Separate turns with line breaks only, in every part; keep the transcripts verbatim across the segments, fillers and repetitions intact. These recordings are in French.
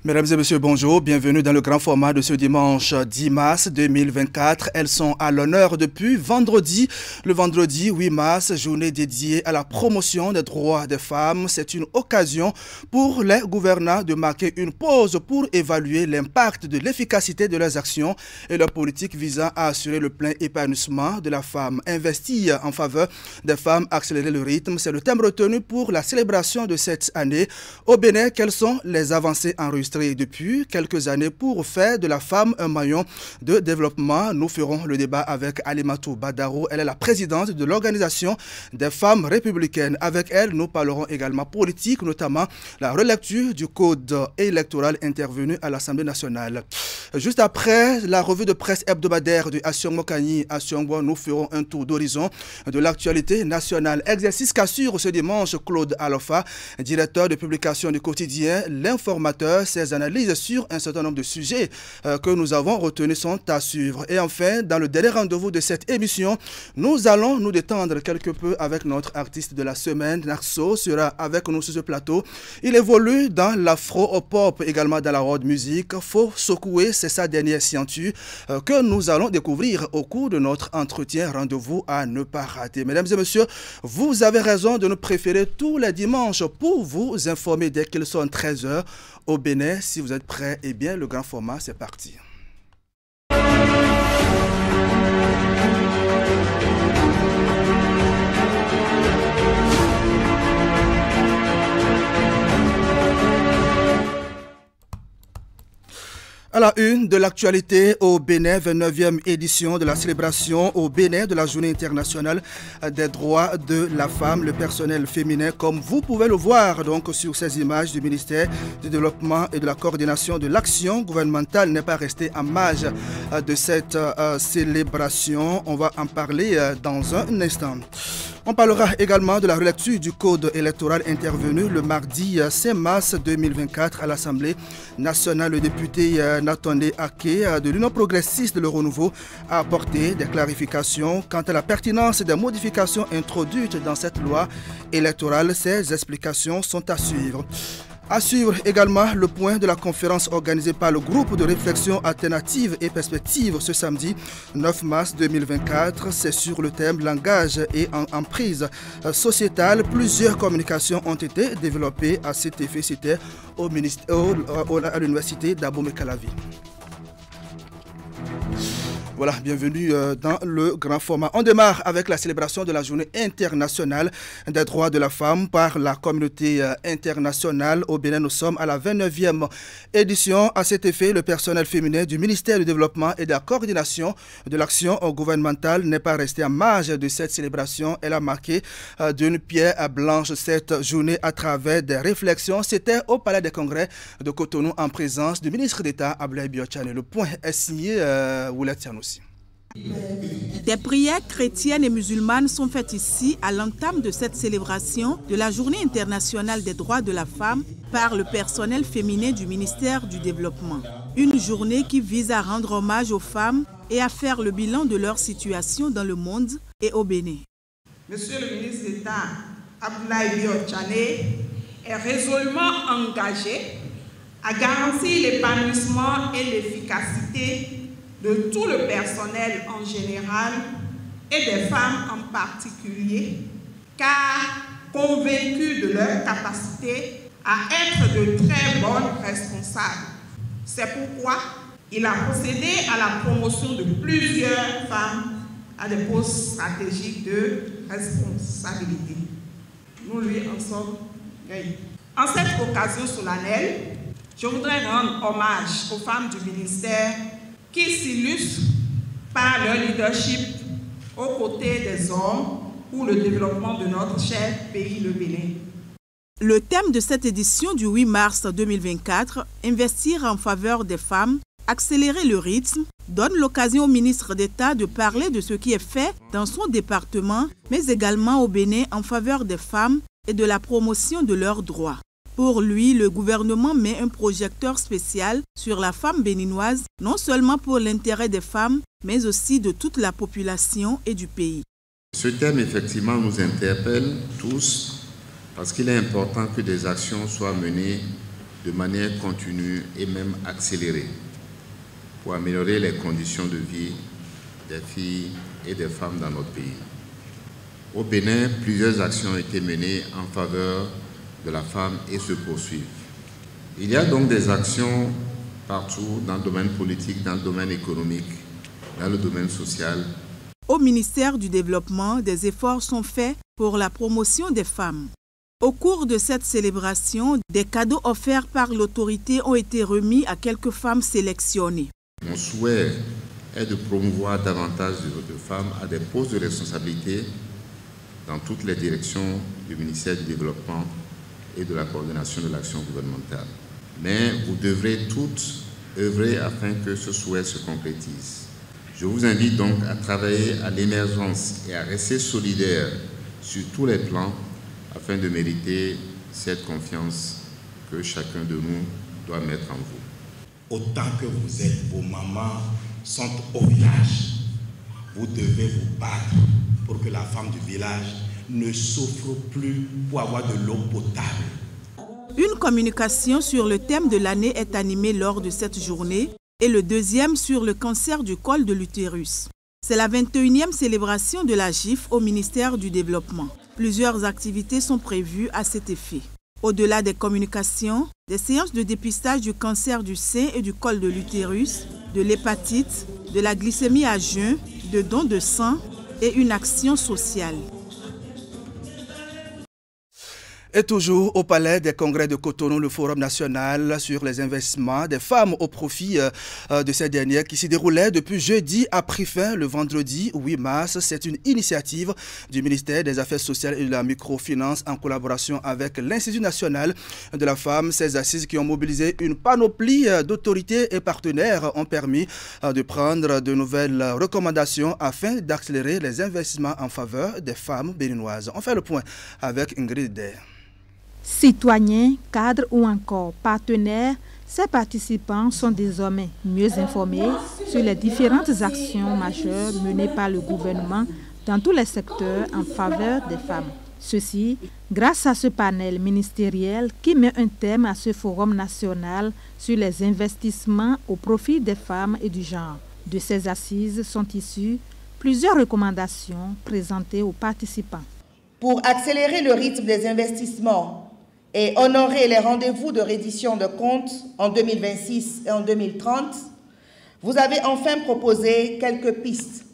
Mesdames et messieurs, bonjour. Bienvenue dans le grand format de ce dimanche dix mars deux mille vingt-quatre. Elles sont à l'honneur depuis vendredi. Le vendredi huit mars, journée dédiée à la promotion des droits des femmes. C'est une occasion pour les gouvernants de marquer une pause pour évaluer l'impact de l'efficacité de leurs actions et leurs politiques visant à assurer le plein épanouissement de la femme. Investir en faveur des femmes, accélérer le rythme, c'est le thème retenu pour la célébration de cette année. Au Bénin, quelles sont les avancées enregistrées depuis quelques années pour faire de la femme un maillon de développement? Nous ferons le débat avec Alimatou Badaro. Elle est la présidente de l'Organisation des femmes républicaines. Avec elle, nous parlerons également politique, notamment la relecture du code électoral intervenu à l'Assemblée nationale. Juste après la revue de presse hebdomadaire de Assiongbo Kani Assiongbo, nous ferons un tour d'horizon de l'actualité nationale. Exercice qu'assure ce dimanche Claude Alofa, directeur de publication du quotidien L'Informateur. Ses analyses sur un certain nombre de sujets euh, que nous avons retenus sont à suivre. Et enfin, dans le dernier rendez-vous de cette émission, nous allons nous détendre quelque peu avec notre artiste de la semaine. Narso sera avec nous sur ce plateau. Il évolue dans l'afro-pop, également dans la road music. Faut secouer, c'est sa dernière scienture euh, que nous allons découvrir au cours de notre entretien. Rendez-vous à ne pas rater. Mesdames et messieurs, vous avez raison de nous préférer tous les dimanches pour vous informer dès qu'ils sont treize heures au Bénin. Si vous êtes prêts, eh bien, le grand format, c'est parti. À la une de l'actualité au Bénin, vingt-neuvième édition de la célébration au Bénin de la Journée internationale des droits de la femme, le personnel féminin, comme vous pouvez le voir donc sur ces images du ministère du Développement et de la Coordination de l'action gouvernementale, n'est pas resté en marge de cette euh, célébration. On va en parler euh, dans un instant. On parlera également de la relecture du code électoral intervenu le mardi cinq mars deux mille vingt-quatre à l'Assemblée nationale. Le député Natondé Ake de l'Union progressiste de le Renouveau a apporté des clarifications quant à la pertinence des modifications introduites dans cette loi électorale. Ces explications sont à suivre. À suivre également le point de la conférence organisée par le groupe de réflexion alternative et perspective ce samedi neuf mars deux mille vingt-quatre. C'est sur le thème langage et emprise sociétale. Plusieurs communications ont été développées à cet effet. C'était au ministère, au, à l'université d'Abomey-Calavi. Voilà, bienvenue dans le grand format. On démarre avec la célébration de la Journée internationale des droits de la femme par la communauté internationale. Au Bénin, nous sommes à la vingt-neuvième édition. À cet effet, le personnel féminin du ministère du Développement et de la Coordination de l'action gouvernementale n'est pas resté en marge de cette célébration. Elle a marqué d'une pierre blanche cette journée à travers des réflexions. C'était au Palais des Congrès de Cotonou en présence du ministre d'État Abdoulaye Biotchane. Le point est signé euh, Woulet Tiano.
Des prières chrétiennes et musulmanes sont faites ici à l'entame de cette célébration de la Journée internationale des droits de la femme par le personnel féminin du ministère du Développement. Une journée qui vise à rendre hommage aux femmes et à faire le bilan de leur situation dans le monde et au Bénin.
Monsieur le ministre d'État Abdoulaye Biotchane est résolument engagé à garantir l'épanouissement et l'efficacité de tout le personnel en général et des femmes en particulier, car convaincus de leur capacité à être de très bonnes responsables. C'est pourquoi il a procédé à la promotion de plusieurs femmes à des postes stratégiques de responsabilité. Nous lui en sommes gagnés. En cette occasion solennelle, je voudrais rendre hommage aux femmes du ministère qui s'illustrent par leur leadership aux côtés des hommes pour le développement de notre cher pays, le Bénin.
Le thème de cette édition du huit mars deux mille vingt-quatre, investir en faveur des femmes, accélérer le rythme, donne l'occasion au ministre d'État de parler de ce qui est fait dans son département, mais également au Bénin en faveur des femmes et de la promotion de leurs droits. Pour lui, le gouvernement met un projecteur spécial sur la femme béninoise, non seulement pour l'intérêt des femmes, mais aussi de toute la population et du pays.
Ce thème, effectivement, nous interpelle tous parce qu'il est important que des actions soient menées de manière continue et même accélérée pour améliorer les conditions de vie des filles et des femmes dans notre pays. Au Bénin, plusieurs actions ont été menées en faveur de la femme et se poursuivent. Il y a donc des actions partout dans le domaine politique, dans le domaine économique, dans le domaine social.
Au ministère du Développement, des efforts sont faits pour la promotion des femmes. Au cours de cette célébration, des cadeaux offerts par l'autorité ont été remis à quelques femmes sélectionnées.
Mon souhait est de promouvoir davantage de femmes à des postes de responsabilité dans toutes les directions du ministère du Développement et de la coordination de l'action gouvernementale. Mais vous devrez toutes œuvrer afin que ce souhait se concrétise. Je vous invite donc à travailler à l'émergence et à rester solidaire sur tous les plans afin de mériter cette confiance que chacun de nous doit mettre en vous.
Autant que vous êtes, vos mamans sont au village. Vous devez vous battre pour que la femme du village ne souffre plus pour avoir de l'eau potable.
Une communication sur le thème de l'année est animée lors de cette journée et le deuxième sur le cancer du col de l'utérus. C'est la vingt et unième célébration de la G I F au ministère du Développement. Plusieurs activités sont prévues à cet effet. Au-delà des communications, des séances de dépistage du cancer du sein et du col de l'utérus, de l'hépatite, de la glycémie à jeun, de dons de sang et une action sociale.
Et toujours au Palais des Congrès de Cotonou, le Forum national sur les investissements des femmes au profit euh, de ces dernières qui s'y déroulait depuis jeudi a pris fin le vendredi huit mars. C'est une initiative du ministère des Affaires sociales et de la microfinance en collaboration avec l'Institut national de la femme. Ces assises qui ont mobilisé une panoplie d'autorités et partenaires ont permis euh, de prendre de nouvelles recommandations afin d'accélérer les investissements en faveur des femmes béninoises. On fait le point avec Ingrid Der.
Citoyens, cadres ou encore partenaires, ces participants sont désormais mieux informés sur les différentes actions majeures menées par le gouvernement dans tous les secteurs en faveur des femmes. Ceci grâce à ce panel ministériel qui met un thème à ce forum national sur les investissements au profit des femmes et du genre. De ces assises sont issues plusieurs recommandations présentées aux participants.
Pour accélérer le rythme des investissements et honorer les rendez-vous de reddition de comptes en deux mille vingt-six et en deux mille trente, vous avez enfin proposé quelques pistes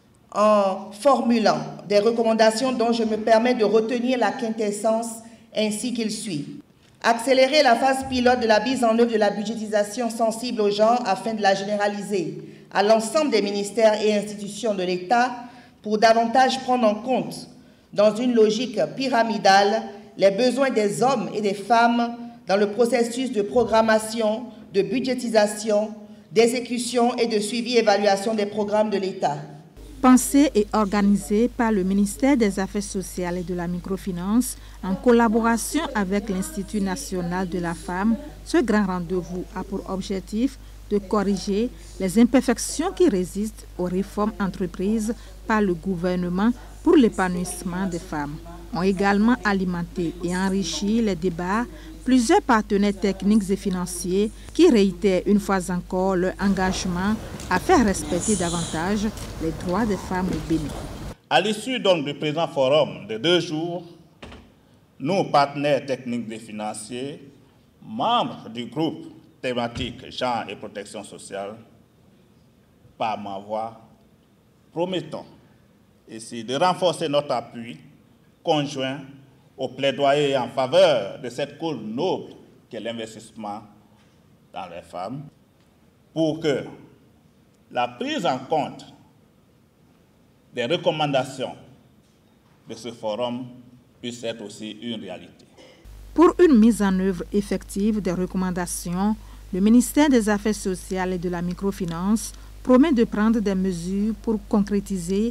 en formulant des recommandations dont je me permets de retenir la quintessence ainsi qu'il suit. Accélérer la phase pilote de la mise en œuvre de la budgétisation sensible aux genres afin de la généraliser à l'ensemble des ministères et institutions de l'État pour davantage prendre en compte, dans une logique pyramidale, les besoins des hommes et des femmes dans le processus de programmation, de budgétisation, d'exécution et de suivi-évaluation des programmes de l'État.
Pensé et organisé par le ministère des Affaires sociales et de la microfinance en collaboration avec l'Institut national de la femme, ce grand rendez-vous a pour objectif de corriger les imperfections qui résistent aux réformes entreprises par le gouvernement pour l'épanouissement des femmes. Ont également alimenté et enrichi les débats plusieurs partenaires techniques et financiers qui réitèrent une fois encore leur engagement à faire respecter davantage les droits des femmes au Bénin.
À l'issue donc du présent forum de deux jours, nos partenaires techniques et financiers, membres du groupe thématique genre et protection sociale, par ma voix, promettons ici de renforcer notre appui conjoint au plaidoyer en faveur de cette cause noble qu'est l'investissement dans les femmes, pour que la prise en compte des recommandations de ce forum puisse être aussi une réalité.
Pour une mise en œuvre effective des recommandations, le ministère des Affaires sociales et de la microfinance promet de prendre des mesures pour concrétiser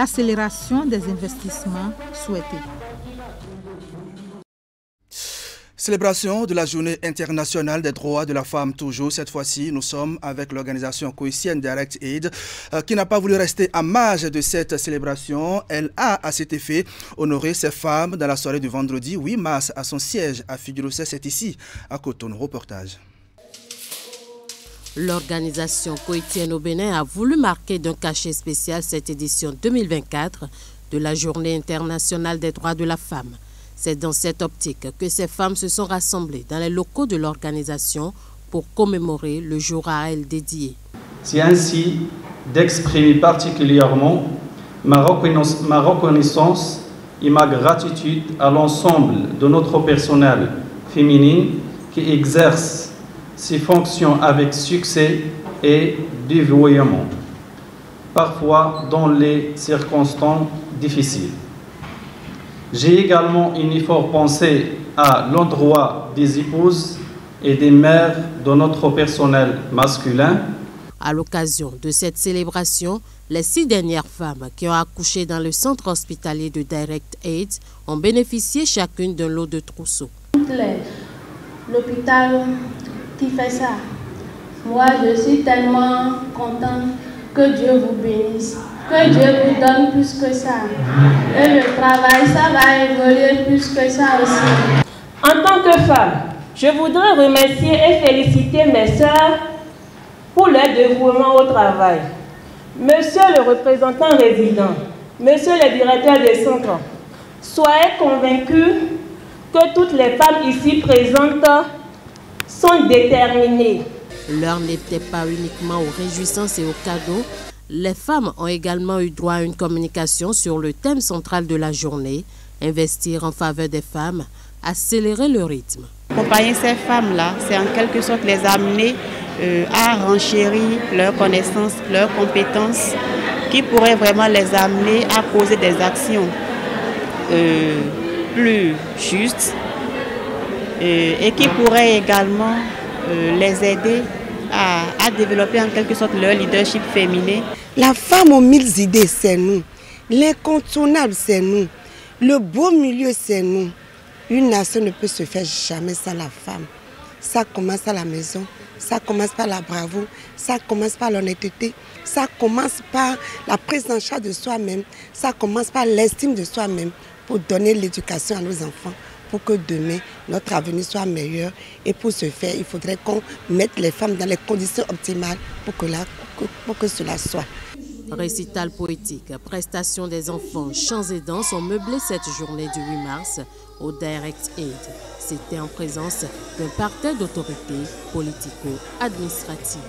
l'accélération des investissements souhaités.
Célébration de la Journée internationale des droits de la femme toujours. Cette fois-ci, nous sommes avec l'organisation Coïtienne Direct Aid euh, qui n'a pas voulu rester à marge de cette célébration. Elle a, à cet effet, honoré ces femmes dans la soirée du vendredi huit mars à son siège à Figueroa. C'est ici, à Cotonou. Reportage.
L'organisation Coïtienne au Bénin a voulu marquer d'un cachet spécial cette édition deux mille vingt-quatre de la Journée internationale des droits de la femme. C'est dans cette optique que ces femmes se sont rassemblées dans les locaux de l'organisation pour commémorer le jour à elles dédié.
C'est ainsi d'exprimer particulièrement ma reconnaissance, ma reconnaissance et ma gratitude à l'ensemble de notre personnel féminin qui exerce ses fonctions avec succès et dévouement, parfois dans les circonstances difficiles. J'ai également une effort pensé à l'endroit des épouses et des mères de notre personnel masculin.
À l'occasion de cette célébration, les six dernières femmes qui ont accouché dans le centre hospitalier de Direct Aid ont bénéficié chacune d'un lot de trousseaux.
L'hôpital qui fait ça, moi je suis tellement contente. Que Dieu vous bénisse, que Dieu vous donne plus que ça. Et le travail, ça va évoluer plus que ça aussi.
En tant que femme, je voudrais remercier et féliciter mes sœurs pour leur dévouement au travail. Monsieur le représentant résident, monsieur le directeur des centres, soyez convaincus que toutes les femmes ici présentes sont déterminées.
L'heure n'était pas uniquement aux réjouissances et aux cadeaux. Les femmes ont également eu droit à une communication sur le thème central de la journée, investir en faveur des femmes, accélérer le rythme.
Accompagner ces femmes-là, c'est en quelque sorte les amener euh, à renchérir leurs connaissances, leurs compétences, qui pourraient vraiment les amener à poser des actions euh, plus justes euh, et qui pourraient également euh, les aider À, à développer en quelque sorte leur leadership féminin.
La femme aux mille idées, c'est nous. L'incontournable, c'est nous. Le beau milieu, c'est nous. Une nation ne peut se faire jamais sans la femme. Ça commence à la maison, ça commence par la bravoure, ça commence par l'honnêteté, ça commence par la prise en charge de soi-même, ça commence par l'estime de soi-même pour donner l'éducation à nos enfants, pour que demain, notre avenir soit meilleur. Et pour ce faire, il faudrait qu'on mette les femmes dans les conditions optimales pour que, la, pour que cela soit.
Récital poétique, prestation des enfants, chants et danses ont meublé cette journée du huit mars au Direct Aid. C'était en présence d'un parterre d'autorités politico-administratives.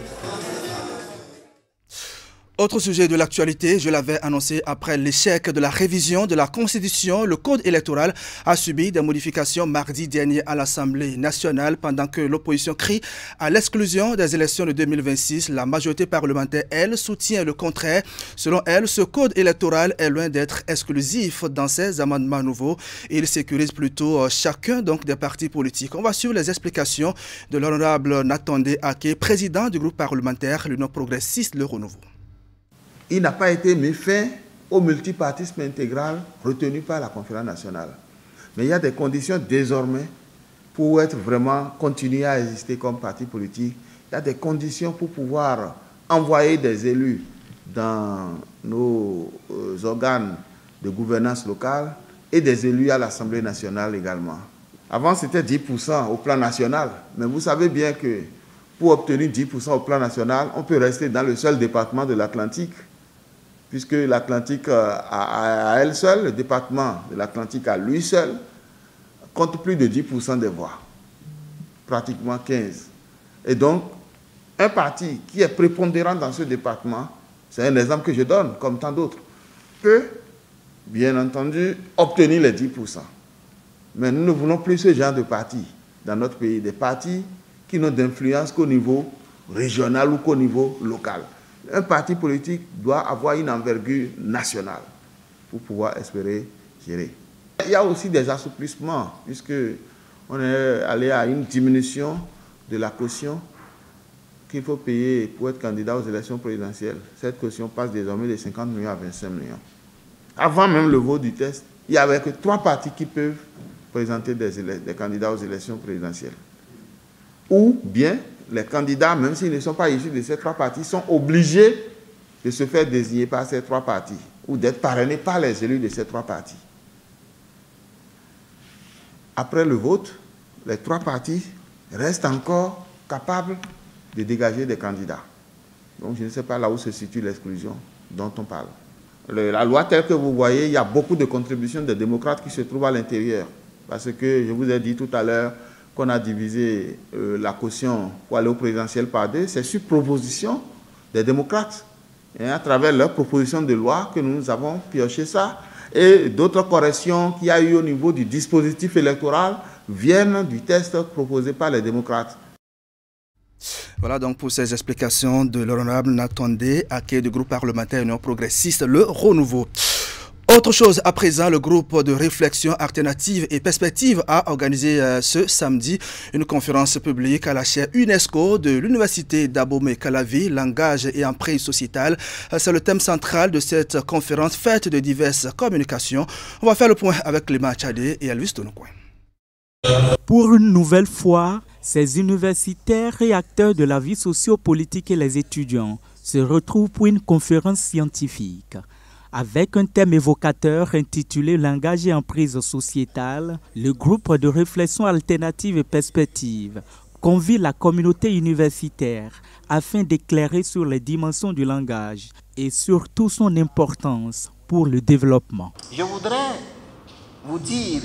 Autre sujet de l'actualité, je l'avais annoncé après l'échec de la révision de la Constitution, le Code électoral a subi des modifications mardi dernier à l'Assemblée nationale pendant que l'opposition crie à l'exclusion des élections de deux mille vingt-six. La majorité parlementaire, elle, soutient le contraire. Selon elle, ce Code électoral est loin d'être exclusif dans ses amendements nouveaux. Il sécurise plutôt chacun donc, des partis politiques. On va suivre les explications de l'honorable Nathandé Aké, président du groupe parlementaire l'Union progressiste Le Renouveau.
Il n'a pas été mis fin au multipartisme intégral retenu par la conférence nationale. Mais il y a des conditions désormais pour être vraiment continuer à exister comme parti politique. Il y a des conditions pour pouvoir envoyer des élus dans nos euh, organes de gouvernance locale et des élus à l'Assemblée nationale également. Avant, c'était dix pour cent au plan national. Mais vous savez bien que pour obtenir dix pour cent au plan national, on peut rester dans le seul département de l'Atlantique. Puisque l'Atlantique, à elle seule, le département de l'Atlantique à lui seul, compte plus de dix pour cent des voix, pratiquement quinze. Et donc, un parti qui est prépondérant dans ce département, c'est un exemple que je donne, comme tant d'autres, peut, bien entendu, obtenir les dix pour cent. Mais nous ne voulons plus ce genre de partis dans notre pays, des partis qui n'ont d'influence qu'au niveau régional ou qu'au niveau local. Un parti politique doit avoir une envergure nationale pour pouvoir espérer gérer. Il y a aussi des assouplissements, puisqu'on est allé à une diminution de la caution qu'il faut payer pour être candidat aux élections présidentielles. Cette caution passe désormais de cinquante millions à vingt-cinq millions. Avant même le vote du test, il n'y avait que trois partis qui peuvent présenter des, des candidats aux élections présidentielles. Ou bien, les candidats, même s'ils ne sont pas issus de ces trois partis, sont obligés de se faire désigner par ces trois partis ou d'être parrainés par les élus de ces trois partis. Après le vote, les trois partis restent encore capables de dégager des candidats. Donc je ne sais pas là où se situe l'exclusion dont on parle. Le, la loi telle que vous voyez, il y a beaucoup de contributions des démocrates qui se trouvent à l'intérieur. Parce que je vous ai dit tout à l'heure qu'on a divisé euh, la caution pour aller au présidentiel par deux, c'est sur proposition des démocrates. Et à travers leurs propositions de loi que nous avons pioché ça. Et d'autres corrections qu'il y a eu au niveau du dispositif électoral viennent du test proposé par les démocrates.
Voilà donc pour ces explications de l'honorable Natondé, acquis du groupe parlementaire Union progressiste, le Renouveau. Autre chose, à présent, le groupe de réflexion alternative et perspective a organisé euh, ce samedi une conférence publique à la chaire UNESCO de l'Université d'Abomey-Calavi, langage et emprise sociétale. C'est le thème central de cette conférence faite de diverses communications. On va faire le point avec Clément Tchadé et Elvis Tonocoin.
Pour une nouvelle fois, ces universitaires et acteurs de la vie socio-politique et les étudiants se retrouvent pour une conférence scientifique. Avec un thème évocateur intitulé « Langage et emprise sociétale », le groupe de réflexion alternative et perspective convie la communauté universitaire afin d'éclairer sur les dimensions du langage et surtout son importance pour le développement.
Je voudrais vous dire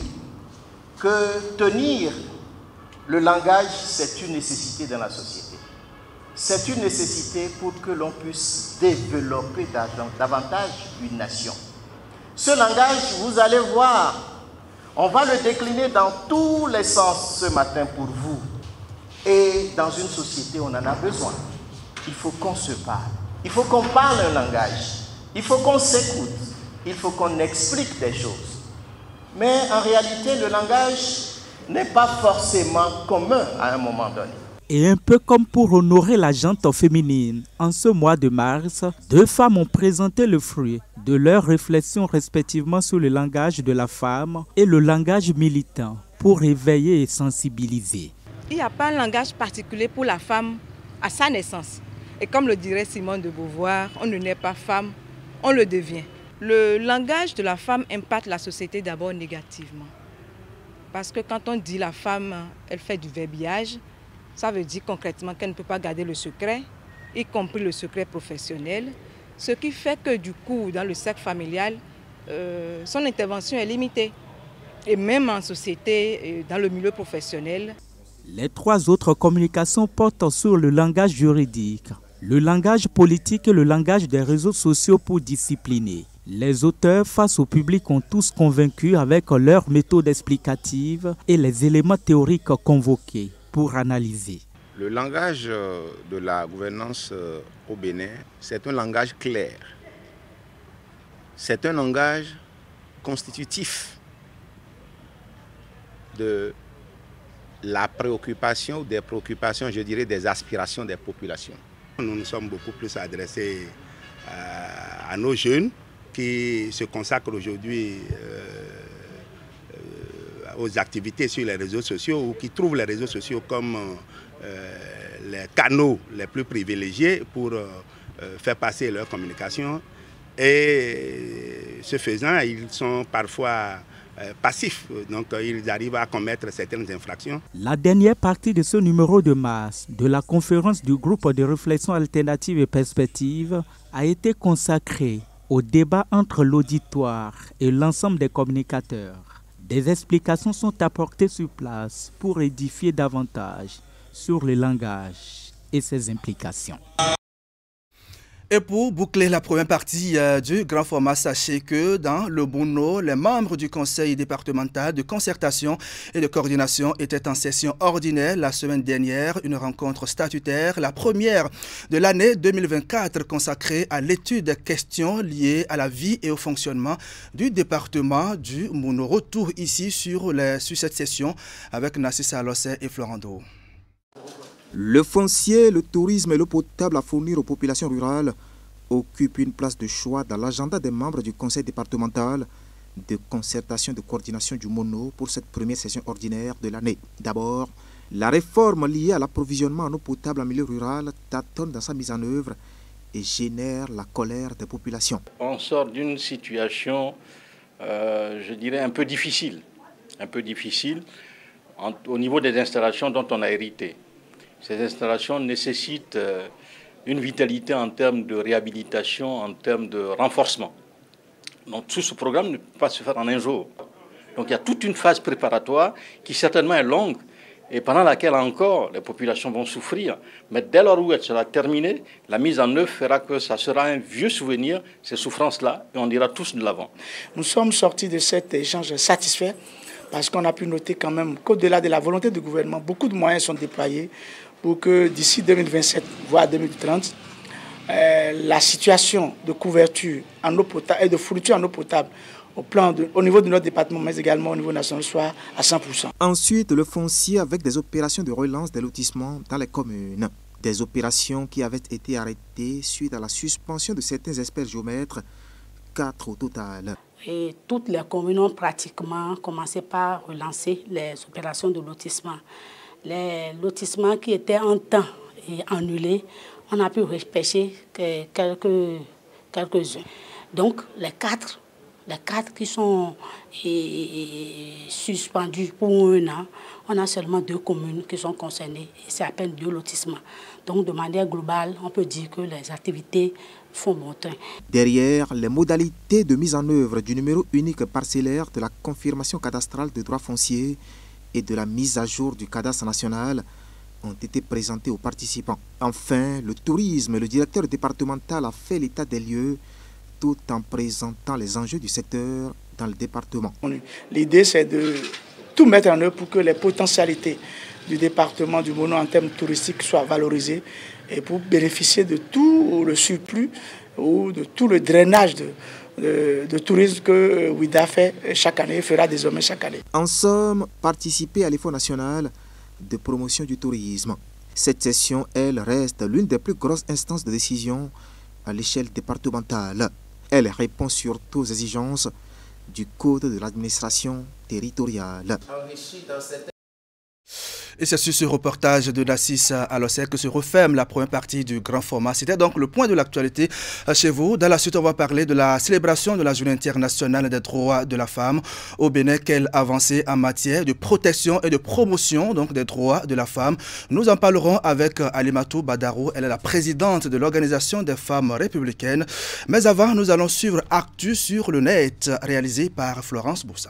que tenir le langage, c'est une nécessité dans la société. C'est une nécessité pour que l'on puisse développer davantage une nation. Ce langage, vous allez voir, on va le décliner dans tous les sens ce matin pour vous. Et dans une société, on en a besoin. Il faut qu'on se parle. Il faut qu'on parle un langage. Il faut qu'on s'écoute. Il faut qu'on explique des choses. Mais en réalité, le langage n'est pas forcément commun à un moment donné.
Et un peu comme pour honorer la gente féminine, en ce mois de mars, deux femmes ont présenté le fruit de leurs réflexions respectivement sur le langage de la femme et le langage militant pour éveiller et sensibiliser.
Il n'y a pas un langage particulier pour la femme à sa naissance. Et comme le dirait Simone de Beauvoir, on ne naît pas femme, on le devient. Le langage de la femme impacte la société d'abord négativement. Parce que quand on dit la femme, elle fait du verbiage, ça veut dire concrètement qu'elle ne peut pas garder le secret, y compris le secret professionnel, ce qui fait que du coup, dans le cercle familial, euh, son intervention est limitée. Et même en société, dans le milieu professionnel.
Les trois autres communications portent sur le langage juridique, le langage politique et le langage des réseaux sociaux pour discipliner. Les auteurs face au public ont tous convaincu avec leur méthode explicative et les éléments théoriques convoqués pour analyser.
Le langage de la gouvernance au Bénin, c'est un langage clair. C'est un langage constitutif de la préoccupation, des préoccupations, je dirais, des aspirations des populations.
Nous nous sommes beaucoup plus adressés à, à nos jeunes qui se consacrent aujourd'hui euh, euh, aux activités sur les réseaux sociaux ou qui trouvent les réseaux sociaux comme euh, les canaux les plus privilégiés pour euh, faire passer leur communication. Et ce faisant, ils sont parfois euh, passifs, donc euh, ils arrivent à commettre certaines infractions.
La dernière partie de ce numéro de mars de la conférence du groupe de réflexion alternative et perspective a été consacrée au débat entre l'auditoire et l'ensemble des communicateurs. Des explications sont apportées sur place pour édifier davantage sur le langage et ses implications.
Et pour boucler la première partie euh, du grand format, sachez que dans le Bouno, les membres du conseil départemental de concertation et de coordination étaient en session ordinaire la semaine dernière, une rencontre statutaire, la première de l'année deux mille vingt-quatre consacrée à l'étude des questions liées à la vie et au fonctionnement du département du Bouno. Retour ici sur, les, sur cette session avec Nassissa Alossé et Florando.
Le foncier, le tourisme et l'eau potable à fournir aux populations rurales occupent une place de choix dans l'agenda des membres du conseil départemental de concertation et de coordination du MONO pour cette première session ordinaire de l'année. D'abord, la réforme liée à l'approvisionnement en eau potable en milieu rural tâtonne dans sa mise en œuvre et génère la colère des populations.
On sort d'une situation, euh, je dirais, un peu difficile, un peu difficile en, au niveau des installations dont on a hérité. Ces installations nécessitent euh, une vitalité en termes de réhabilitation, en termes de renforcement. Donc tout ce programme ne peut pas se faire en un jour. Donc il y a toute une phase préparatoire qui certainement est longue et pendant laquelle encore les populations vont souffrir. Mais dès lors où elle sera terminée, la mise en œuvre fera que ça sera un vieux souvenir, ces souffrances-là, et on ira tous de l'avant.
Nous sommes sortis de cet échange satisfaits parce qu'on a pu noter quand même qu'au-delà de la volonté du gouvernement, beaucoup de moyens sont déployés pour que d'ici deux mille vingt-sept, voire deux mille trente, euh, la situation de couverture en eau potable et de fourniture en eau potable au, plan de, au niveau de notre département, mais également au niveau national, soit à cent pour cent.
Ensuite, le foncier avec des opérations de relance des lotissements dans les communes. Des opérations qui avaient été arrêtées suite à la suspension de certains experts géomètres, quatre au total.
Et toutes les communes ont pratiquement commencé par relancer les opérations de lotissement. Les lotissements qui étaient en temps et annulés, on a pu repêcher quelques, quelques-uns. Donc les quatre, les quatre qui sont et, et, suspendus pour un an, on a seulement deux communes qui sont concernées et c'est à peine deux lotissements. Donc de manière globale, on peut dire que les activités font bon train.
Derrière les modalités de mise en œuvre du numéro unique parcellaire, de la confirmation cadastrale de droits fonciers et de la mise à jour du cadastre national ont été présentés aux participants. Enfin, le tourisme, le directeur départemental a fait l'état des lieux tout en présentant les enjeux du secteur dans le département.
L'idée, c'est de tout mettre en œuvre pour que les potentialités du département du Mono en termes touristiques soient valorisées et pour bénéficier de tout le surplus ou de tout le drainage de, de, de tourisme que WIDA fait chaque année, fera désormais chaque année.
En somme, participer à l'effort national de promotion du tourisme. Cette session, elle, reste l'une des plus grosses instances de décision à l'échelle départementale. Elle répond surtout aux exigences du Code de l'administration territoriale.
Et c'est sur ce reportage de Nassis Alosek que se referme la première partie du grand format. C'était donc le point de l'actualité chez vous. Dans la suite, on va parler de la célébration de la Journée internationale des droits de la femme au Bénin. Quelle avancée en matière de protection et de promotion donc, des droits de la femme. Nous en parlerons avec Alimatou Badaro. Elle est la présidente de l'Organisation des femmes républicaines. Mais avant, nous allons suivre Actu sur le net, réalisé par Florence Boussa.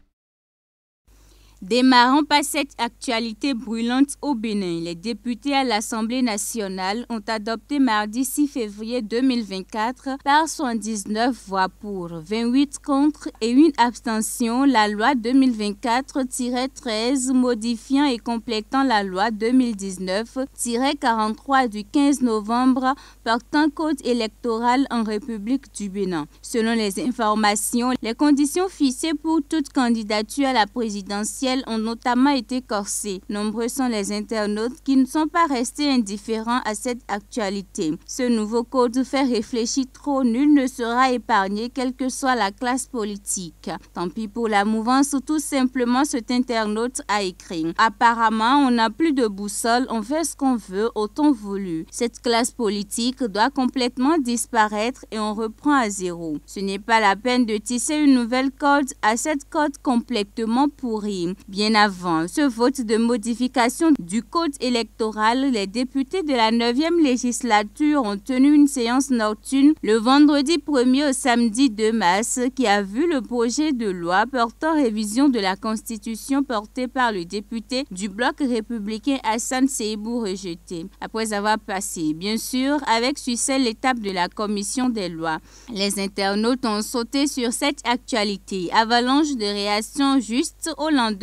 Démarrons par cette actualité brûlante au Bénin. Les députés à l'Assemblée nationale ont adopté mardi six février deux mille vingt-quatre par soixante-dix-neuf voix pour, vingt-huit contre et une abstention la loi deux mille vingt-quatre tiret treize modifiant et complétant la loi deux mille dix-neuf tiret quarante-trois du quinze novembre portant code électoral en République du Bénin. Selon les informations, les conditions fixées pour toute candidature à la présidentielle ont notamment été corsées. Nombreux sont les internautes qui ne sont pas restés indifférents à cette actualité. Ce nouveau code fait réfléchir trop, nul ne sera épargné, quelle que soit la classe politique. Tant pis pour la mouvance, tout simplement cet internaute a écrit. Apparemment, on n'a plus de boussole, on fait ce qu'on veut, autant voulu. Cette classe politique doit complètement disparaître et on reprend à zéro. Ce n'est pas la peine de tisser une nouvelle code à cette code complètement pourrie. Bien avant ce vote de modification du code électoral, les députés de la neuvième législature ont tenu une séance nocturne le vendredi premier au samedi deux mars qui a vu le projet de loi portant révision de la Constitution porté par le député du bloc républicain Hassan Seibou rejeté. Après avoir passé, bien sûr, avec succès l'étape de la commission des lois, les internautes ont sauté sur cette actualité. Avalanche de réactions juste au lendemain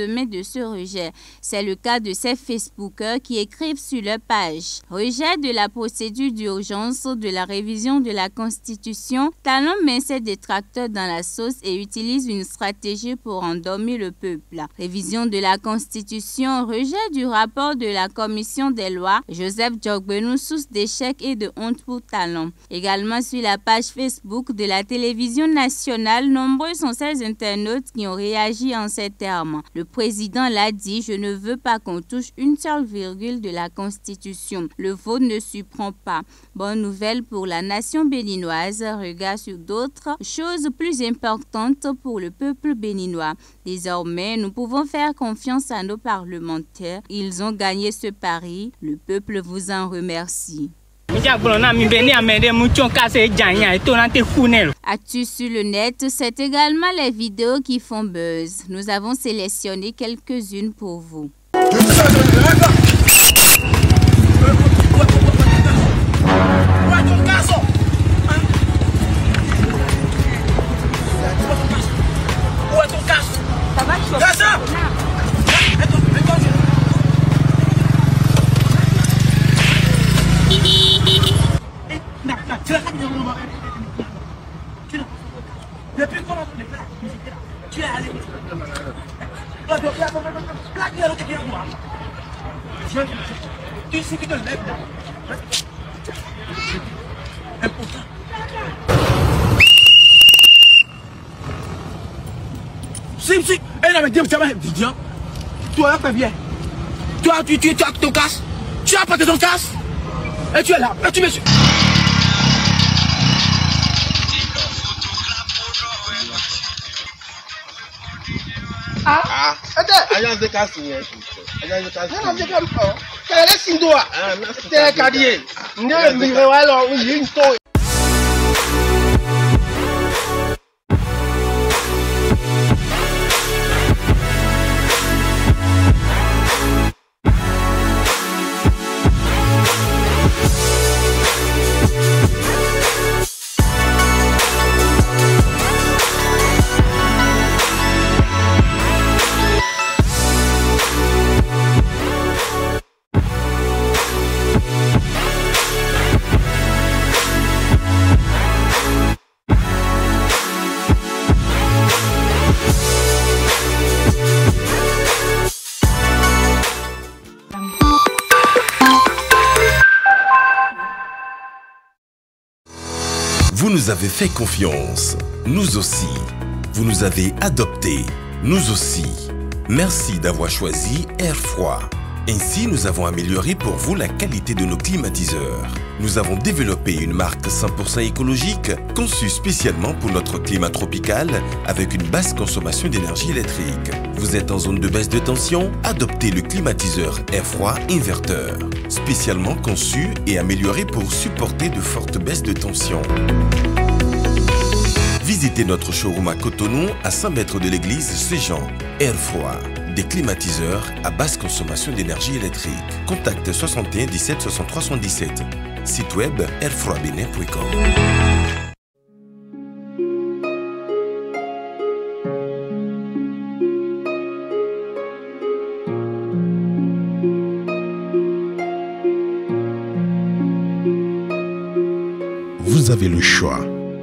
lendemain de ce rejet. C'est le cas de ces Facebookers qui écrivent sur leur page. Rejet de la procédure d'urgence de la révision de la Constitution. Talon met ses détracteurs dans la sauce et utilise une stratégie pour endormir le peuple. Révision de la Constitution, rejet du rapport de la Commission des lois. Joseph Djogbenou, source d'échec et de honte pour Talon. Également sur la page Facebook de la télévision nationale, nombreux sont ces internautes qui ont réagi en ces termes. Le président l'a dit, je ne veux pas qu'on touche une seule virgule de la Constitution. Le vote ne surprend pas. Bonne nouvelle pour la nation béninoise, regard sur d'autres choses plus importantes pour le peuple béninois. Désormais, nous pouvons faire confiance à nos parlementaires. Ils ont gagné ce pari. Le peuple vous en remercie. Actu sur le net, c'est également les vidéos qui font buzz. Nous avons sélectionné quelques-unes pour vous.
Si, si, elle avait dit, toi, bien. Toi, tu, tu, tu as ton casque. Tu as pas ton casque. Et tu es là. Et tu me suis. Ah, ah, agence de casse. Agence de casse. Non, c'est comme ça. C'est le Sindoa. C'est le Cadier. Ne me alors, il y a une toile.
Vous nous avez fait confiance, nous aussi. Vous nous avez adoptés, nous aussi. Merci d'avoir choisi Airfroid. Ainsi, nous avons amélioré pour vous la qualité de nos climatiseurs. Nous avons développé une marque cent pour cent écologique conçue spécialement pour notre climat tropical avec une basse consommation d'énergie électrique. Vous êtes en zone de baisse de tension? Adoptez le climatiseur Airfroid Inverteur, spécialement conçu et amélioré pour supporter de fortes baisses de tension. Visitez notre showroom à Cotonou, à cent mètres de l'église Saint-Jean. Airfroid, des climatiseurs à basse consommation d'énergie électrique. Contact soixante et un dix-sept soixante-trois soixante-dix-sept. Site web airfroid benin point com.
Vous avez le choix.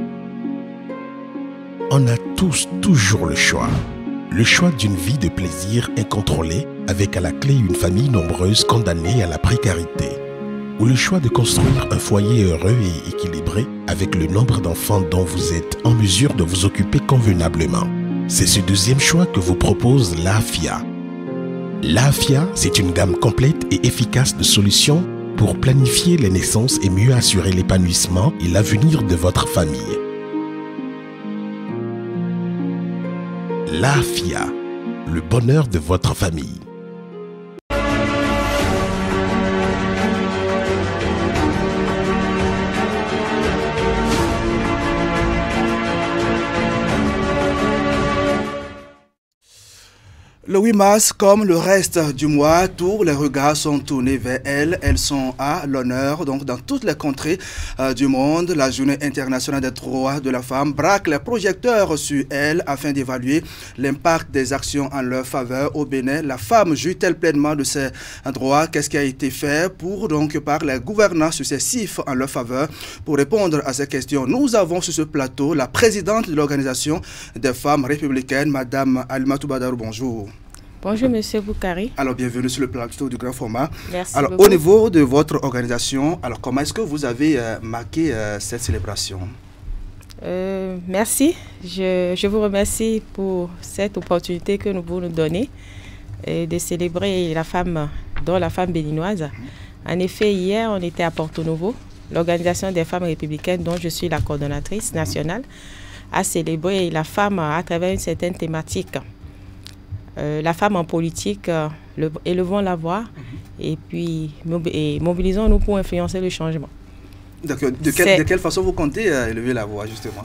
On a tous toujours le choix. Le choix d'une vie de plaisir incontrôlée avec à la clé une famille nombreuse condamnée à la précarité. Ou le choix de construire un foyer heureux et équilibré avec le nombre d'enfants dont vous êtes en mesure de vous occuper convenablement. C'est ce deuxième choix que vous propose l'AFIA. L'AFIA, c'est une gamme complète et efficace de solutions pour planifier les naissances et mieux assurer l'épanouissement et l'avenir de votre famille. L'AFIA, le bonheur de votre famille.
Le huit mars, comme le reste du mois, tous les regards sont tournés vers elles. Elles sont à l'honneur donc dans toutes les contrées euh, du monde. La Journée internationale des droits de la femme braque les projecteurs sur elles afin d'évaluer l'impact des actions en leur faveur. Au Bénin, la femme jouit-elle pleinement de ses droits? Qu'est-ce qui a été fait pour donc par les gouvernants successifs en leur faveur? Pour répondre à ces questions, nous avons sur ce plateau la présidente de l'Organisation des femmes républicaines, Madame Alimatou Badarou. Bonjour.
Bonjour Monsieur Boukari.
Alors bienvenue sur le plateau du grand format.
Merci
alors
beaucoup.
Au niveau de votre organisation, alors comment est-ce que vous avez euh, marqué euh, cette célébration?
euh, Merci. Je, je vous remercie pour cette opportunité que nous vous nous donnez euh, de célébrer la femme, dont la femme béninoise. En effet, hier on était à Porto Novo. L'Organisation des femmes républicaines, dont je suis la coordonnatrice nationale, a célébré la femme à travers une certaine thématique. Euh, la femme en politique, euh, le, élevons la voix mm-hmm. et puis et mobilisons-nous pour influencer le changement.
D'accord. De, quel, de quelle façon vous comptez euh, élever la voix, justement?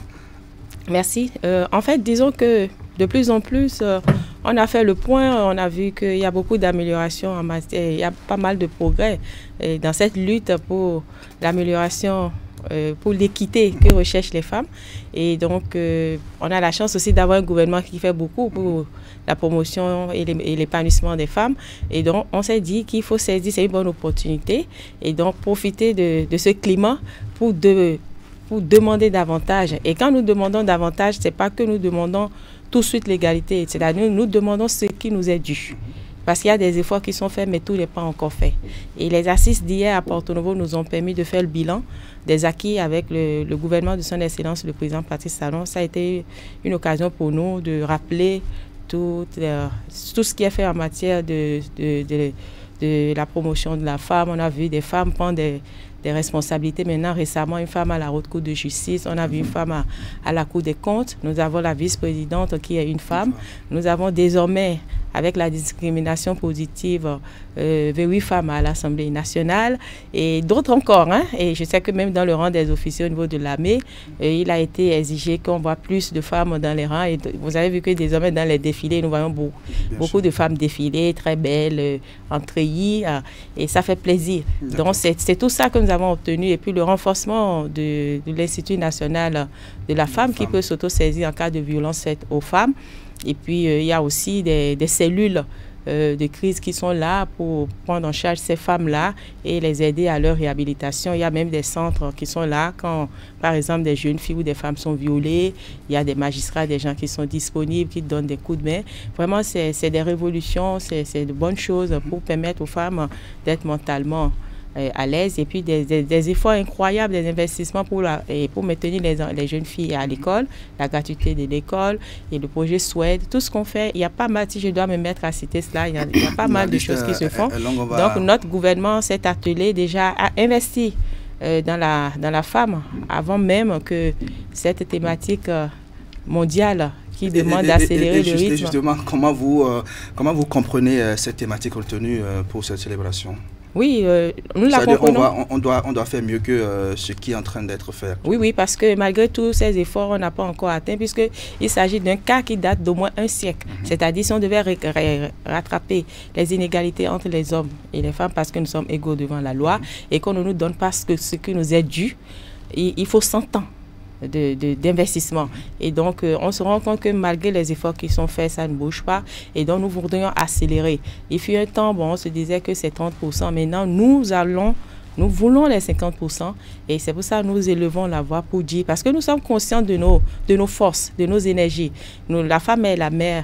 Merci. Euh, en fait, disons que de plus en plus, euh, on a fait le point, on a vu qu'il y a beaucoup d'améliorations en matière, il y a pas mal de progrès et dans cette lutte pour l'amélioration, euh, pour l'équité que recherchent les femmes. Et donc, euh, on a la chance aussi d'avoir un gouvernement qui fait beaucoup pour la promotion et l'épanouissement des femmes. Et donc, on s'est dit qu'il faut saisir, c'est une bonne opportunité, et donc profiter de, de ce climat pour, de, pour demander davantage. Et quand nous demandons davantage, ce n'est pas que nous demandons tout de suite l'égalité, c'est-à-dire nous, nous demandons ce qui nous est dû. Parce qu'il y a des efforts qui sont faits, mais tout n'est pas encore fait. Et les assises d'hier à Porto Novo nous ont permis de faire le bilan des acquis avec le, le gouvernement de son Excellence, le président Patrice Talon. Ça a été une occasion pour nous de rappeler tout, euh, tout ce qui est fait en matière de, de, de, de la promotion de la femme. On a vu des femmes prendre des, des responsabilités. Maintenant, récemment, une femme à la Haute Cour de justice. On a vu une femme à, à la Cour des comptes. Nous avons la vice-présidente qui est une femme. Nous avons désormais, avec la discrimination positive, euh, huit femmes à l'Assemblée nationale et d'autres encore. Hein. Et je sais que même dans le rang des officiers au niveau de l'armée, euh, il a été exigé qu'on voit plus de femmes dans les rangs. Et vous avez vu que désormais dans les défilés, nous voyons beaucoup, beaucoup de femmes défiler, très belles, euh, en treillis, euh, et ça fait plaisir. Donc c'est tout ça que nous avons obtenu. Et puis le renforcement de, de l'Institut national de la femme qui peut s'auto-saisir en cas de violence faite aux femmes. Et puis, euh, il y a aussi des, des cellules euh, de crise qui sont là pour prendre en charge ces femmes-là et les aider à leur réhabilitation. Il y a même des centres qui sont là quand, par exemple, des jeunes filles ou des femmes sont violées. Il y a des magistrats, des gens qui sont disponibles, qui donnent des coups de main. Vraiment, c'est des révolutions, c'est de bonnes choses pour permettre aux femmes d'être mentalement à l'aise, et puis des, des, des efforts incroyables, des investissements pour, la, et pour maintenir les, les jeunes filles à l'école, la gratuité de l'école et le projet Swed, tout ce qu'on fait, il y a pas mal, si je dois me mettre à citer cela, il y a, il y a pas mal de choses qui se font. Donc notre gouvernement s'est attelé déjà à investir euh, dans, la, dans la femme avant même que cette thématique euh, mondiale qui demande d'accélérer le rythme.
Justement, comment vous, euh, comment vous comprenez euh, cette thématique retenue euh, pour cette célébration?
Oui, euh, nous la comprenons.
On, va, on, on, doit, on doit faire mieux que euh, ce qui est en train d'être fait.
Oui, oui, parce que malgré tous ces efforts, on n'a pas encore atteint, puisqu'il s'agit d'un cas qui date d'au moins un siècle. Mm-hmm. C'est-à-dire, si on devait rattraper les inégalités entre les hommes et les femmes, parce que nous sommes égaux devant la loi, mm-hmm. et qu'on ne nous donne pas ce, que, ce qui nous est dû, il, il faut cent ans d'investissement. Et donc, euh, on se rend compte que malgré les efforts qui sont faits, ça ne bouge pas. Et donc, nous voudrions accélérer. Il fut un temps, bon, on se disait que c'est trente pour cent. Maintenant, nous allons, nous voulons les cinquante pour cent. Et c'est pour ça que nous élevons la voix pour dire, parce que nous sommes conscients de nos, de nos forces, de nos énergies. Nous, la femme est la mère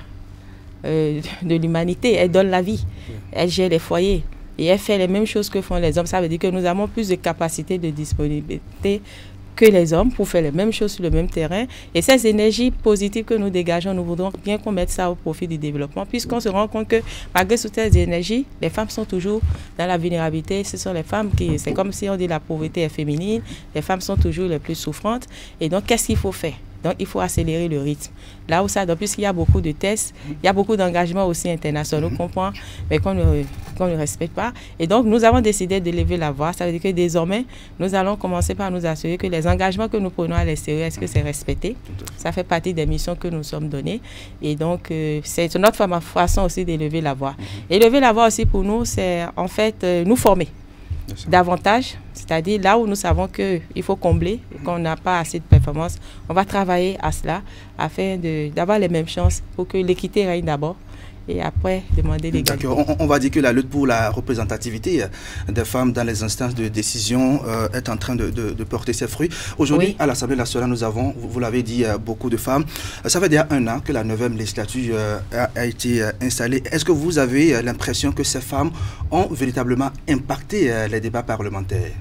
euh, de l'humanité. Elle donne la vie. Elle gère les foyers. Et elle fait les mêmes choses que font les hommes. Ça veut dire que nous avons plus de capacité de disponibilité que les hommes pour faire les mêmes choses sur le même terrain. Et ces énergies positives que nous dégageons, nous voudrons bien qu'on mette ça au profit du développement, puisqu'on se rend compte que malgré toutes ces énergies, les femmes sont toujours dans la vulnérabilité. Ce sont les femmes qui, c'est comme si on dit la pauvreté est féminine, les femmes sont toujours les plus souffrantes. Et donc, qu'est-ce qu'il faut faire? Donc, il faut accélérer le rythme. Là où ça, puisqu'il y a beaucoup de tests, il y a beaucoup d'engagements aussi internationaux qu'on prend, mais qu'on ne, qu'on ne respecte pas. Et donc, nous avons décidé de lever la voix. Ça veut dire que désormais, nous allons commencer par nous assurer que les engagements que nous prenons à l'extérieur, est-ce que c'est respecté? Ça fait partie des missions que nous sommes données. Et donc, euh, c'est notre façon aussi de lever la voix. Et lever la voix aussi pour nous, c'est en fait euh, nous former davantage, c'est-à-dire là où nous savons qu'il faut combler, qu'on n'a pas assez de performance, on va travailler à cela afin d'avoir les mêmes chances pour que l'équité règne d'abord et après demander l'égalité.
On, on va dire que la lutte pour la représentativité des femmes dans les instances de décision euh, est en train de, de, de porter ses fruits. Aujourd'hui, oui. à l'Assemblée nationale, nous avons, vous, vous l'avez dit, beaucoup de femmes. Ça fait déjà un an que la neuvième législature euh, a, a été euh, installée. Est-ce que vous avez euh, l'impression que ces femmes ont véritablement impacté euh, les débats parlementaires?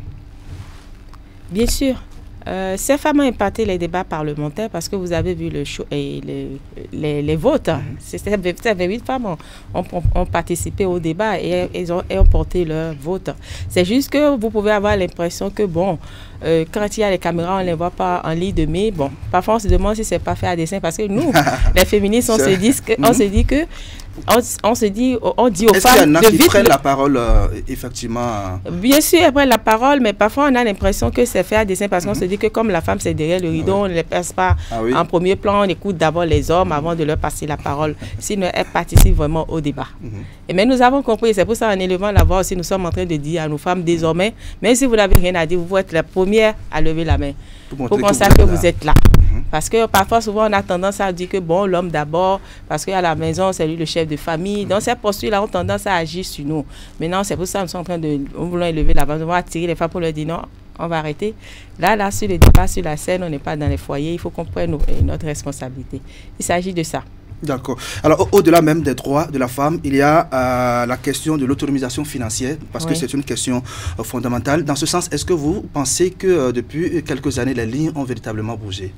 Bien sûr. Euh, ces femmes ont impacté les débats parlementaires parce que vous avez vu le show et les, les, les votes. Mm-hmm. Ces vingt-huit femmes ont, ont, ont participé au débat et, et, ont, et ont porté leur vote. C'est juste que vous pouvez avoir l'impression que, bon, euh, quand il y a les caméras, on ne les voit pas en ligne de mire. Bon, parfois on se demande si ce n'est pas fait à dessein parce que nous, les féministes, on se dit que, mm-hmm. on se dit que On, on se dit, on dit aux femmes. Est-ce qu'il y en a qui prennent la parole, euh, effectivement? Bien sûr, elles prennent la parole, mais parfois on a l'impression que c'est fait à dessein parce qu'on mm-hmm. se dit que comme la femme c'est derrière le rideau, ah oui. on ne les passe pas ah oui. en premier plan, on écoute d'abord les hommes avant de leur passer la parole, sinon elles participent vraiment au débat. Mm-hmm. Et mais nous avons compris, c'est pour ça en élevant la voix aussi, nous sommes en train de dire à nos femmes désormais, même si vous n'avez rien à dire, vous pouvez être la première à lever la main. Pour, pour qu'on sache que vous êtes là. Mm-hmm. Parce que parfois, souvent, on a tendance à dire que bon, l'homme d'abord, parce qu'à la maison, c'est lui le chef de famille. Mm-hmm. Donc, ces postures-là ont tendance à agir sur nous. Maintenant, c'est pour ça que nous sommes en train de, nous voulons élever la voix, nous voulons attirer les femmes pour leur dire non, on va arrêter. Là, là, sur le débat, sur la scène, on n'est pas dans les foyers, il faut qu'on prenne notre responsabilité. Il s'agit de ça. D'accord. Alors, au-delà même des droits de la femme, il y a euh, la question de l'autonomisation financière, parce oui. que c'est une question euh, fondamentale. Dans ce sens, est-ce que vous pensez que euh, depuis quelques années, les lignes ont véritablement bougé?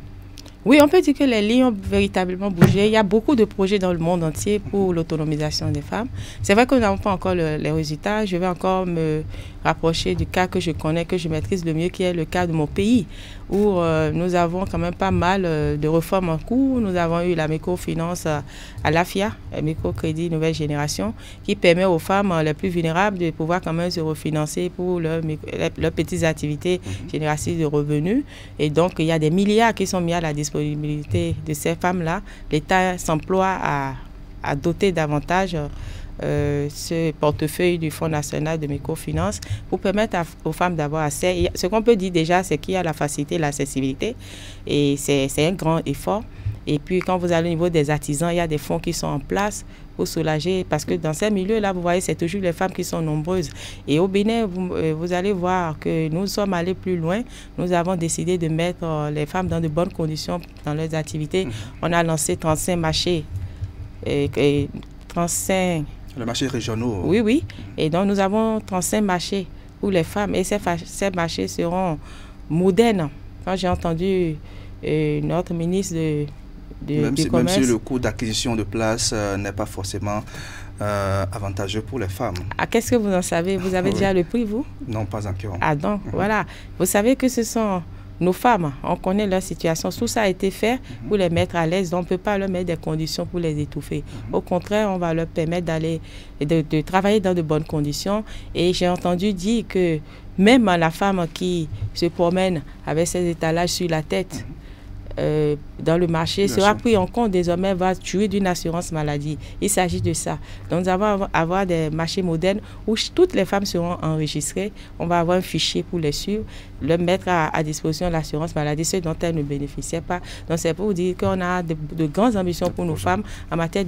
Oui, on peut dire que les lignes ont véritablement bougé. Il y a beaucoup de projets dans le monde entier pour l'autonomisation des femmes. C'est vrai que nous n'avons pas encore le, les résultats. Je vais encore me rapprocher du cas que je connais, que je maîtrise le mieux, qui est le cas de mon pays, où euh, nous avons quand même pas mal euh, de réformes en cours. Nous avons eu la microfinance à, à l'A F I A, le microcrédit nouvelle génération, qui permet aux femmes les plus vulnérables de pouvoir quand même se refinancer pour leurs leur petites activités mm-hmm. génératrices de revenus. Et donc, il y a des milliards qui sont mis à la disponibilité de ces femmes-là. L'État s'emploie à, à doter davantage Euh, ce portefeuille du Fonds national de microfinance pour permettre à, aux femmes d'avoir accès. Et ce qu'on peut dire déjà, c'est qu'il y a la facilité, l'accessibilité et c'est un grand effort. Et puis quand vous allez au niveau des artisans, il y a des fonds qui sont en place pour soulager parce que dans ces milieux-là, vous voyez, c'est toujours les femmes qui sont nombreuses. Et au Bénin, vous, euh, vous allez voir que nous sommes allés plus loin. Nous avons décidé de mettre euh, les femmes dans de bonnes conditions dans leurs activités. Mmh. On a lancé trente-cinq marchés et, et trente-cinq... Les marchés régionaux. Oui, oui. Et donc, nous avons trente-cinq marchés pour les femmes. Et ces, ces marchés seront modernes. Quand j'ai entendu euh, notre ministre de, de, même du si, commerce... Même si le coût d'acquisition de place euh, n'est pas forcément euh, avantageux pour les femmes. Ah, qu'est-ce que vous en savez? Vous avez oui. déjà le prix, vous? Non, pas encore. Ah, donc, mm-hmm. voilà. Vous savez que ce sont... Nos femmes, on connaît leur situation. Tout ça a été fait mm-hmm. pour les mettre à l'aise. Donc, on ne peut pas leur mettre des conditions pour les étouffer. Mm-hmm. Au contraire, on va leur permettre d'aller, de, de travailler dans de bonnes conditions. Et j'ai entendu dire que même la femme qui se promène avec ses étalages sur la tête, mm-hmm. Euh, dans le marché Bien sera sûr. pris en compte désormais, va tuer d'une assurance maladie. Il s'agit de ça. Donc nous allons avoir des marchés modernes où toutes les femmes seront enregistrées. On va avoir un fichier pour les suivre, leur mettre à, à disposition l'assurance maladie, ceux dont elles ne bénéficiaient pas. Donc c'est pour vous dire qu'on a de, de grandes ambitions pour nos femmes en matière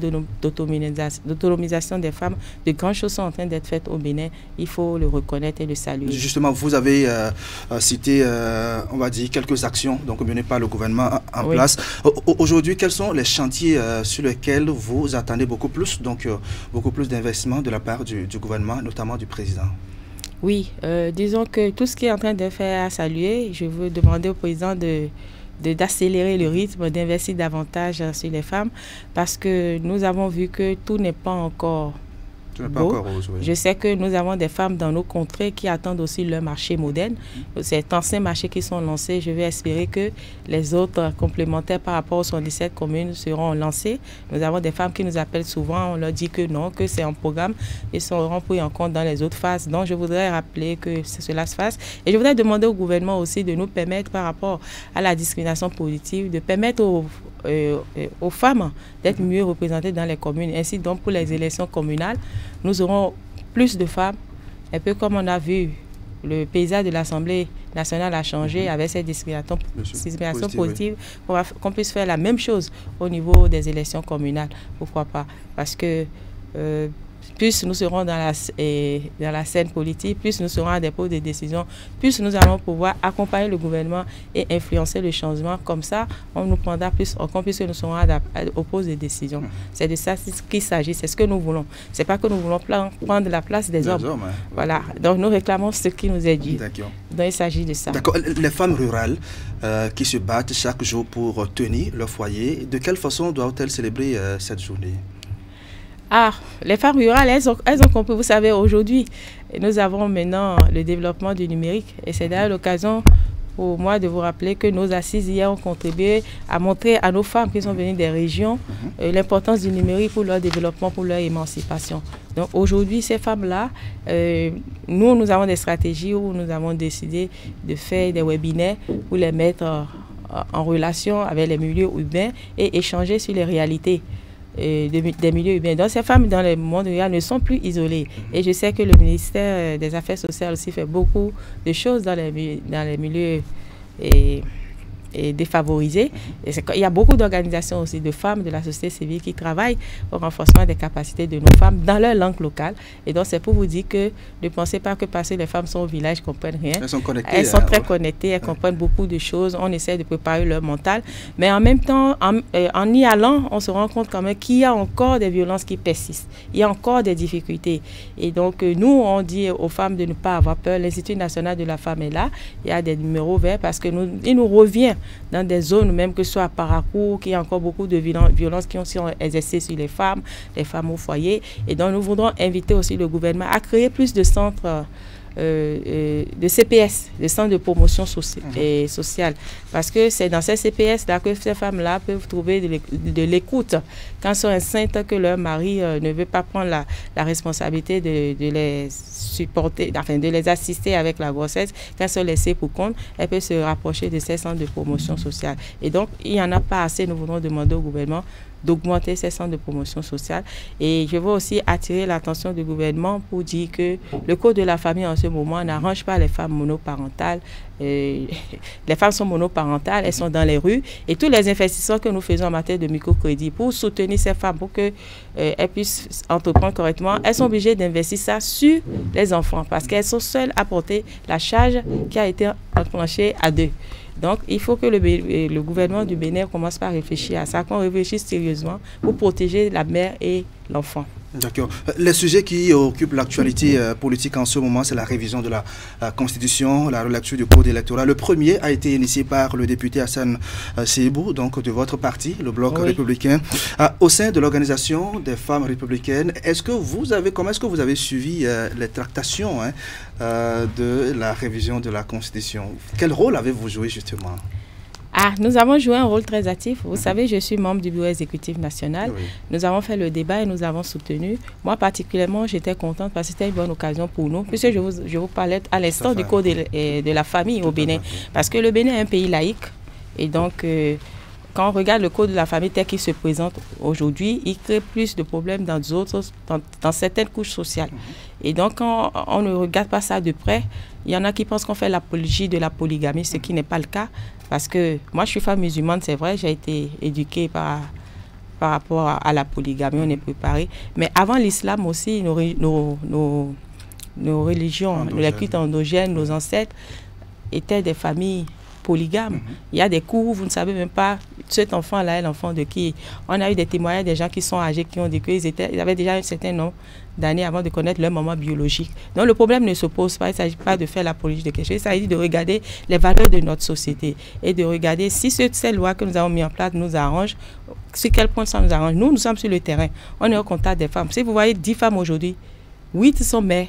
d'autonomisation des femmes. De grandes choses sont en train d'être faites au Bénin. Il faut le reconnaître et le saluer. Justement, vous avez euh, cité, euh, on va dire, quelques actions donc menées par le gouvernement en oui. place. Aujourd'hui, quels sont les chantiers euh, sur lesquels vous attendez beaucoup plus, donc euh, beaucoup plus d'investissement de la part du, du gouvernement, notamment du président? Oui, euh, disons que tout ce qui est en train de faire à saluer, je veux demander au président de d'accélérer le rythme, d'investir davantage sur les femmes, parce que nous avons vu que tout n'est pas encore Pas encore rose, oui.
Je sais que nous avons des femmes dans nos contrées qui attendent aussi leur marché moderne. Cet ancien marché qui sont lancés, je vais espérer que les autres complémentaires par rapport aux soixante-dix-sept communes seront lancés. Nous avons des femmes qui nous appellent souvent, on leur dit que non, que c'est un programme et seront pris en compte dans les autres phases. Donc je voudrais rappeler que cela se fasse. Et je voudrais demander au gouvernement aussi de nous permettre par rapport à la discrimination positive, de permettre aux, euh, aux femmes d'être mieux représentées dans les communes. Ainsi donc pour les élections communales, nous aurons plus de femmes, un peu comme on a vu le paysage de l'Assemblée nationale a changé avec cette discrimination, discrimination positive, qu'on qu'on puisse faire la même chose au niveau des élections communales. Pourquoi pas? Parce que euh, plus nous serons dans la, eh, dans la scène politique, plus nous serons à des postes de décision, plus nous allons pouvoir accompagner le gouvernement et influencer le changement. Comme ça, on nous prendra plus en compte puisque nous serons aux postes de décision. Mmh. C'est de ça qu'il s'agit, c'est ce que nous voulons. Ce n'est pas que nous voulons prendre la place des, des hommes. hommes hein. Voilà. Donc nous réclamons ce qui nous est dit. Donc il s'agit de ça.
D'accord. Les femmes rurales euh, qui se battent chaque jour pour tenir leur foyer, de quelle façon doivent-elles célébrer euh, cette journée?
Ah, les femmes rurales, elles ont, elles ont compris. Vous savez, aujourd'hui, nous avons maintenant le développement du numérique. Et c'est d'ailleurs l'occasion pour moi de vous rappeler que nos assises hier ont contribué à montrer à nos femmes qui sont venues des régions euh, l'importance du numérique pour leur développement, pour leur émancipation. Donc aujourd'hui, ces femmes-là, euh, nous, nous avons des stratégies où nous avons décidé de faire des webinaires pour les mettre euh, en relation avec les milieux urbains et échanger sur les réalités Euh, de, des milieux urbains. Donc ces femmes dans le monde rural ne sont plus isolées. Et je sais que le ministère des Affaires sociales aussi fait beaucoup de choses dans les, dans les milieux et, et défavorisés. Et il y a beaucoup d'organisations aussi de femmes de la société civile qui travaillent au renforcement des capacités de nos femmes dans leur langue locale. Et donc c'est pour vous dire que ne pensez pas que parce que les femmes sont au village, elles ne comprennent rien.
Elles sont connectées.
Elles sont
hein,
très
ouais.
connectées, elles ouais. comprennent beaucoup de choses. On essaie de préparer leur mental. Mais en même temps, en, euh, en y allant, on se rend compte quand même qu'il y a encore des violences qui persistent. Il y a encore des difficultés. Et donc euh, nous, on dit aux femmes de ne pas avoir peur. L'Institut national de la femme est là. Il y a des numéros verts parce que nous, il nous revient dans des zones, même que ce soit à Parakou, qu'il y a encore beaucoup de violences qui ont sont exercées sur les femmes, les femmes au foyer. Et donc nous voudrons inviter aussi le gouvernement à créer plus de centres euh, euh, de C P S, de centres de promotion soci mmh. et sociale. Parce que c'est dans ces C P S-là que ces femmes-là peuvent trouver de l'écoute quand elles sont enceintes, que leur mari euh, ne veut pas prendre la, la responsabilité de, de les supporter, enfin de les assister avec la grossesse. Quand elles sont laissées pour compte, elles peuvent se rapprocher de ces centres de promotion sociale. Et donc, il n'y en a pas assez. Nous voulons demander au gouvernement d'augmenter ces centres de promotion sociale. Et je veux aussi attirer l'attention du gouvernement pour dire que le code de la famille en ce moment n'arrange pas les femmes monoparentales. Euh, les femmes sont monoparentales, elles sont dans les rues. Et tous les investissements que nous faisons en matière de microcrédit pour soutenir ces femmes, pour qu'elles euh, puissent entreprendre correctement, elles sont obligées d'investir ça sur les enfants parce qu'elles sont seules à porter la charge qui a été enclenchée à deux. Donc, il faut que le, le gouvernement du Bénin commence par réfléchir à ça, qu'on réfléchisse sérieusement pour protéger la mère et l'enfant.
D'accord. Les sujets qui occupent l'actualité euh, politique en ce moment, c'est la révision de la euh, Constitution, la relecture du Code électoral. Le premier a été initié par le député Hassan euh, Seibou, donc de votre parti, le Bloc oui. républicain. Euh, au sein de l'organisation des femmes républicaines, est-ce que vous avez, comment est-ce que vous avez suivi euh, les tractations hein, euh, de la révision de la Constitution? Quel rôle avez-vous joué justement?
Ah, nous avons joué un rôle très actif. Vous mmh. savez, je suis membre du bureau exécutif national. Oui. Nous avons fait le débat et nous avons soutenu. Moi, particulièrement, j'étais contente parce que c'était une bonne occasion pour nous. Puisque je vous, je vous parlais à l'instant du code de, de la famille au Bénin. Parce que le Bénin est un pays laïque. Et donc, euh, quand on regarde le code de la famille tel qu'il se présente aujourd'hui, il crée plus de problèmes dans, d'autres, dans, dans certaines couches sociales. Mmh. Et donc, quand on ne regarde pas ça de près, il y en a qui pensent qu'on fait l'apologie de la polygamie, ce qui n'est pas le cas. Parce que moi, je suis femme musulmane, c'est vrai, j'ai été éduquée par, par rapport à, à la polygamie, on est préparé. Mais avant l'islam aussi, nos, nos, nos, nos religions, les cultes endogènes, nos ancêtres étaient des familles polygames. Mm-hmm. Il y a des cours où vous ne savez même pas cet enfant-là est l'enfant de qui? On a eu des témoignages des gens qui sont âgés, qui ont dit qu'ils étaient, ils avaient déjà un certain nombre d'années avant de connaître leur maman biologique. Donc le problème ne se pose pas, il ne s'agit pas de faire l'apologie de quelque chose, il s'agit de regarder les valeurs de notre société et de regarder si ce, ces lois que nous avons mis en place nous arrangent, sur quel point ça nous arrange. Nous, nous sommes sur le terrain, on est au contact des femmes. Si vous voyez dix femmes aujourd'hui, huit sont mères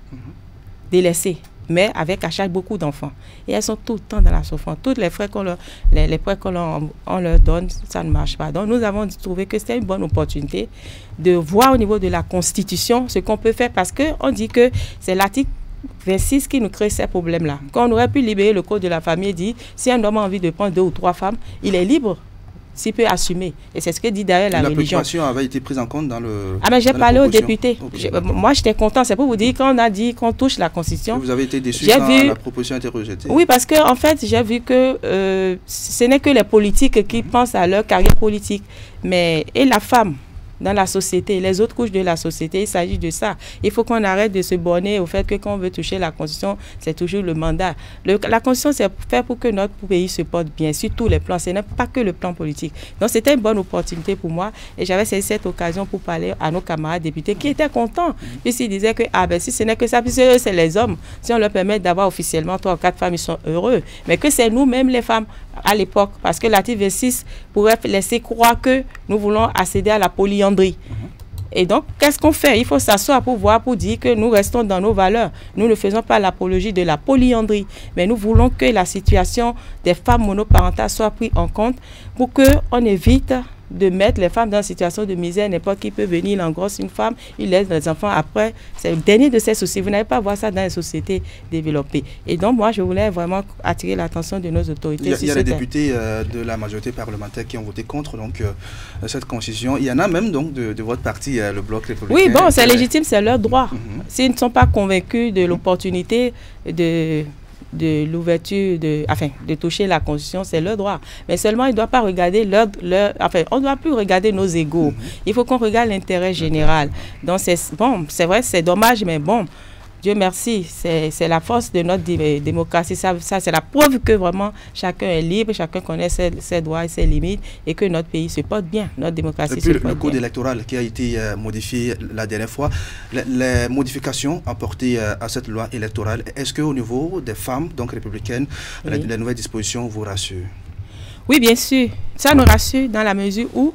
délaissées, mais avec à chaque beaucoup d'enfants. Et elles sont tout le temps dans la souffrance. Toutes les frais qu'on leur, les, les prêts qu'on leur, on leur donne, ça ne marche pas. Donc nous avons trouvé que c'était une bonne opportunité de voir au niveau de la Constitution ce qu'on peut faire, parce qu'on dit que c'est l'article vingt-six qui nous crée ces problèmes-là. Quand on aurait pu libérer le code de la famille et dire, si un homme a envie de prendre deux ou trois femmes, il est libre, s'il peut assumer. Et c'est ce que dit d'ailleurs la, la religion.
La procuration avait été prise en compte dans le...
Ah mais j'ai parlé aux députés. Okay. Je, moi j'étais content, c'est pour vous dire, quand on a dit qu'on touche la Constitution...
Vous avez été déçu quand vu, la proposition a été rejetée.
Oui, parce que en fait, j'ai vu que euh, ce n'est que les politiques qui pensent à leur carrière politique. Mais, et la femme dans la société, les autres couches de la société, il s'agit de ça. Il faut qu'on arrête de se borner au fait que quand on veut toucher la Constitution, c'est toujours le mandat. Le, la Constitution, c'est fait pour que notre pays se porte bien sur tous les plans. Ce n'est pas que le plan politique. Donc, c'était une bonne opportunité pour moi. Et j'avais saisi cette occasion pour parler à nos camarades députés qui étaient contents. Puisqu'ils disaient que, ah ben, si ce n'est que ça, puisque c'est les hommes, si on leur permet d'avoir officiellement trois ou quatre femmes, ils sont heureux. Mais que c'est nous-mêmes, les femmes, à l'époque, parce que l'article vingt-six pourrait laisser croire que nous voulons accéder à la polyandrie. Mm-hmm. Et donc, qu'est-ce qu'on fait? Il faut s'asseoir pour voir, pour dire que nous restons dans nos valeurs. Nous ne faisons pas l'apologie de la polyandrie, mais nous voulons que la situation des femmes monoparentales soit prise en compte pour qu'on évite de mettre les femmes dans une situation de misère. N'importe qui peut venir, il engrosse une femme, il laisse les enfants après. C'est le dernier de ces soucis. Vous n'allez pas voir ça dans les sociétés développées. Et donc, moi, je voulais vraiment attirer l'attention de nos autorités.
Il y a, il y a les députés euh, de la majorité parlementaire qui ont voté contre donc, euh, cette constitution. Il y en a même donc de, de votre parti, euh, le Bloc républicain.
Oui, bon, c'est légitime, c'est leur droit. Mm-hmm. S'ils ne sont pas convaincus de l'opportunité de... de l'ouverture, de, enfin, de toucher la Constitution, c'est leur droit. Mais seulement, il ne doit pas regarder leur, leur... Enfin, on ne doit plus regarder nos égaux. Mm-hmm. Il faut qu'on regarde l'intérêt général. Donc, c'est bon, c'est vrai, c'est dommage, mais bon, Dieu merci, c'est la force de notre dé démocratie. Ça, ça c'est la preuve que vraiment, chacun est libre, chacun connaît ses, ses droits et ses limites, et que notre pays se porte bien, notre démocratie
et puis
se
le,
porte
le code
bien.
électoral qui a été euh, modifié la dernière fois, les, les modifications apportées euh, à cette loi électorale, est-ce qu'au niveau des femmes, donc républicaines, oui. les, les nouvelles dispositions vous rassurent?
Oui, bien sûr. Ça nous rassure dans la mesure où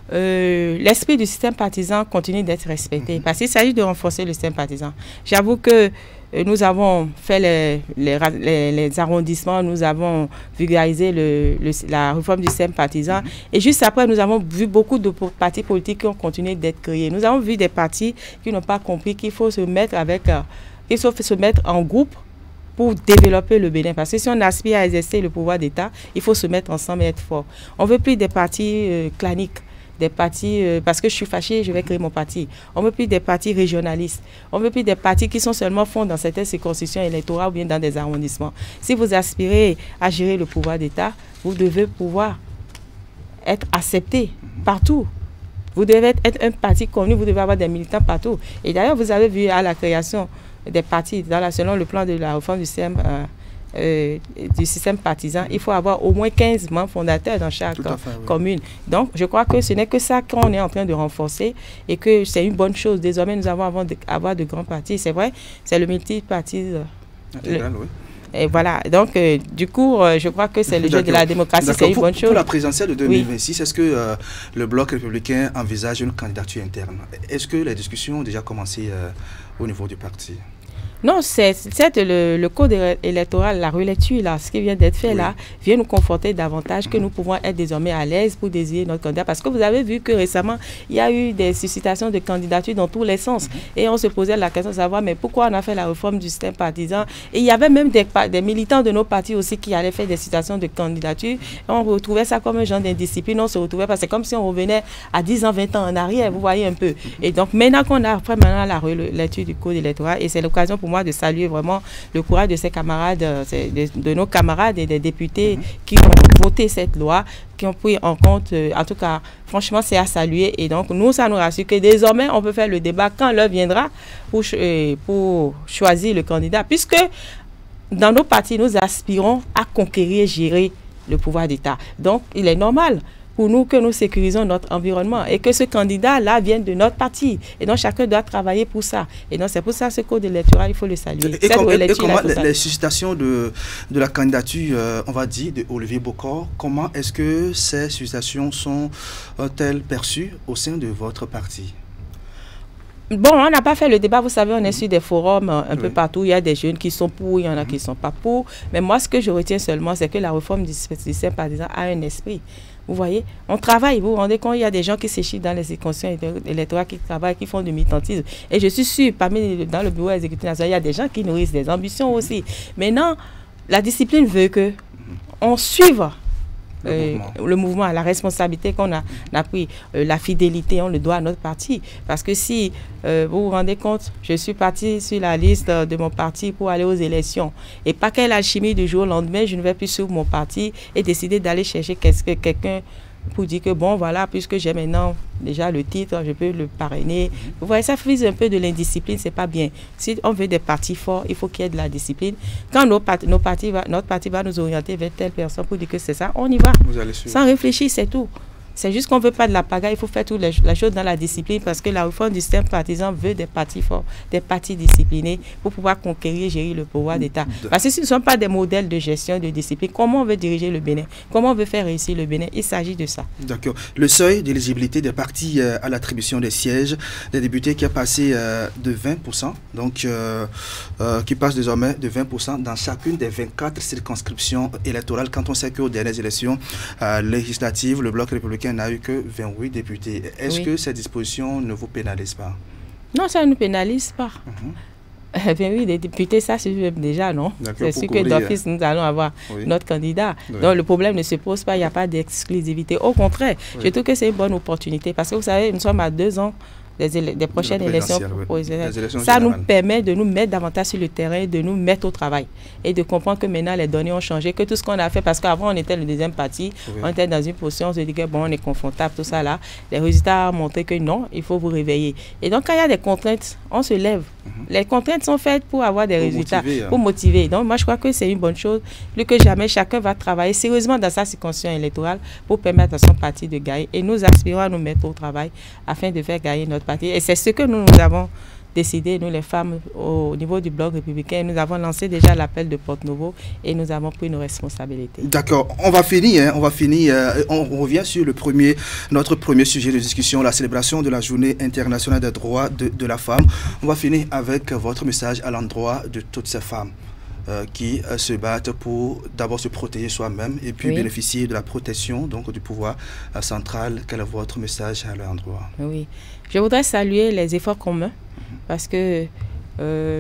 Euh, l'esprit du système partisan continue d'être respecté, mmh. parce qu'il s'agit de renforcer le système partisan. J'avoue que euh, nous avons fait les, les, les, les arrondissements, nous avons vulgarisé le, le, la réforme du système partisan, mmh. et juste après, nous avons vu beaucoup de partis politiques qui ont continué d'être créés. Nous avons vu des partis qui n'ont pas compris qu'il faut se mettre avec, euh, il faut se mettre en groupe pour développer le Bénin. Parce que si on aspire à exercer le pouvoir d'État, il faut se mettre ensemble et être fort. On ne veut plus des partis euh, claniques, des partis, euh, parce que je suis fâchée, je vais créer mon parti. On ne veut plus des partis régionalistes. On ne veut plus des partis qui sont seulement fondés dans certaines circonscriptions électorales ou bien dans des arrondissements. Si vous aspirez à gérer le pouvoir d'État, vous devez pouvoir être accepté partout. Vous devez être un parti connu, vous devez avoir des militants partout. Et d'ailleurs, vous avez vu à la création des partis, dans la, selon le plan de la réforme du système, euh, euh, du système partisan, il faut avoir au moins quinze membres fondateurs dans chaque fait, oui. commune. Donc, je crois que ce n'est que ça qu'on est en train de renforcer et que c'est une bonne chose. Désormais, nous avons avoir de, avoir de grands partis. C'est vrai, c'est le multipartisme.
Intégral, oui.
Et voilà, donc euh, du coup, euh, je crois que c'est le jeu de la démocratie, c'est une
pour,
bonne chose.
Pour la présidentielle de deux mille vingt-six, oui. est-ce que euh, le Bloc républicain envisage une candidature interne? Est-ce que les discussions ont déjà commencé euh, au niveau du parti?
Non, c'est le, le code électoral, la relecture, là, ce qui vient d'être fait oui. là, vient nous conforter davantage que nous pouvons être désormais à l'aise pour désigner notre candidat. Parce que vous avez vu que récemment, il y a eu des suscitations de candidatures dans tous les sens. Mm-hmm. Et on se posait la question de savoir, mais pourquoi on a fait la réforme du système partisan? Et il y avait même des, des militants de nos partis aussi qui allaient faire des suscitations de candidatures. Et on retrouvait ça comme un genre d'indiscipline. On se retrouvait, parce que c'est comme si on revenait à dix ans, vingt ans en arrière, vous voyez un peu. Et donc maintenant qu'on a fait maintenant la relecture du code électoral, et c'est l'occasion pour moi de saluer vraiment le courage de ces camarades, de, de nos camarades et des députés mm-hmm. qui ont voté cette loi, qui ont pris en compte, euh, en tout cas, franchement, c'est à saluer. Et donc, nous, ça nous rassure que désormais, on peut faire le débat quand l'heure viendra pour, euh, pour choisir le candidat. Puisque dans nos partis, nous aspirons à conquérir et gérer le pouvoir d'État. Donc, il est normal pour nous que nous sécurisons notre environnement et que ce candidat-là vienne de notre parti. Et donc, chacun doit travailler pour ça. Et donc, c'est pour ça que ce code électoral, il faut le saluer.
Et, et, com et, et comment les, les suscitations de, de la candidature, euh, on va dire, de Olivier Bokor, comment est-ce que ces suscitations sont-elles perçues au sein de votre parti?
Bon, on n'a pas fait le débat, vous savez, on est sur des forums un oui. peu partout, il y a des jeunes qui sont pour, il y en a qui ne sont pas pour. Mais moi, ce que je retiens seulement, c'est que la réforme du système partisan a un esprit. Vous voyez, on travaille, vous vous rendez compte, il y a des gens qui s'échient dans les circonscriptions électorales, qui travaillent, qui font du militantisme. Et je suis sûre, parmi dans le bureau exécutif national, il y a des gens qui nourrissent des ambitions aussi. Maintenant, la discipline veut que on suive Le, euh, mouvement. le mouvement, la responsabilité qu'on a, a pris, euh, la fidélité, on le doit à notre parti. Parce que si euh, vous vous rendez compte, je suis partie sur la liste de mon parti pour aller aux élections. Et pas quelle alchimie du jour au lendemain, je ne vais plus sur mon parti et décider d'aller chercher quelqu'un pour dire que bon, voilà, puisque j'ai maintenant déjà le titre, je peux le parrainer. Mm-hmm. Vous voyez, ça frise un peu de l'indiscipline, c'est pas bien. Si on veut des partis forts, il faut qu'il y ait de la discipline. Quand nos part nos partis va, notre parti va nous orienter vers telle personne pour dire que c'est ça, on y va. Vous allez suivre. Sans réfléchir, c'est tout. C'est juste qu'on ne veut pas de la pagaille, il faut faire toutes les, les choses dans la discipline parce que la réforme du système partisan veut des partis forts, des partis disciplinés pour pouvoir conquérir et gérer le pouvoir d'État. Parce que ce ne sont pas des modèles de gestion, de discipline. Comment on veut diriger le Bénin? Comment on veut faire réussir le Bénin? Il s'agit de ça.
D'accord. Le seuil d'éligibilité des partis euh, à l'attribution des sièges des députés qui a passé euh, de vingt pour cent, donc euh, euh, qui passe désormais de vingt pour cent dans chacune des vingt-quatre circonscriptions électorales. Quand on sait qu'aux dernières élections euh, législatives, le Bloc républicain n'a eu que vingt-huit députés. Est-ce oui. que ces dispositions ne vous pénalisent pas?
Non, ça ne nous pénalise pas. Mm-hmm. vingt-huit députés, ça suffit déjà, non? C'est sûr que d'office, nous allons avoir oui. notre candidat. Oui. Donc, le problème ne se pose pas, il n'y a pas d'exclusivité. Au contraire, oui. je trouve que c'est une bonne opportunité parce que vous savez, nous sommes à deux ans des, des prochaines élections. Oui. élections ça générales. Nous permet de nous mettre davantage sur le terrain, de nous mettre au travail et de comprendre que maintenant les données ont changé, que tout ce qu'on a fait, parce qu'avant on était le deuxième parti, oui. on était dans une position, on se dit que bon, on est confortable, tout ça là. Les résultats ont montré que non, il faut vous réveiller. Et donc quand il y a des contraintes, on se lève. Mm-hmm. Les contraintes sont faites pour avoir des pour résultats, motiver, hein. pour motiver. Donc moi je crois que c'est une bonne chose. Plus que jamais, chacun va travailler sérieusement dans sa circonscription électorale pour permettre à son parti de gagner. Et nous aspirons à nous mettre au travail afin de faire gagner notre parti. Et c'est ce que nous, nous avons décidé, nous les femmes, au niveau du Bloc républicain. Nous avons lancé déjà l'appel de Porte Nouveau et nous avons pris nos responsabilités.
D'accord, on va finir, hein, on va finir, euh, on revient sur le premier, notre premier sujet de discussion, la célébration de la Journée internationale des droits de, de la femme. On va finir avec votre message à l'endroit de toutes ces femmes euh, qui euh, se battent pour d'abord se protéger soi-même et puis oui. bénéficier de la protection donc du pouvoir euh, central. Quel est votre message à leur endroit?
Oui, je voudrais saluer les efforts communs parce que euh,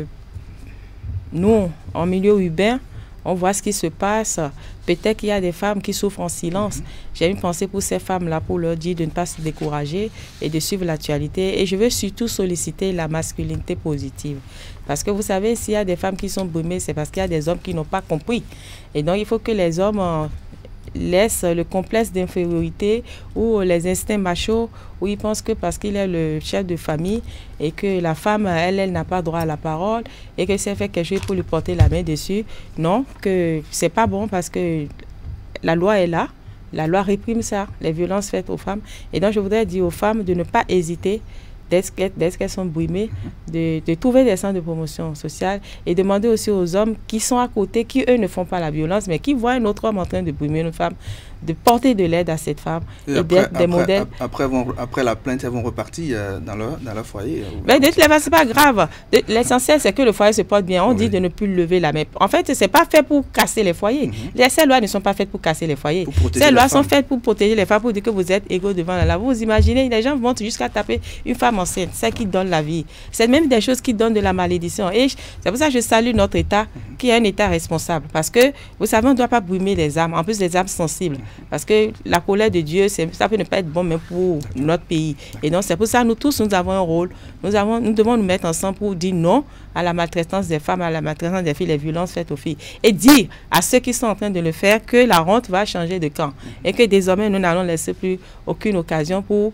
nous, en milieu urbain, on voit ce qui se passe. Peut-être qu'il y a des femmes qui souffrent en silence. Mm-hmm. J'ai une pensée pour ces femmes-là pour leur dire de ne pas se décourager et de suivre l'actualité. Et je veux surtout solliciter la masculinité positive. Parce que vous savez, s'il y a des femmes qui sont brûmées, c'est parce qu'il y a des hommes qui n'ont pas compris. Et donc, il faut que les hommes euh, laissent le complexe d'infériorité ou les instincts machos où ils pensent que parce qu'il est le chef de famille et que la femme, elle, elle n'a pas droit à la parole et que c'est fait quelque chose pour lui porter la main dessus. Non, que c'est pas bon parce que la loi est là. La loi réprime ça, les violences faites aux femmes. Et donc, je voudrais dire aux femmes de ne pas hésiter dès qu'elles sont brimées, de, de trouver des centres de promotion sociale et demander aussi aux hommes qui sont à côté, qui eux ne font pas la violence, mais qui voient un autre homme en train de brimer une femme, de porter de l'aide à cette femme et, et d'être des modèles.
Après, vont, après la plainte, elles vont repartir euh, dans, leur, dans leur foyer.
Mais de toutes les façons, ce n'est pas grave. L'essentiel, c'est que le foyer se porte bien. On oui. dit de ne plus lever la main. En fait, ce n'est pas fait pour casser les foyers. Mm-hmm. Ces lois ne sont pas faites pour casser les foyers. Ces lois sont faites pour protéger les femmes, pour dire que vous êtes égaux devant la loi. Vous imaginez, les gens vont jusqu'à taper une femme enceinte, celle qui donne la vie. C'est même des choses qui donnent de la malédiction. Et c'est pour ça que je salue notre État, mm-hmm. qui est un État responsable. Parce que, vous savez, on ne doit pas brumer les âmes. En plus, les âmes sensibles. Parce que la colère de Dieu, ça peut ne pas être bon même pour notre pays. Et donc, c'est pour ça que nous tous, nous avons un rôle. Nous, avons, nous devons nous mettre ensemble pour dire non à la maltraitance des femmes, à la maltraitance des filles, les violences faites aux filles. Et dire à ceux qui sont en train de le faire que la honte va changer de camp. Et que désormais, nous n'allons laisser plus aucune occasion pour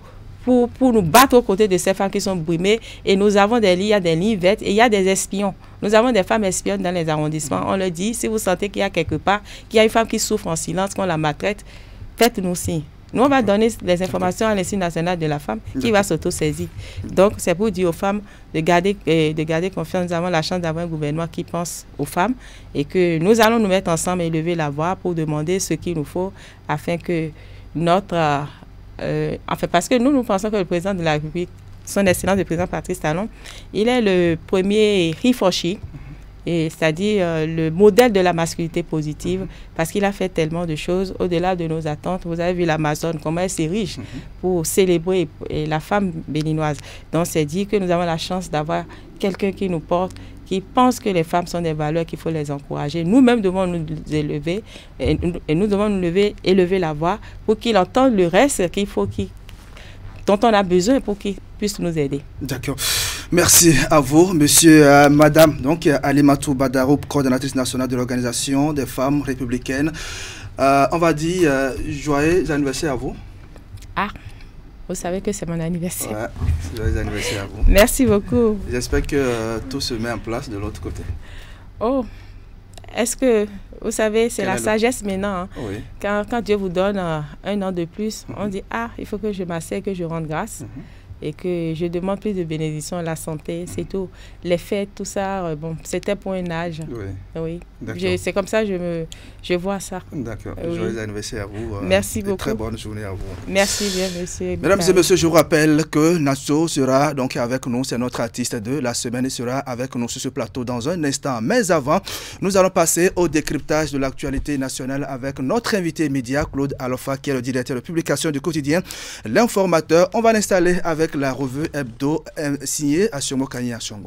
pour, pour nous battre aux côtés de ces femmes qui sont brimées. Et nous avons des lits, il y a des lignes vertes et il y a des espions. Nous avons des femmes espionnes dans les arrondissements. On leur dit, si vous sentez qu'il y a quelque part, qu'il y a une femme qui souffre en silence, qu'on la maltraite, faites-nous signe. Nous, on va donner les informations à l'Institut national de la femme qui va s'auto-saisir. Donc, c'est pour dire aux femmes de garder, euh, de garder confiance. Nous avons la chance d'avoir un gouvernement qui pense aux femmes et que nous allons nous mettre ensemble et lever la voix pour demander ce qu'il nous faut afin que notre... Euh, euh, enfin, parce que nous, nous pensons que le président de la République, son Excellence le président Patrice Talon, il est le premier Rifochi, et c'est-à-dire euh, le modèle de la masculinité positive, parce qu'il a fait tellement de choses au-delà de nos attentes. Vous avez vu l'Amazone, comment elle s'érige pour célébrer et la femme béninoise. Donc c'est dit que nous avons la chance d'avoir quelqu'un qui nous porte, qui pense que les femmes sont des valeurs, qu'il faut les encourager. Nous-mêmes devons nous élever, et nous, et nous devons nous lever, élever la voix pour qu'il entende le reste qu'il faut qu'il dont on a besoin pour qu'ils puissent nous aider.
D'accord. Merci à vous, monsieur, euh, madame. Donc, Alimatou Badarou, coordonnatrice nationale de l'Organisation des femmes républicaines. Euh, on va dire euh, joyeux anniversaire à vous.
Ah, vous savez que c'est mon anniversaire.
Ouais, joyeux anniversaire à vous.
Merci beaucoup.
J'espère que euh, tout se met en place de l'autre côté.
Oh, est-ce que, vous savez, c'est la sagesse le... maintenant. Hein?
Oui.
Quand, quand Dieu vous donne euh, un an de plus, mm-hmm. on dit, ah, il faut que je m'asseye, que je rende grâce. Mm-hmm. Et que je demande plus de bénédictions, la santé, c'est tout. Les fêtes, tout ça, euh, bon, c'était pour un âge.
Oui.
Oui. C'est comme ça que je, me, je vois ça.
D'accord. Oui. Joyeux anniversaire à vous.
Merci
euh,
beaucoup.
Très bonne journée à vous.
Merci bien, monsieur.
Mesdames et messieurs, je vous rappelle que Nacho sera donc avec nous. C'est notre artiste de la semaine. Il sera avec nous sur ce plateau dans un instant. Mais avant, nous allons passer au décryptage de l'actualité nationale avec notre invité média, Claude Alofa, qui est le directeur de publication du quotidien L'Informateur. On va l'installer avec la revue hebdo euh, signée Ashomo Kanye Ashongo.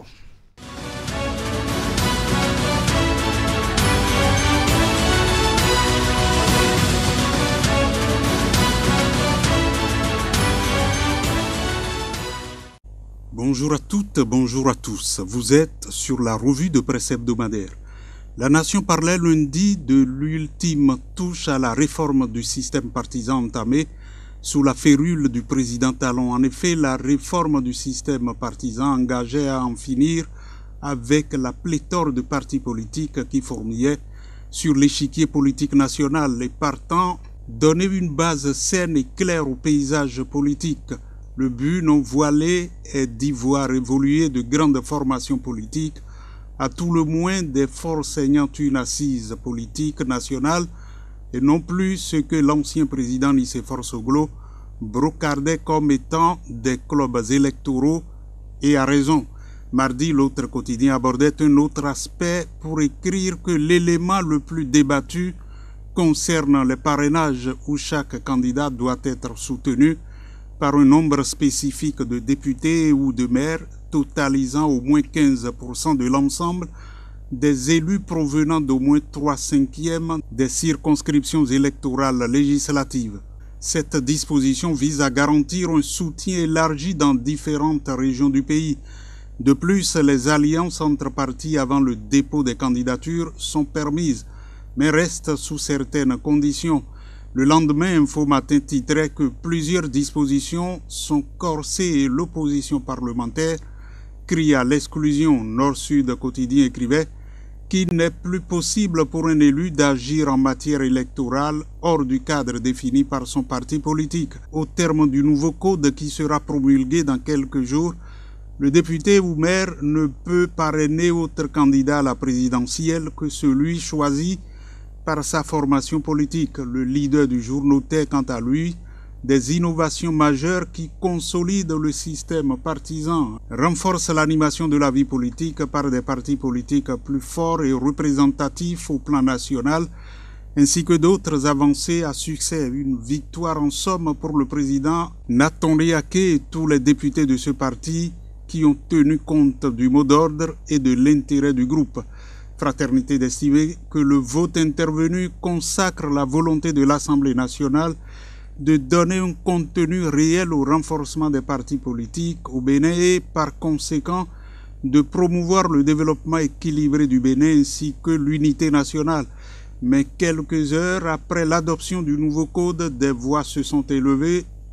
Bonjour à toutes, bonjour à tous. Vous êtes sur la revue de presse hebdomadaire. La Nation parlait lundi de l'ultime touche à la réforme du système partisan entamé sous la férule du président Talon. En effet, la réforme du système partisan engageait à en finir avec la pléthore de partis politiques qui fourmillaient sur l'échiquier politique national et partant donner une base saine et claire au paysage politique. Le but non voilé est d'y voir évoluer de grandes formations politiques, à tout le moins des forces ayant une assise politique nationale, et non plus ce que l'ancien président Nicéphore Soglo brocardait comme étant des clubs électoraux, et a raison. Mardi, l'autre quotidien abordait un autre aspect pour écrire que l'élément le plus débattu concerne les parrainages où chaque candidat doit être soutenu par un nombre spécifique de députés ou de maires, totalisant au moins quinze pour cent de l'ensemble des élus provenant d'au moins trois cinquièmes des circonscriptions électorales législatives. Cette disposition vise à garantir un soutien élargi dans différentes régions du pays. De plus, les alliances entre partis avant le dépôt des candidatures sont permises, mais restent sous certaines conditions. Le lendemain, Info Matin titrait que plusieurs dispositions sont corsées et l'opposition parlementaire crie à l'exclusion. Nord-Sud Quotidien écrivait qu'il n'est plus possible pour un élu d'agir en matière électorale hors du cadre défini par son parti politique. Au terme du nouveau code qui sera promulgué dans quelques jours, le député ou maire ne peut parrainer autre candidat à la présidentielle que celui choisi par sa formation politique. Le leader du jour notait quant à lui des innovations majeures qui consolident le système partisan, renforcent l'animation de la vie politique par des partis politiques plus forts et représentatifs au plan national, ainsi que d'autres avancées à succès. Une victoire en somme pour le président Nathan Riaké et tous les députés de ce parti qui ont tenu compte du mot d'ordre et de l'intérêt du groupe. Fraternité d'estimer que le vote intervenu consacre la volonté de l'Assemblée nationale de donner un contenu réel au renforcement des partis politiques au Bénin et par conséquent de promouvoir le développement équilibré du Bénin ainsi que l'unité nationale. Mais quelques heures après l'adoption du nouveau code, des voix se sont élevées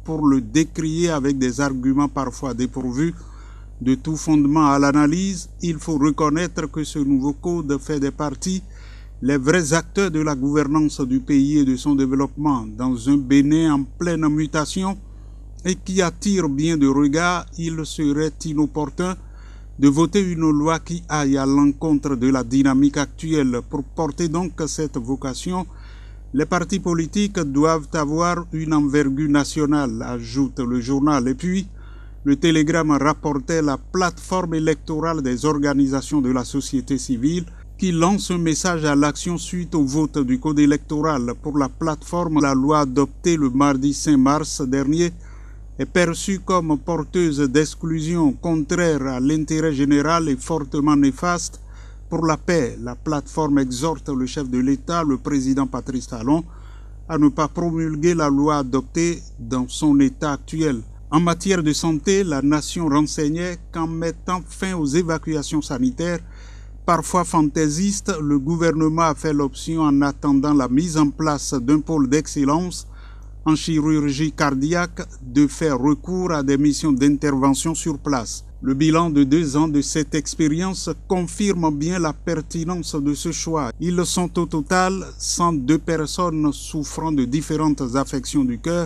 pour le décrier avec des arguments parfois dépourvus de tout fondement à l'analyse, il faut reconnaître que ce nouveau code fait des parties les vrais acteurs de la gouvernance du pays et de son développement dans un Bénin en pleine mutation et qui attire bien de regards. Il serait inopportun de voter une loi qui aille à l'encontre de la dynamique actuelle. Pour porter donc cette vocation, les partis politiques doivent avoir une envergure nationale, ajoute le journal. Et puis, le Télégramme rapportait la plateforme électorale des organisations de la société civile qui lance un message à l'action suite au vote du code électoral. Pour la plateforme, la loi adoptée le mardi cinq mars dernier est perçue comme porteuse d'exclusion, contraire à l'intérêt général et fortement néfaste pour la paix. La plateforme exhorte le chef de l'État, le président Patrice Talon, à ne pas promulguer la loi adoptée dans son état actuel. En matière de santé, la nation renseignait qu'en mettant fin aux évacuations sanitaires, parfois fantaisistes, le gouvernement a fait l'option, en attendant la mise en place d'un pôle d'excellence en chirurgie cardiaque, de faire recours à des missions d'intervention sur place. Le bilan de deux ans de cette expérience confirme bien la pertinence de ce choix. Ils sont au total cent deux personnes souffrant de différentes affections du cœur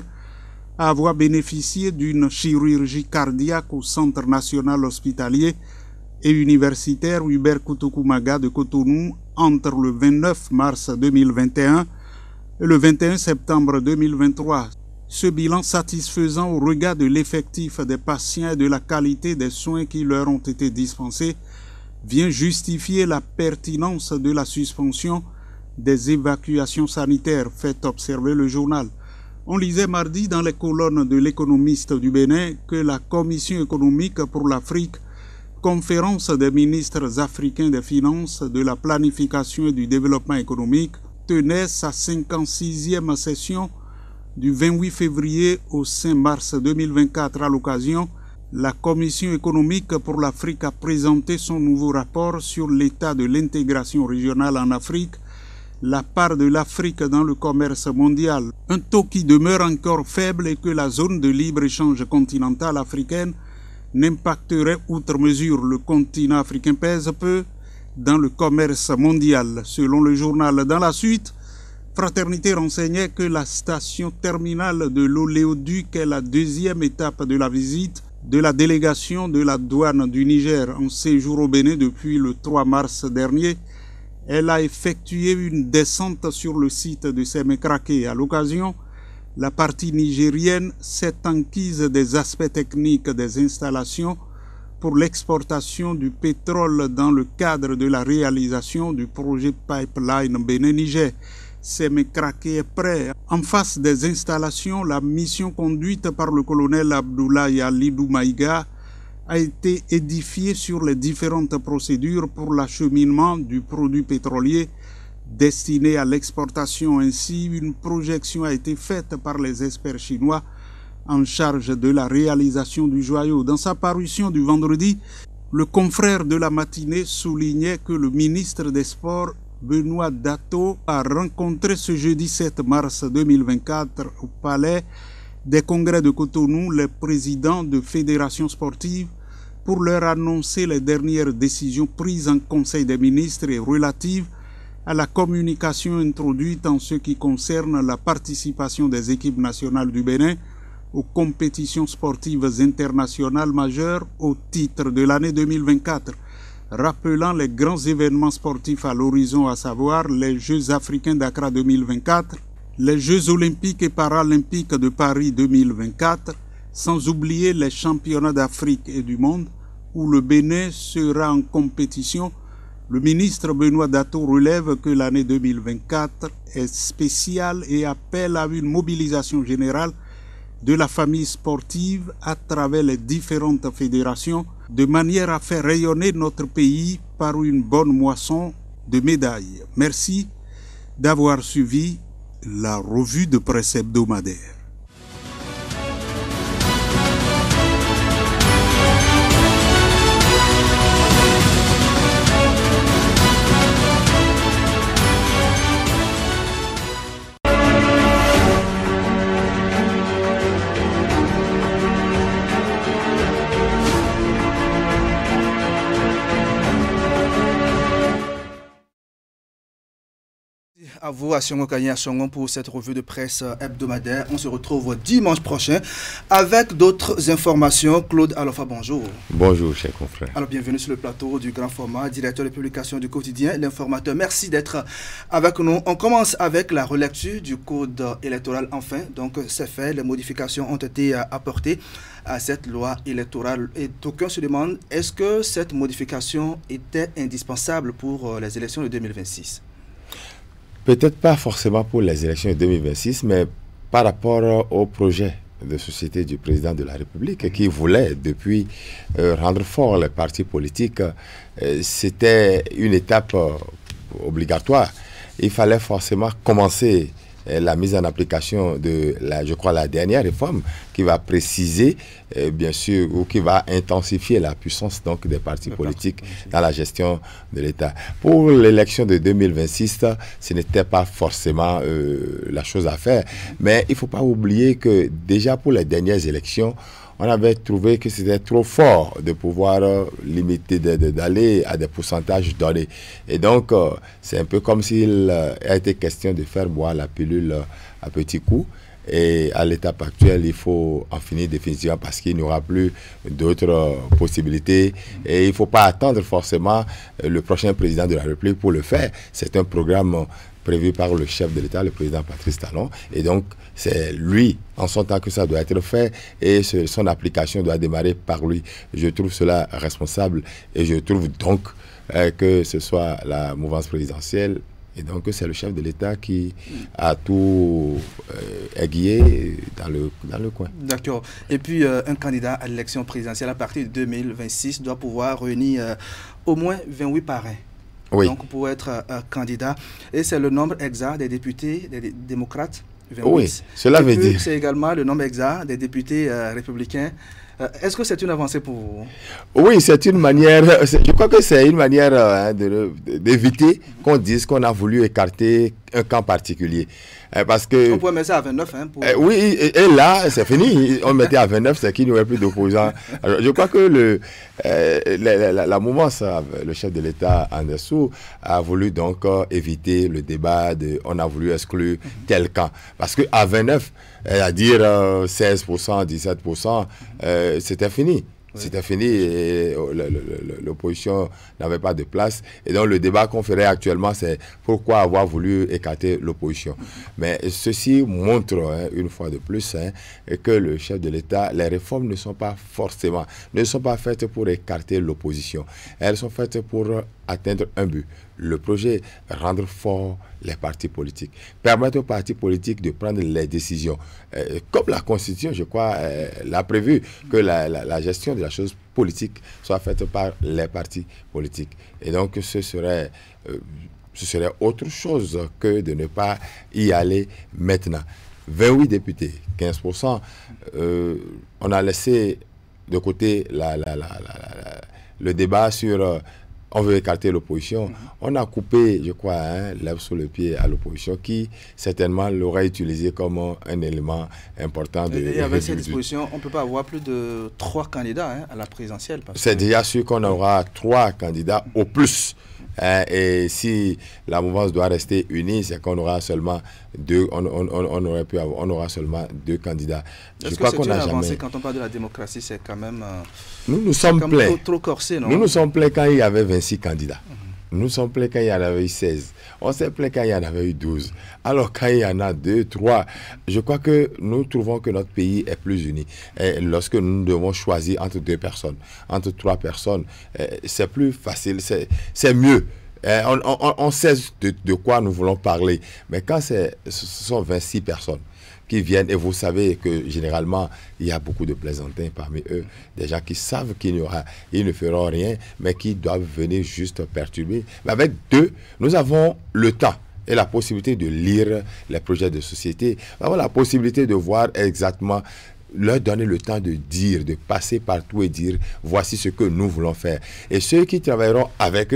à avoir bénéficié d'une chirurgie cardiaque au Centre national hospitalier et universitaire Hubert Kutukumaga de Cotonou entre le vingt-neuf mars deux mille vingt et un et le vingt et un septembre deux mille vingt-trois. Ce bilan satisfaisant au regard de l'effectif des patients et de la qualité des soins qui leur ont été dispensés vient justifier la pertinence de la suspension des évacuations sanitaires, fait observer le journal. On lisait mardi dans les colonnes de l'Économiste du Bénin que la Commission économique pour l'Afrique, conférence des ministres africains des Finances, de la Planification et du Développement économique, tenait sa cinquante-sixième session du vingt-huit février au cinq mars deux mille vingt-quatre. À l'occasion, la Commission économique pour l'Afrique a présenté son nouveau rapport sur l'état de l'intégration régionale en Afrique, la part de l'Afrique dans le commerce mondial, un taux qui demeure encore faible et que la zone de libre-échange continentale africaine n'impacterait outre mesure. Le continent africain pèse peu dans le commerce mondial. Selon le journal, dans la suite, Fraternité renseignait que la station terminale de l'Oléoduc est la deuxième étape de la visite de la délégation de la douane du Niger en séjour au Bénin depuis le trois mars dernier. Elle a effectué une descente sur le site de Sémékraké. À l'occasion, la partie nigérienne s'est enquise des aspects techniques des installations pour l'exportation du pétrole dans le cadre de la réalisation du projet Pipeline Bénin-Niger. Sémékraké est prêt. En face des installations, la mission conduite par le colonel Abdoulaye Alidou Maïga a été édifiée sur les différentes procédures pour l'acheminement du produit pétrolier destiné à l'exportation. Ainsi, une projection a été faite par les experts chinois en charge de la réalisation du joyau. Dans sa parution du vendredi, le confrère de la matinée soulignait que le ministre des Sports, Benoît Dato, a rencontré ce jeudi sept mars deux mille vingt-quatre au Palais des Congrès de Cotonou les présidents de fédérations sportives pour leur annoncer les dernières décisions prises en Conseil des ministres et relatives à la communication introduite en ce qui concerne la participation des équipes nationales du Bénin aux compétitions sportives internationales majeures au titre de l'année deux mille vingt-quatre, rappelant les grands événements sportifs à l'horizon, à savoir les Jeux africains d'Accra deux mille vingt-quatre, les Jeux olympiques et paralympiques de Paris deux mille vingt-quatre, sans oublier les championnats d'Afrique et du monde où le Bénin sera en compétition. Le ministre Benoît Dato relève que l'année deux mille vingt-quatre est spéciale et appelle à une mobilisation générale de la famille sportive à travers les différentes fédérations de manière à faire rayonner notre pays par une bonne moisson de médailles. Merci d'avoir suivi la revue de presse hebdomadaire.
À vous, à Siongo Kanye, à Siongo, pour cette revue de presse hebdomadaire. On se retrouve dimanche prochain avec d'autres informations. Claude Alofa, bonjour.
Bonjour, chers confrères.
Alors, bienvenue sur le plateau du Grand Format, directeur de publication du quotidien L'Informateur. Merci d'être avec nous. On commence avec la relecture du code électoral. Enfin, donc, c'est fait. Les modifications ont été apportées à cette loi électorale. Et d'aucuns se demandent, est-ce que cette modification était indispensable pour les élections de deux mille vingt-six?
Peut-être pas forcément pour les élections de deux mille vingt-six, mais par rapport au projet de société du président de la République qui voulait depuis euh, rendre fort les partis politiques, euh, c'était une étape euh, obligatoire. Il fallait forcément commencer euh, la mise en application de, la, je crois, la dernière réforme qui va préciser, euh, bien sûr, ou qui va intensifier la puissance donc, des partis politiques dans la gestion de l'État. Pour l'élection de deux mille vingt-six, ce n'était pas forcément euh, la chose à faire. Mais il ne faut pas oublier que déjà pour les dernières élections, on avait trouvé que c'était trop fort de pouvoir euh, limiter, d'aller à des pourcentages donnés. Et donc, euh, c'est un peu comme s'il euh, a été question de faire boire la pilule euh, à petits coups. Et à l'étape actuelle, il faut en finir définitivement parce qu'il n'y aura plus d'autres euh, possibilités. Et il ne faut pas attendre forcément euh, le prochain président de la République pour le faire. C'est un programme euh, prévu par le chef de l'État, le président Patrice Talon. Et donc, c'est lui, en son temps, que ça doit être fait. Et ce, son application doit démarrer par lui. Je trouve cela responsable. Et je trouve donc euh, que ce soit la mouvance présidentielle. Et donc, c'est le chef de l'État qui a tout euh, aiguillé dans le, dans le coin.
D'accord. Et puis, euh, un candidat à l'élection présidentielle à partir de deux mille vingt-six doit pouvoir réunir euh, au moins vingt-huit parrains.
Oui.
Donc, pour être euh, candidat. Et c'est le nombre exact des députés, des démocrates, vingt-huit.
Oui, cela
Et
veut
puis,
dire...
c'est également le nombre exact des députés euh, républicains. Euh, Est-ce que c'est une avancée pour vous?
Oui, c'est une manière, je crois que c'est une manière hein, d'éviter qu'on dise qu'on a voulu écarter un camp particulier. Euh, parce que,
on pourrait mettre ça à vingt-neuf. Hein, pour...
euh, oui, et, et là, c'est fini. On mettait à vingt-neuf, c'est qu'il n'y aurait plus d'opposants. Alors, je crois que le, euh, la, la, la mouvance, le chef de l'État en dessous, a voulu donc euh, éviter le débat de on a voulu exclure mm-hmm. tel camp. Parce qu'à vingt-neuf, à dire euh, seize pour cent, dix-sept pour cent, euh, c'était fini. Oui. C'était fini et l'opposition n'avait pas de place. Et donc le débat qu'on ferait actuellement, c'est pourquoi avoir voulu écarter l'opposition. Mm-hmm. Mais ceci montre, hein, une fois de plus, hein, que le chef de l'État, les réformes ne sont pas forcément, ne sont pas faites pour écarter l'opposition. Elles sont faites pour atteindre un but. Le projet, rendre fort les partis politiques, permettre aux partis politiques de prendre les décisions. Euh, comme la Constitution, je crois, euh, l'a prévu, que la, la, la gestion de la chose politique soit faite par les partis politiques. Et donc, ce serait, euh, ce serait autre chose que de ne pas y aller maintenant. vingt-huit députés, quinze pour cent, euh, on a laissé de côté la, la, la, la, la, le débat sur... Euh, on veut écarter l'opposition. Mm-hmm. On a coupé, je crois, hein, l'herbe sous le pied à l'opposition qui, certainement, l'aurait utilisé comme un, un élément important. De,
et avec cette disposition, on ne peut pas avoir plus de trois candidats hein, à la présidentielle.
C'est que... déjà sûr qu'on aura trois candidats au plus. Hein, et si la mouvance doit rester unie, c'est qu'on aura seulement deux, on, on, on, aurait pu avoir, on aura seulement deux candidats.
Est-ce que c'est une avancée jamais... quand on parle de la démocratie, c'est quand même, euh,
nous nous sommes pleins.
Trop, trop corsé, non?
Nous nous sommes pleins quand il y avait vingt-six candidats. Mm-hmm. Nous nous sommes pleins quand il y en avait eu seize. On s'est plaint quand il y en avait eu douze. Alors quand il y en a deux, trois, je crois que nous trouvons que notre pays est plus uni. Et lorsque nous devons choisir entre deux personnes, entre trois personnes, c'est plus facile, c'est mieux. On, on, on sait de, de quoi nous voulons parler. Mais quand ce sont vingt-six personnes qui viennent, et vous savez que généralement, il y a beaucoup de plaisantins parmi eux, des gens qui savent qu'il n'y aura, ils ne feront rien, mais qui doivent venir juste perturber. Mais avec deux, nous avons le temps et la possibilité de lire les projets de société, nous avons la possibilité de voir exactement, leur donner le temps de dire, de passer partout et dire, voici ce que nous voulons faire. Et ceux qui travailleront avec eux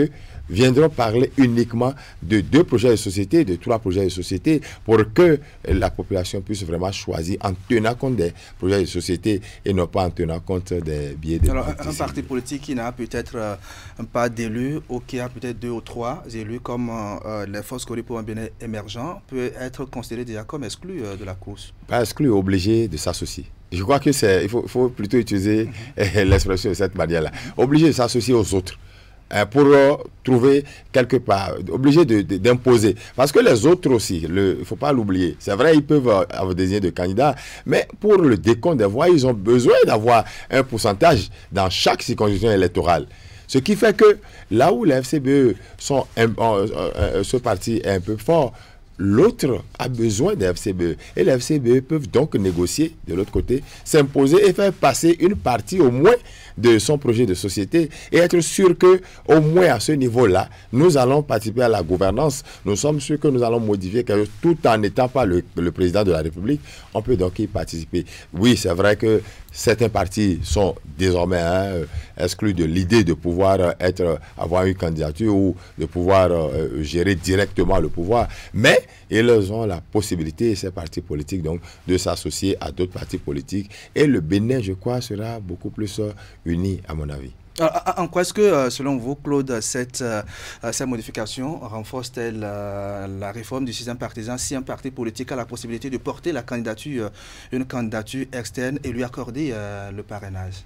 viendront parler uniquement de deux projets de société, de trois projets de société, pour que la population puisse vraiment choisir en tenant compte des projets de société et non pas en tenant compte des biais de...
Alors, un, un parti politique qui n'a peut-être euh, pas d'élus ou qui a peut-être deux ou trois élus comme euh, les Forces Coripo pour un Bénin émergent peut être considéré déjà comme exclu euh, de la course.
Pas exclu, obligé de s'associer. Je crois que c'est, il faut, faut plutôt utiliser mm-hmm. l'expression de cette manière-là. Obligé de s'associer aux autres. Pour euh, trouver quelque part, obligé de, de, d'imposer. Parce que les autres aussi, il ne faut pas l'oublier. C'est vrai, ils peuvent euh, avoir désigné de candidats, mais pour le décompte des voix, ils ont besoin d'avoir un pourcentage dans chaque circonscription électorale. Ce qui fait que là où les F C B E sont, un, euh, euh, ce parti est un peu fort, l'autre a besoin des F C B E. Et les F C B E peuvent donc négocier de l'autre côté, s'imposer et faire passer une partie au moins de son projet de société et être sûr que au moins à ce niveau-là, nous allons participer à la gouvernance. Nous sommes sûrs que nous allons modifier quelque chose tout en n'étant pas le, le président de la République. On peut donc y participer. Oui, c'est vrai que certains partis sont désormais hein, exclus de l'idée de pouvoir être, avoir une candidature ou de pouvoir euh, gérer directement le pouvoir. Mais ils ont la possibilité, ces partis politiques, donc, de s'associer à d'autres partis politiques. Et le Bénin, je crois, sera beaucoup plus euh, uni, à mon avis.
Alors, en quoi est-ce que, selon vous, Claude, cette, euh, cette modification renforce-t-elle euh, la réforme du système partisan si un parti politique a la possibilité de porter la candidature, une candidature externe et lui accorder euh, le parrainage?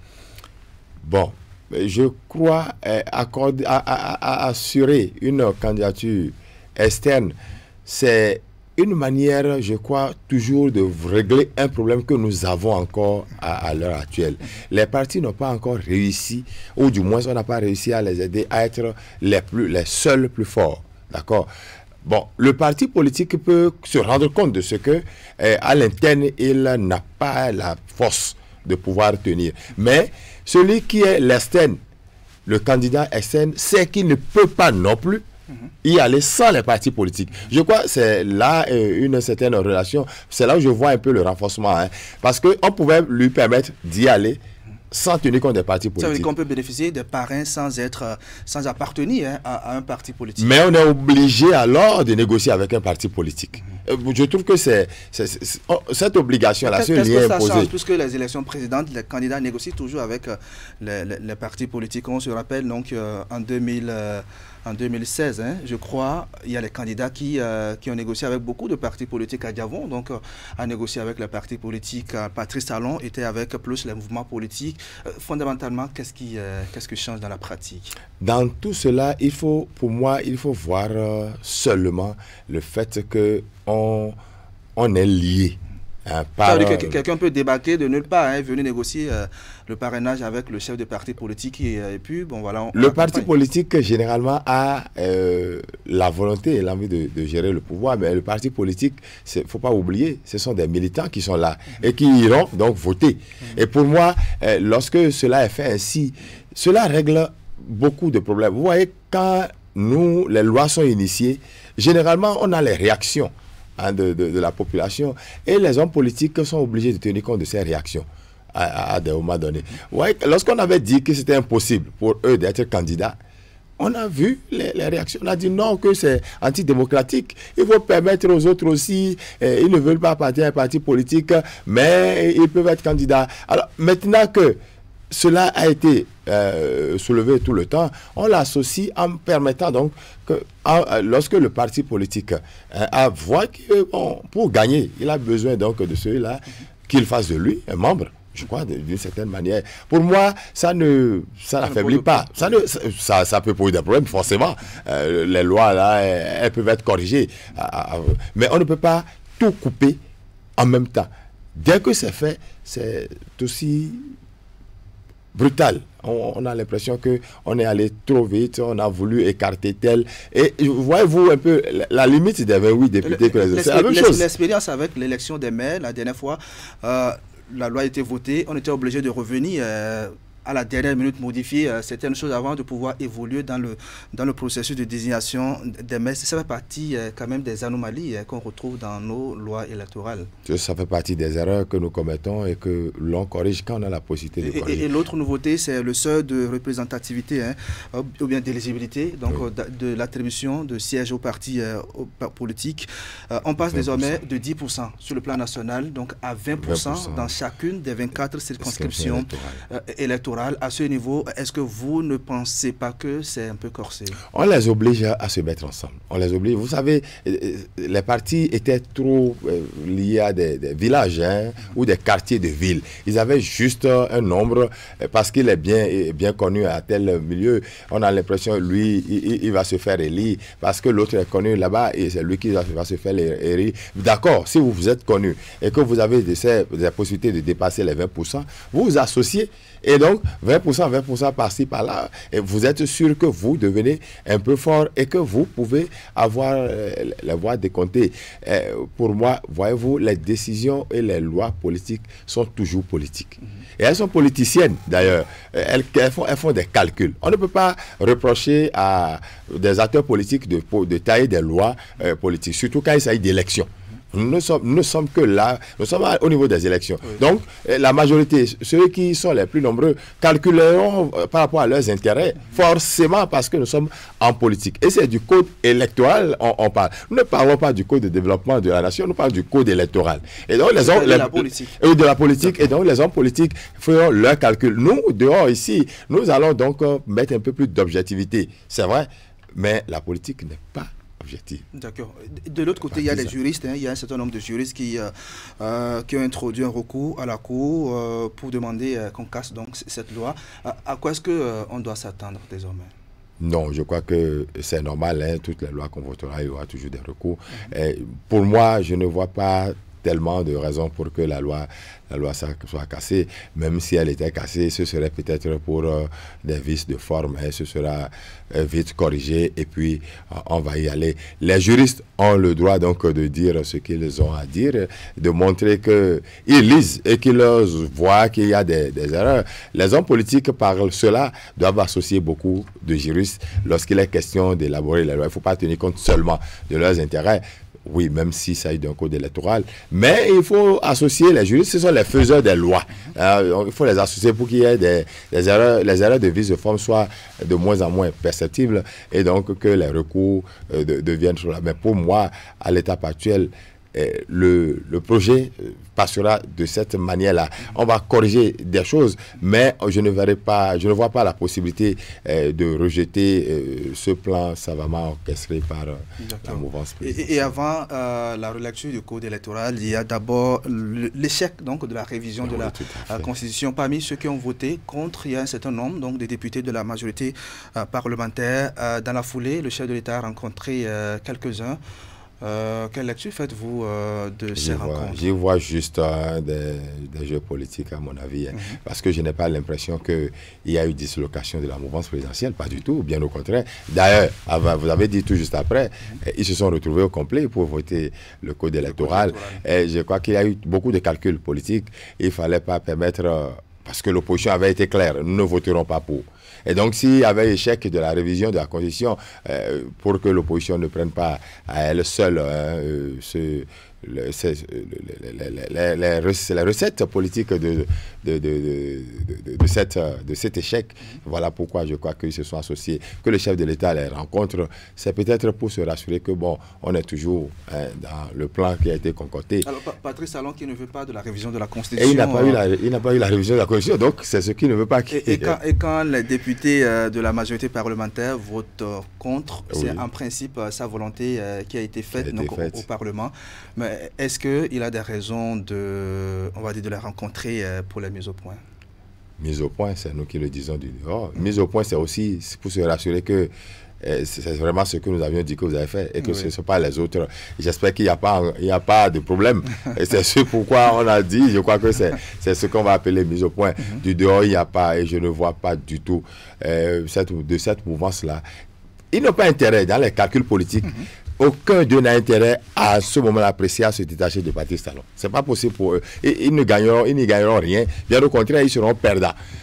Bon, je crois euh, accorder, à, à, à assurer une candidature externe, c'est une manière, je crois, toujours de régler un problème que nous avons encore à, à l'heure actuelle. Les partis n'ont pas encore réussi, ou du moins on n'a pas réussi à les aider à être les, plus, les seuls plus forts. D'accord? Bon, le parti politique peut se rendre compte de ce que, eh, à l'interne, il n'a pas la force de pouvoir tenir. Mais celui qui est l'externe, le candidat externe, c'est qu'il ne peut pas non plus y aller sans les partis politiques. Je crois que c'est là euh, une certaine relation. C'est là où je vois un peu le renforcement. Hein, parce qu'on pouvait lui permettre d'y aller sans tenir compte des partis politiques.
Ça veut dire qu'on peut bénéficier des parrains sans, être, sans appartenir hein, à, à un parti politique.
Mais on est obligé alors de négocier avec un parti politique. Mm-hmm. Je trouve que c'est, c'est, c'est oh, cette obligation-là, ce lien imposé.
Qu'est-ce que ça change, puisque les élections précédentes, les candidats négocient toujours avec euh, les, les, les partis politiques. On se rappelle donc euh, en deux mille... Euh, En deux mille seize, hein, je crois, il y a les candidats qui, euh, qui ont négocié avec beaucoup de partis politiques à Diavon, donc euh, a négocié avec les partis politiques. Euh, Patrice Talon était avec plus les mouvements politiques. Euh, fondamentalement, qu'est-ce qui, euh, qu'est-ce qui change dans la pratique?
Dans tout cela, il faut, pour moi, il faut voir euh, seulement le fait qu'on on est lié. Hein, par,
Ça veut dire que quelqu'un peut débarquer de nulle part, hein, venir négocier euh, le parrainage avec le chef de parti politique et, et puis bon voilà. On,
le
on
parti politique généralement a euh, la volonté et l'envie de, de gérer le pouvoir, mais le parti politique, il ne faut pas oublier, ce sont des militants qui sont là et qui iront donc voter. Mm-hmm. Et pour moi, euh, lorsque cela est fait ainsi, cela règle beaucoup de problèmes. Vous voyez, quand nous, les lois sont initiées, généralement on a les réactions. Hein, de, de, de la population, et les hommes politiques sont obligés de tenir compte de ces réactions à, à, à des moments donnés. Ouais, lorsqu'on avait dit que c'était impossible pour eux d'être candidats, on a vu les, les réactions, on a dit non, que c'est antidémocratique, il faut permettre aux autres aussi, eh, ils ne veulent pas appartenir à un parti politique, mais ils peuvent être candidats. Alors maintenant que cela a été euh, soulevé tout le temps, on l'associe en permettant donc que en, lorsque le parti politique euh, a voit que bon, pour gagner, il a besoin donc de celui-là, qu'il fasse de lui un membre, je crois, d'une certaine manière. Pour moi, ça ne ça n'affaiblit pas. Ça, ne, ça, ça peut poser des problèmes, forcément. Euh, les lois, là, elles, elles peuvent être corrigées. Mais on ne peut pas tout couper en même temps. Dès que c'est fait, c'est aussi brutal. On, on a l'impression qu'on est allé trop vite, on a voulu écarter tel. Et voyez-vous un peu la, la limite des vingt-huit députés que les... C'est la même chose.
L'expérience avec l'élection des maires, la dernière fois, euh, la loi a été votée, on était obligé de revenir euh, à la dernière minute modifier euh, certaines choses avant de pouvoir évoluer dans le, dans le processus de désignation des maires. Ça fait partie euh, quand même des anomalies euh, qu'on retrouve dans nos lois électorales.
Ça fait partie des erreurs que nous commettons et que l'on corrige quand on a la possibilité de corriger.
Et, et, et l'autre nouveauté, c'est le seuil de représentativité, hein, ou bien d'éligibilité, donc oui. de, de l'attribution de sièges aux partis euh, aux politiques. Euh, on passe vingt pour cent. Désormais de dix pour cent sur le plan national, donc à vingt pour cent, vingt pour cent dans chacune des vingt-quatre circonscriptions électorales. Euh, électorales. À ce niveau, est-ce que vous ne pensez pas que c'est un peu corsé?
On les oblige à, à se mettre ensemble. On les oblige. Vous savez, les partis étaient trop euh, liés à des, des villages hein, ou des quartiers de ville. Ils avaient juste un nombre, parce qu'il est bien, bien connu à tel milieu, on a l'impression, lui, il, il va se faire élire, parce que l'autre est connu là-bas, et c'est lui qui va, va se faire élire. D'accord, si vous, vous êtes connu, et que vous avez des, des possibilités de dépasser les vingt pour cent, vous vous associez, et donc vingt pour cent, vingt pour cent par-ci, par-là, et vous êtes sûr que vous devenez un peu fort, et que vous pouvez avoir euh, la voix décomptée. Euh, pour moi, voyez-vous, les décisions et les lois politiques sont toujours politiques. Et elles sont politiciennes, d'ailleurs. Elles, elles, font, elles font des calculs. On ne peut pas reprocher à des acteurs politiques de, de tailler des lois euh, politiques, surtout quand il s'agit d'élections. Nous ne sommes, nous ne sommes que là, nous sommes au niveau des élections. Oui. Donc, la majorité, ceux qui sont les plus nombreux, calculeront par rapport à leurs intérêts, forcément parce que nous sommes en politique. Et c'est du code électoral on, on parle. Nous ne parlons pas du code de développement de la nation, nous parlons du code électoral. Et donc, les hommes, de, les, la politique. Et de la politique. Et donc, les hommes politiques feront leurs calculs. Nous, dehors, ici, nous allons donc mettre un peu plus d'objectivité. C'est vrai, mais la politique n'est pas objectif.
D'accord. De l'autre côté, il y a des juristes, hein, il y a un certain nombre de juristes qui, euh, euh, qui ont introduit un recours à la Cour euh, pour demander euh, qu'on casse donc cette loi. À, à quoi est-ce qu'on euh, doit s'attendre désormais?
Non, je crois que c'est normal, hein, toutes les lois qu'on votera, il y aura toujours des recours. Mm-hmm. Et pour moi, je ne vois pas tellement de raisons pour que la loi, la loi soit cassée. Même si elle était cassée, ce serait peut-être pour euh, des vices de forme. Hein, ce sera euh, vite corrigé et puis euh, on va y aller. Les juristes ont le droit donc de dire ce qu'ils ont à dire, de montrer qu'ils lisent et qu'ils voient qu'il y a des, des erreurs. Les hommes politiques, par cela, doivent associer beaucoup de juristes lorsqu'il est question d'élaborer les lois. Il ne faut pas tenir compte seulement de leurs intérêts. Oui, même si ça est d'un code électoral. Mais il faut associer les juristes, ce sont les faiseurs des lois. Euh, il faut les associer pour qu'il y ait des, des erreurs, les erreurs de vice de forme soient de moins en moins perceptibles et donc que les recours euh, de, deviennent là. Mais pour moi, à l'étape actuelle, euh, le, le projet passera de cette manière-là. On va corriger des choses, mais je ne verrai pas, je ne vois pas la possibilité euh, de rejeter euh, ce plan savamment orchestré par euh, la mouvance présidentielle.
Et, et avant euh, la relecture du code électoral, il y a d'abord l'échec donc de la révision oui, de la euh, Constitution. Parmi ceux qui ont voté contre, il y a un certain nombre donc de députés de la majorité euh, parlementaire. Euh, dans la foulée, le chef de l'État a rencontré euh, quelques-uns. Euh, quelle lecture faites-vous euh, de ces rencontres?
J'y vois juste euh, des, des jeux politiques à mon avis, hein, mm-hmm. parce que je n'ai pas l'impression qu'il y a eu dislocation de la mouvance présidentielle, pas du tout, bien au contraire. D'ailleurs, vous avez dit tout juste après, mm-hmm. ils se sont retrouvés au complet pour voter le code électoral. Le code électoral. Et je crois qu'il y a eu beaucoup de calculs politiques. Il ne fallait pas permettre, euh, parce que l'opposition avait été claire, nous ne voterons pas pour. Et donc, s'il y avait échec de la révision de la Constitution, euh, pour que l'opposition ne prenne pas à elle seule hein, euh, ce, le, les, les, les, les recettes politiques de, de, de, de, de, de, cette, de cet échec, voilà pourquoi je crois qu'ils se sont associés. Que le chef de l'État les rencontre, c'est peut-être pour se rassurer que, bon, on est toujours hein, dans le plan qui a été concocté.
Alors, Patrice Talon qui ne veut pas de la révision de la Constitution.
Et il n'a pas, euh... pas eu la révision de la Constitution, donc c'est ce qu'il ne veut pas.
Et, et, quand, et quand les députés euh, de la majorité parlementaire votent euh, contre, oui. c'est en principe euh, sa volonté euh, qui a été faite, a été donc, faite. Au, au Parlement. Mais est-ce qu'il a des raisons de, on va dire, de la rencontrer euh, pour la mise au point?
Mise au point, c'est nous qui le disons du dehors. Mmh. Mise au point, c'est aussi pour se rassurer que euh, c'est vraiment ce que nous avions dit que vous avez fait et que oui. ce ne sont pas les autres. J'espère qu'il n'y a pas, il n'y a pas de problème. Et c'est ce pourquoi on a dit, je crois que c'est ce qu'on va appeler mise au point. Mmh. Du dehors, il n'y a pas, et je ne vois pas du tout euh, cette, de cette mouvance-là. Ils n'ont pas intérêt dans les calculs politiques. Mmh. Aucun d'eux n'a intérêt à ce moment-là apprécier à se détacher de Patrice Talon. Ce n'est pas possible pour eux. Et, ils ne gagneront, ils n'y gagneront rien. Bien au contraire, ils seront perdants.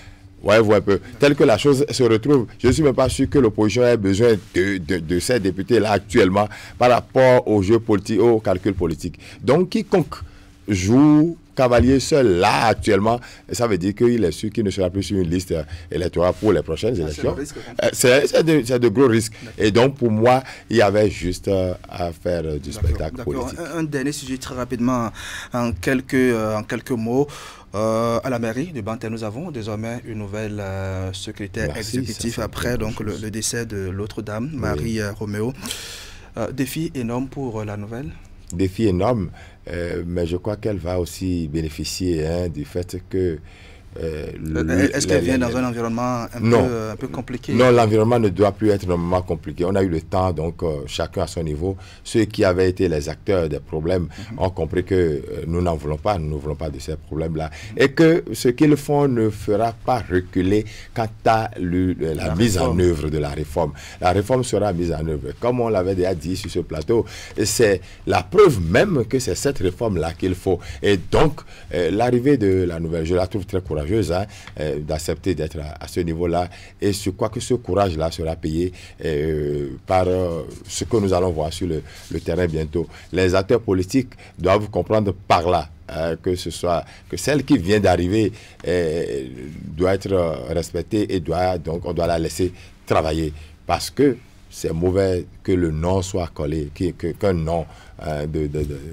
Voyez-vous un peu, tel que la chose se retrouve, je ne suis même pas sûr que l'opposition ait besoin de, de, de ces députés-là actuellement par rapport au jeu politique, au calcul politique. Donc, quiconque joue cavalier seul là actuellement, ça veut dire qu'il est sûr qu'il ne sera plus sur une liste électorale pour les prochaines ah, élections. C'est de, de gros risques. Et donc, pour moi, il y avait juste à faire du spectacle politique.
Un, un dernier sujet très rapidement, en quelques, euh, en quelques mots. Euh, à la mairie de Bantel, nous avons désormais une nouvelle euh, secrétaire Merci, exécutive après donc, le, le décès de l'autre dame, Marie oui. euh, Roméo. Euh, défi énorme pour euh, la nouvelle.
Défi énorme, euh, mais je crois qu'elle va aussi bénéficier hein, du fait que...
Euh, Est-ce qu'elle vient dans un environnement un,
non.
peu, un peu compliqué?
Non, l'environnement ne doit plus être normalement compliqué. On a eu le temps, donc euh, chacun à son niveau. Ceux qui avaient été les acteurs des problèmes mm-hmm. ont compris que euh, nous n'en voulons pas, nous ne voulons pas de ces problèmes-là. Mm-hmm. Et que ce qu'ils font ne fera pas reculer quant à le, la, la mise réforme. en œuvre de la réforme. La réforme sera mise en œuvre. Comme on l'avait déjà dit sur ce plateau, c'est la preuve même que c'est cette réforme-là qu'il faut. Et donc, euh, l'arrivée de la nouvelle, je la trouve très courageuse. Hein, euh, d'accepter d'être à, à ce niveau-là et je crois que ce courage-là sera payé euh, par euh, ce que nous allons voir sur le, le terrain bientôt. Les acteurs politiques doivent comprendre par là euh, que ce soit que celle qui vient d'arriver euh, doit être euh, respectée et doit donc on doit la laisser travailler parce que c'est mauvais que le nom soit collé, qu'un que, nom euh, de, de, de, de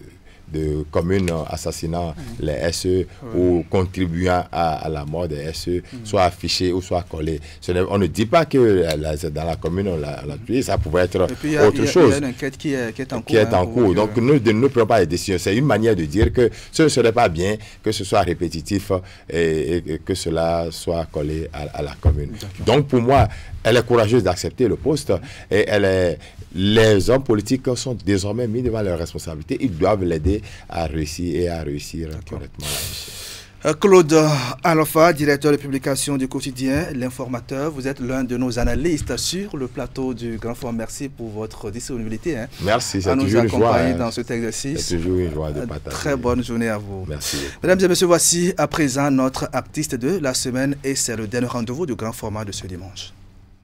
de communes assassinant mmh. les S E mmh. ou contribuant à, à la mort des S E, mmh. soit affiché ou soit collé. Ce on ne dit pas que la, dans la commune on l'a tué, ça pouvait être
puis,
autre
y a,
chose.
Il y a une enquête qui est, qui est en cours.
Qui est en cours. Donc nous ne prenons pas les décisions. C'est une manière de dire que ce ne serait pas bien que ce soit répétitif et, et, et que cela soit collé à, à la commune. Donc pour moi, elle est courageuse d'accepter le poste et elle est, les hommes politiques sont désormais mis devant leurs responsabilités. Ils doivent l'aider à réussir et à réussir correctement la mission.
Claude Alpha, directeur de publication du quotidien L'Informateur, vous êtes l'un de nos analystes sur le plateau du Grand Forum. Merci pour votre disponibilité. Hein,
Merci, c'est toujours une joie.
À nous accompagner dans cet exercice.
C'est toujours une joie de partager.
Très bonne journée à vous.
Merci.
Mesdames et messieurs, voici à présent notre artiste de la semaine et c'est le dernier rendez-vous du Grand Format de ce dimanche.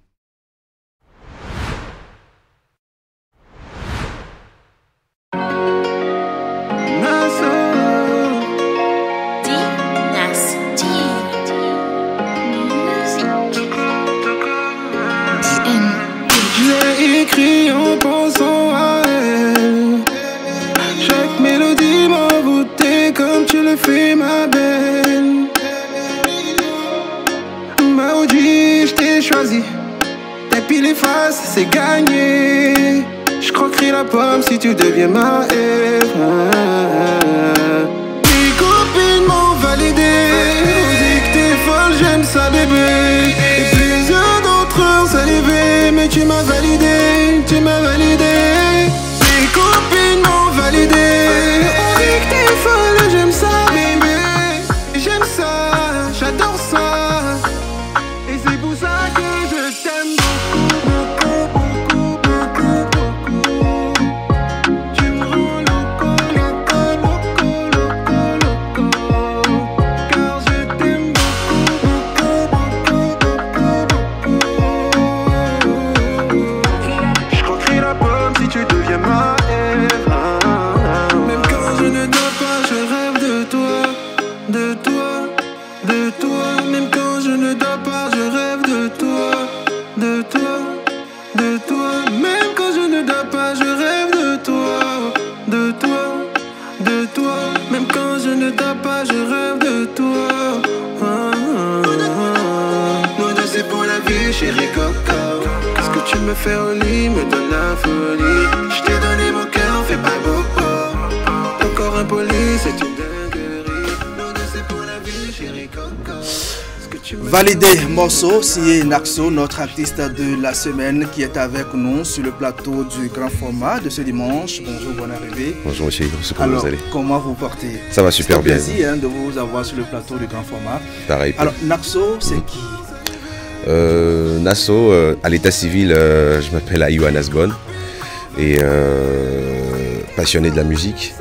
Écrit en pensant à elle. Chaque mélodie m'a envoûté comme tu le fais ma belle. Maudit, je t'ai choisi. T'es pile et face, c'est gagné. Je croquerai la pomme si tu deviens ma Ève. Mes copines m'ont validé. On dit que t'es folle, j'aime ça bébé. Et plusieurs d'entre eux salivé. Mais tu m'as validé, tu m'as validé. Mes copines m'ont validé. On dit que t'es folle, j'aime ça bébé. J'aime ça, j'adore ça. Et c'est pour ça que je t'aime beaucoup, beaucoup, beaucoup, beaucoup, beaucoup. Tu me rends loco, loco, loco, loco, loco. Car je t'aime beaucoup, beaucoup, beaucoup, beaucoup, beaucoup. Je croquerai la pomme si tu deviens ma Ève. Même quand je ne dors pas, je rêve de toi, de toi, de toi. Même quand je ne dors pas, je rêve de toi, de toi, de toi. Même quand je ne dors pas, je rêve de toi, de toi, de toi. Même quand je ne dors pas, je rêve de toi. Ah, ah, ah. Nous deux c'est pour la vie, chérie coco. Ce que tu me fais au lit me donne la folie. Je t'ai donné mon cœur, fais pas beau. Encore impoli, c'est une dinguerie. Nous deux c'est pour la vie, chérie coco.
Validé morceau, signé Naxo, notre artiste de la semaine qui est avec nous sur le plateau du Grand Format de ce dimanche. Bonjour, bonne arrivée.
Bonjour monsieur, comment
Alors,
vous allez?
Comment vous portez?
Ça va super bien.
C'est un plaisir hein, de vous avoir sur le plateau du Grand Format.
Pareil.
Alors, Naxo, c'est qui?
euh, Naxo, euh, à l'état civil, euh, je m'appelle Ayou Anasgon et euh, passionné de la musique.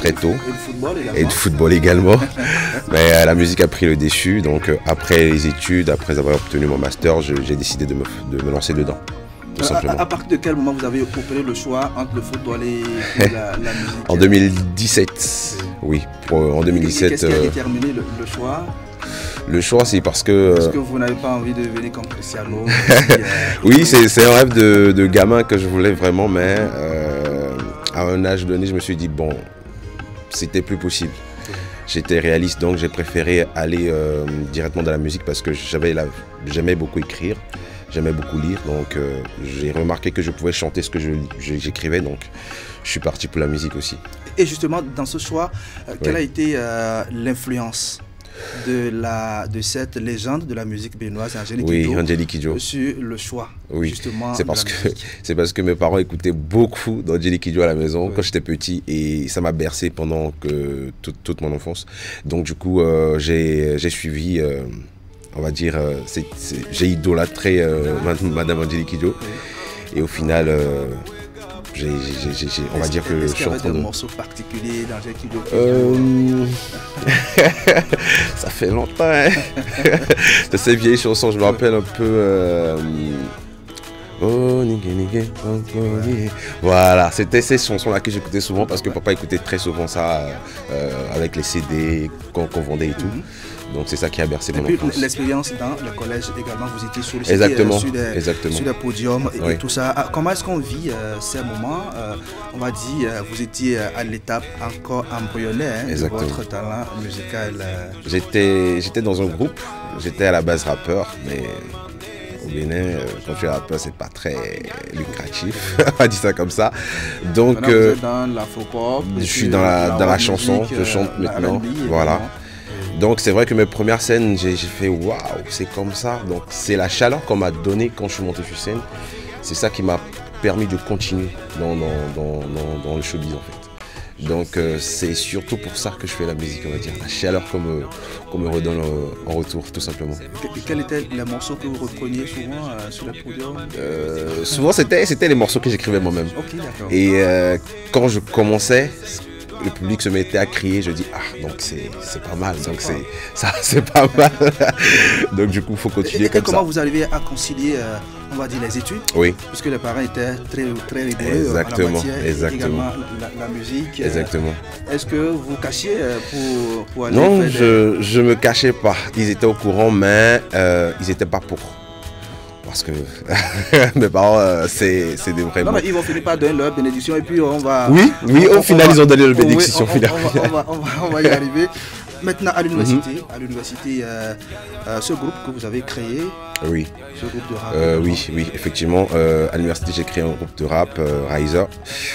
très tôt.
Et de football également.
Et de football également. Mais euh, la musique a pris le dessus. Donc euh, après les études, après avoir obtenu mon master, j'ai décidé de me, de me lancer dedans. Tout
à,
simplement.
À, à partir de quel moment vous avez opéré le choix entre le football et, et la, la musique?
En deux mille dix-sept, oui. Pour, en deux mille dix-sept.
Qu'est-ce qui a déterminé le, le choix?
Le choix, c'est parce que...
Est-ce que vous n'avez pas envie de devenir comme Cristiano?
Oui, c'est un rêve de, de gamin que je voulais vraiment, mais euh, à un âge donné, je me suis dit, bon, c'était plus possible. J'étais réaliste, donc j'ai préféré aller euh, directement dans la musique parce que j'aimais beaucoup écrire, j'aimais beaucoup lire, donc euh, j'ai remarqué que je pouvais chanter ce que j'écrivais, donc je suis parti pour la musique aussi.
Et justement, dans ce choix, euh, quelle oui. a été euh, l'influence de, la, de cette légende de la musique béninoise, Angélique
oui,
Kidjo,
Angélique Kidjo,
sur le choix,
oui.
justement,
c'est parce, que, parce que mes parents écoutaient beaucoup d'Angélique Kidjo à la maison oui. quand j'étais petit et ça m'a bercé pendant que, tout, toute mon enfance. Donc du coup, euh, j'ai suivi, euh, on va dire, euh, j'ai idolâtré euh, Madame Angélique Kidjo oui. et au final... Euh, J'ai, j'ai, j'ai, on va dire que je
suis en train de... Est-ce qu'il y avait des morceaux particuliers d'Angélique Kidjo? euh...
Ça fait longtemps, hein. De ces vieilles chansons, je me rappelle un peu... Euh... Oh, nigga, nigga, oh, oh, yeah. Voilà, c'était ces chansons-là que j'écoutais souvent parce que papa écoutait très souvent ça euh, avec les C D qu'on qu'on vendait et tout. Mm-hmm. Donc c'est ça qui a bercé mon enfance.
L'expérience dans le collège également, vous étiez sur, le
exactement,
sur, des,
exactement.
sur des podiums et,
oui.
et tout ça. Comment est-ce qu'on vit euh, ces moments euh, On va dire, euh, vous étiez à l'étape encore embryonnaire hein, de votre talent musical. Euh...
J'étais j'étais dans un groupe, j'étais à la base rappeur, mais... Au Bénin, quand tu es rappeur, c'est pas très lucratif, on va dire ça comme ça. Donc,
maintenant, euh, vous êtes dans l'afropop,
je suis dans la, dans la chanson, musique, je chante euh, maintenant. Voilà. Donc, c'est vrai que mes premières scènes, j'ai fait waouh, c'est comme ça. Donc, c'est la chaleur qu'on m'a donnée quand je suis monté sur scène. C'est ça qui m'a permis de continuer dans, dans, dans, dans, dans le showbiz en fait. Donc euh, c'est surtout pour ça que je fais la musique, on va dire, la chaleur qu'on me, qu'on me redonne en retour, tout simplement.
Et quels étaient les morceaux que vous repreniez souvent euh, sur les podiums?
euh, Souvent c'était les morceaux que j'écrivais moi-même.
Okay,
et euh, quand je commençais, le public se mettait à crier, je dis ah donc c'est pas mal, donc c'est ça c'est pas mal. Donc du coup il faut continuer
et,
comme
et comment
ça.
Vous arrivez à concilier euh, on va dire les études?
Oui.
Puisque les parents étaient très très rigoureux
exactement,
en la matière,
exactement.
également la, la musique.
Exactement.
Euh, Est-ce que vous cachiez pour, pour aller
Non,
faire
je je me cachais pas. Ils étaient au courant, mais euh, ils n'étaient pas pour. Parce que mes parents, euh, c'est des vrais
Non,
mots.
mais ils vont finir par donner leur bénédiction et puis on va...
Oui, oui,
on,
au final,
va,
ils ont donné leur bénédiction.
Oui, on, on, on, va, on, va, on va y arriver. Maintenant, à l'université,
Mm-hmm.
à l'université, euh, euh, ce groupe que vous avez créé,
oui.
ce groupe de rap.
Euh, oui, oui, effectivement. Euh, à l'université, j'ai créé un groupe de rap, euh, Riser,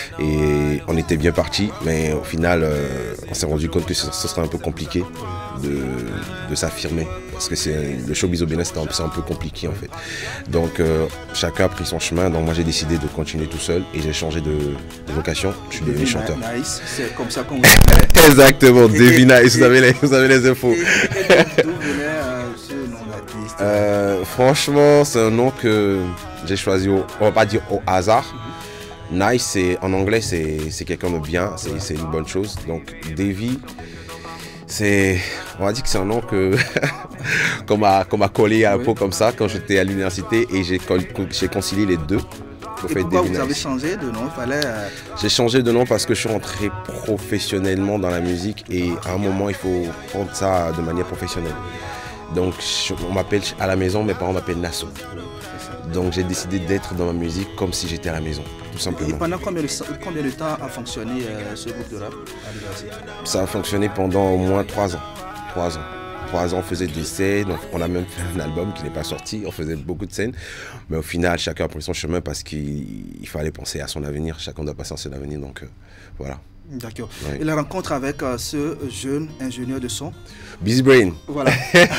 et on était bien partis, mais au final, euh, on s'est rendu compte que ce, ce serait un peu compliqué de, de s'affirmer, parce que c'est le showbiz au Bénin, c'est un, un peu compliqué en fait. Donc, euh, chacun a pris son chemin. Donc, moi, j'ai décidé de continuer tout seul et j'ai changé de, de vocation. Je suis devenu chanteur.
Nice, c'est comme ça qu'on vous appelle.
Exactement, Davy Nice. Vous avez les, vous avez les infos.
Et d'où venait euh, ce nom d'artiste?
Euh, franchement, c'est un nom que j'ai choisi, au, on va pas dire au hasard. Mm-hmm. Nice, en anglais, c'est quelqu'un de bien, c'est une bonne chose. Donc, Davy, c'est, on va dire que c'est un nom que qu'on m'a qu'on m'a collé à la peau comme ça quand j'étais à l'université et j'ai concilié les deux.
Et pourquoi vous avez changé de nom? Fallait euh...
J'ai changé de nom parce que je suis rentré professionnellement dans la musique et à un moment il faut prendre ça de manière professionnelle. Donc on m'appelle à la maison, mes parents m'appellent Nasso. Donc j'ai décidé d'être dans ma musique comme si j'étais à la maison, tout simplement.
Et pendant combien de, combien de temps a fonctionné euh, ce groupe de rap à l'université?
Ça a fonctionné pendant au moins trois ans. Trois ans. Trois ans, on faisait des scènes, on a même fait un album qui n'est pas sorti, on faisait beaucoup de scènes. Mais au final, chacun a pris son chemin parce qu'il fallait penser à son avenir, chacun doit passer à son avenir, donc euh, voilà.
D'accord.
Oui.
Et la rencontre avec euh, ce jeune ingénieur de son?
Busy Brain.
Voilà.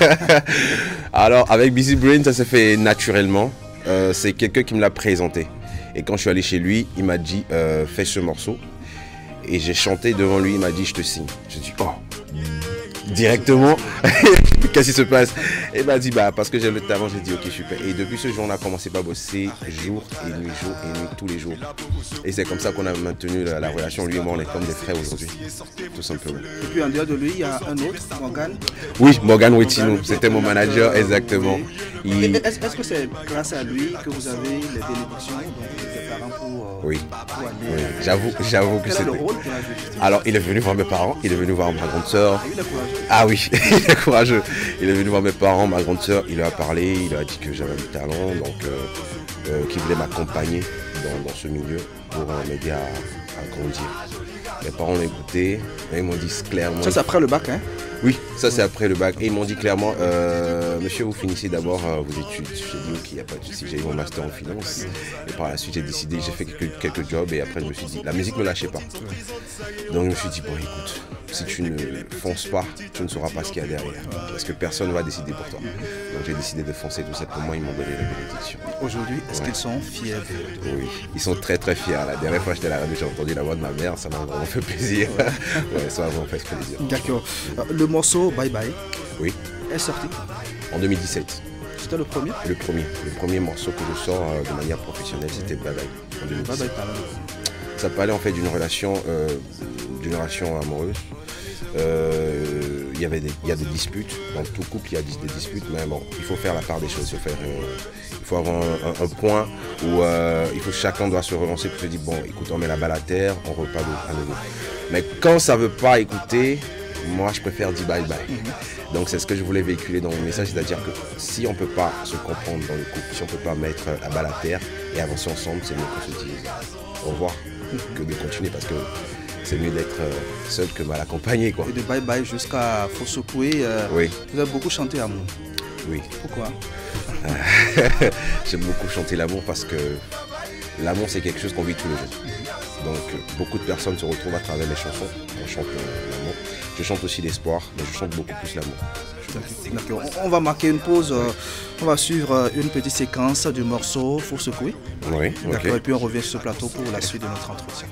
Alors, avec Busy Brain, ça s'est fait naturellement. Euh, C'est quelqu'un qui me l'a présenté. Et quand je suis allé chez lui, il m'a dit euh, fais ce morceau. Et j'ai chanté devant lui, il m'a dit je te signe. Je dis oh. directement. Qu'est-ce qui se passe? Et m'a dit bah parce que j'ai le talent, j'ai dit ok super. Et depuis ce jour on a commencé à bosser jour et nuit, jour et nuit, tous les jours. Et c'est comme ça qu'on a maintenu la, la relation, lui et moi on est comme des frères aujourd'hui, tout simplement.
Et puis en dehors de lui, il y a un autre, Morgan.
Oui, Morgan Wetino, c'était mon manager, exactement.
Il... Est-ce est que c'est grâce à lui que vous avez les bénédictions des parents pour, euh,
oui.
pour aller...
Oui, j'avoue, j'avoue que c'était... Alors il est venu voir mes parents, il est venu voir ma grande sœur. Ah oui, il est courageux. Il est venu voir mes parents, ma grande sœur, il leur a parlé, il leur a dit que j'avais du talent, donc euh, euh, qu'il voulait m'accompagner dans, dans ce milieu pour euh, m'aider à, à grandir. Mes parents l'ont écouté, et ils m'ont dit clairement...
Ça c'est après le bac, hein?
Oui, ça c'est après le bac. Et ils m'ont dit clairement, euh, monsieur, vous finissez d'abord euh, vos études. J'ai dit ok, il n'y a pas de souci, j'ai eu mon master en finance. Et par la suite, j'ai décidé, j'ai fait quelques, quelques jobs et après je me suis dit, la musique ne lâchait pas. Donc je me suis dit, bon écoute, si tu ne fonces pas, tu ne sauras pas ce qu'il y a derrière. Parce que personne ne va décider pour toi. Donc j'ai décidé de foncer tout simplement, ils m'ont donné la bénédiction.
Aujourd'hui, est-ce
ouais.
qu'ils sont fiers de vous?
Oui, ils sont très très fiers. La dernière fois que j'étais à la radio, j'ai entendu la voix de ma mère, ça m'a vraiment fait plaisir. Ouais, ça m'a vraiment fait plaisir.
D'accord. Le morceau Bye Bye,
oui,
est sorti
en deux mille dix-sept.
C'était le premier?
Le premier. Le premier morceau que je sors euh, de manière professionnelle, c'était Bye Bye en deux mille dix-sept.
Bye Bye,
ça parlait en fait d'une relation, euh, d'une relation amoureuse. Euh, y avait des, il y a des disputes, dans tout couple il y a des, des disputes, mais bon, il faut faire la part des choses, il faut, faire, euh, il faut avoir un, un, un point où euh, il faut, chacun doit se relancer pour se dire bon écoute on met la balle à terre, on repart à nouveau. Mais quand ça ne veut pas écouter, moi je préfère dire bye bye. Mm-hmm. Donc c'est ce que je voulais véhiculer dans mon message, c'est-à-dire que si on ne peut pas se comprendre dans le couple, si on ne peut pas mettre la balle à terre et avancer ensemble, c'est mieux qu'on se dise au revoir mm-hmm. que de continuer parce que c'est mieux d'être seul que mal accompagné quoi.
Et de bye bye jusqu'à Faut secouer, euh, oui. Vous avez beaucoup chanté l'amour.
Oui.
Pourquoi?
J'aime beaucoup chanter l'amour parce que l'amour c'est quelque chose qu'on vit tous les jours. Donc beaucoup de personnes se retrouvent à travers les chansons. On chante l'amour. Je chante aussi l'espoir, mais je chante beaucoup plus l'amour.
D'accord. On va marquer une pause. On va suivre une petite séquence du morceau Faut secouer.
Oui.
D'accord.
Okay.
Et puis on revient sur ce plateau pour la suite de notre entretien.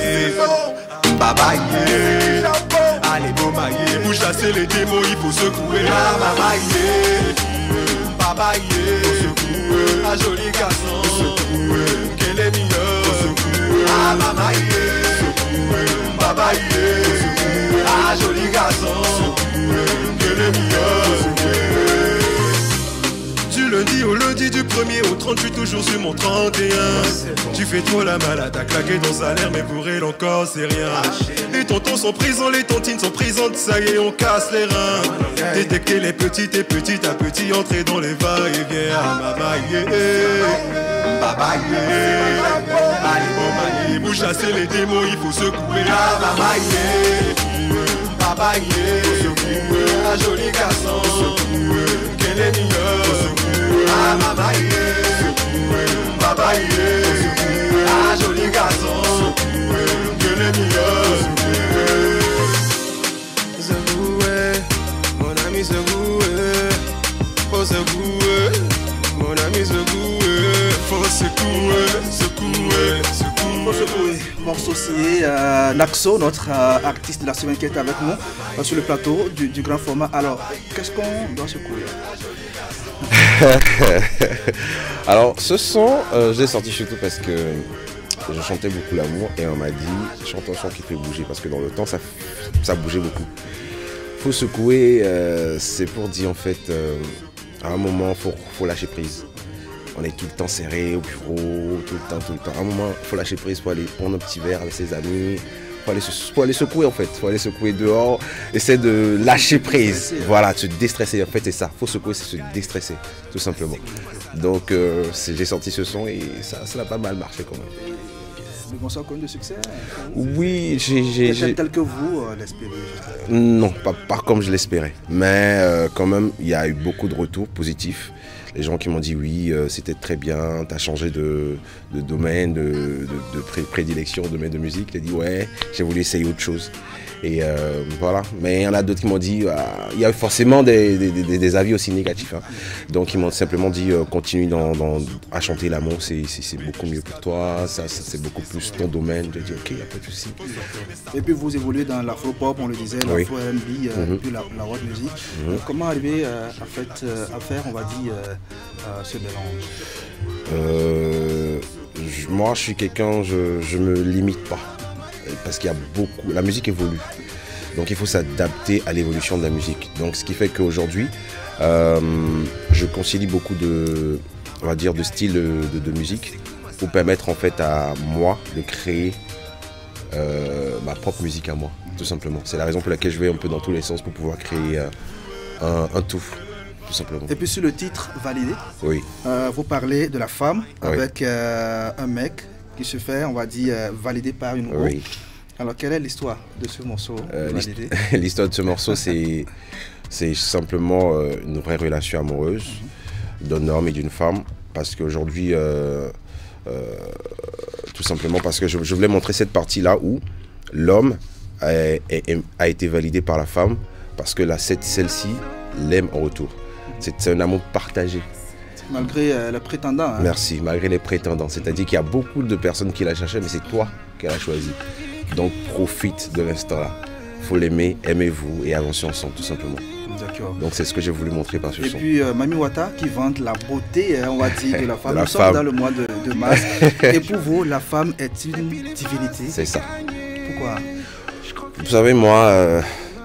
Baba yé, allez boma yé, pour chasser les démons il faut secouer. Ah baba yé, baba yé, faut secouer. Un joli garçon, secouer. Quel est meilleur, secouer. Ah baba yé, secouer. Baba yé, secouer. Un joli garçon, secouer. Quel est meilleur, secouer. Du lundi au lundi, du premier au trente, je suis toujours sur mon trente et un. Tu fais trop la malade, t'as claqué ton salaire, mais pour elle encore c'est rien. Les tontons sont présents, les tontines sont présentes, ça y est, on casse les reins. Détecter les petites et petit à petit, entrer dans les va-et-vient. Ah, baba yé, baba yé, allez baba yé, pour chasser les démons, il faut secouer. Ah, baba yé, baba yé, secouer. Un joli garçon, secouer. Quel est meilleur, ah baba yé, baba yé, ah joli garçon, que le meilleur. Secoué, mon ami secoué, faut secouer, mon ami secouer, faut secouer, secouer, secouer.
Faut secouer. Morceau signé euh, Naxo, notre euh, artiste de la semaine qui est avec nous euh, sur le plateau du, du grand format. Alors, qu'est-ce qu'on doit secouer?
Alors ce son, euh, je l'ai sorti surtout parce que je chantais beaucoup l'amour et on m'a dit chante un son qui fait bouger parce que dans le temps ça, ça bougeait beaucoup. Faut secouer, euh, c'est pour dire en fait euh, à un moment faut, faut lâcher prise. On est tout le temps serré au bureau, tout le temps, tout le temps. À un moment faut lâcher prise pour aller prendre un petit verre avec ses amis. Faut aller, faut aller secouer en fait, faut aller secouer dehors, essayer de lâcher prise, voilà, se déstresser en fait c'est ça, faut secouer c'est se déstresser tout simplement. Donc euh, j'ai sorti ce son et ça ça a pas mal marché quand même.
Le morceau a connu de succès?
Oui, j'ai...
Peut-être tel que vous euh, l'espérez?
Non, pas, pas comme je l'espérais, mais euh, quand même il y a eu beaucoup de retours positifs. Les gens qui m'ont dit oui, euh, c'était très bien, tu as changé de, de domaine, de, de, de pré prédilection, domaine de musique. J'ai dit ouais, j'ai voulu essayer autre chose. Et euh, voilà. Mais il y en a d'autres qui m'ont dit, euh, il y a forcément des, des, des, des avis aussi négatifs. Hein. Donc ils m'ont simplement dit, euh, continue dans, dans, à chanter l'amour, c'est beaucoup mieux pour toi, ça, ça c'est beaucoup plus ton domaine. J'ai dit, ok, il n'y a pas de souci.
Et puis vous évoluez dans l'afro-pop, on le disait, l'afro-R and B, oui. euh, mm-hmm. puis la, la rock music. Mm-hmm. Comment arriver euh, à, fait, euh, à faire, on va dire, euh, euh, ce mélange
euh, je, Moi, je suis quelqu'un, je ne me limite pas. Parce qu'il y a beaucoup, la musique évolue, donc il faut s'adapter à l'évolution de la musique. Donc ce qui fait qu'aujourd'hui, euh, je concilie beaucoup de, on va dire, de styles de, de, de musique pour permettre en fait à moi de créer euh, ma propre musique à moi, tout simplement. C'est la raison pour laquelle je vais un peu dans tous les sens pour pouvoir créer euh, un, un tout. Tout simplement.
Et puis sur le titre Validé,
oui.
euh, vous parlez de la femme oui. avec euh, un mec qui se fait, on va dire, euh, validé par une go.
Oui.
Alors, quelle est l'histoire de ce morceau euh,
L'histoire de ce morceau, c'est simplement euh, une vraie relation amoureuse mm-hmm. d'un homme et d'une femme. Parce qu'aujourd'hui, euh, euh, tout simplement parce que je, je voulais montrer cette partie-là où l'homme a, a, a été validé par la femme parce que celle-ci l'aime en retour. C'est un amour partagé.
Malgré euh, le prétendant. Hein.
Merci, malgré les prétendants. C'est-à-dire qu'il y a beaucoup de personnes qui la cherchaient, mais c'est toi qu'elle a choisi. Donc profite de l'instant là. Il faut l'aimer, aimez-vous et avancez ensemble tout simplement.
D'accord.
Donc c'est ce que j'ai voulu montrer par ce
et
son.
Et puis euh, Mami Wata qui vante la beauté, hein, on va dire, de la femme.
La
Nous
femme.
sommes dans le mois de, de mars. Et pour vous, la femme est une divinité.
C'est ça.
Pourquoi?
Vous savez, moi, euh,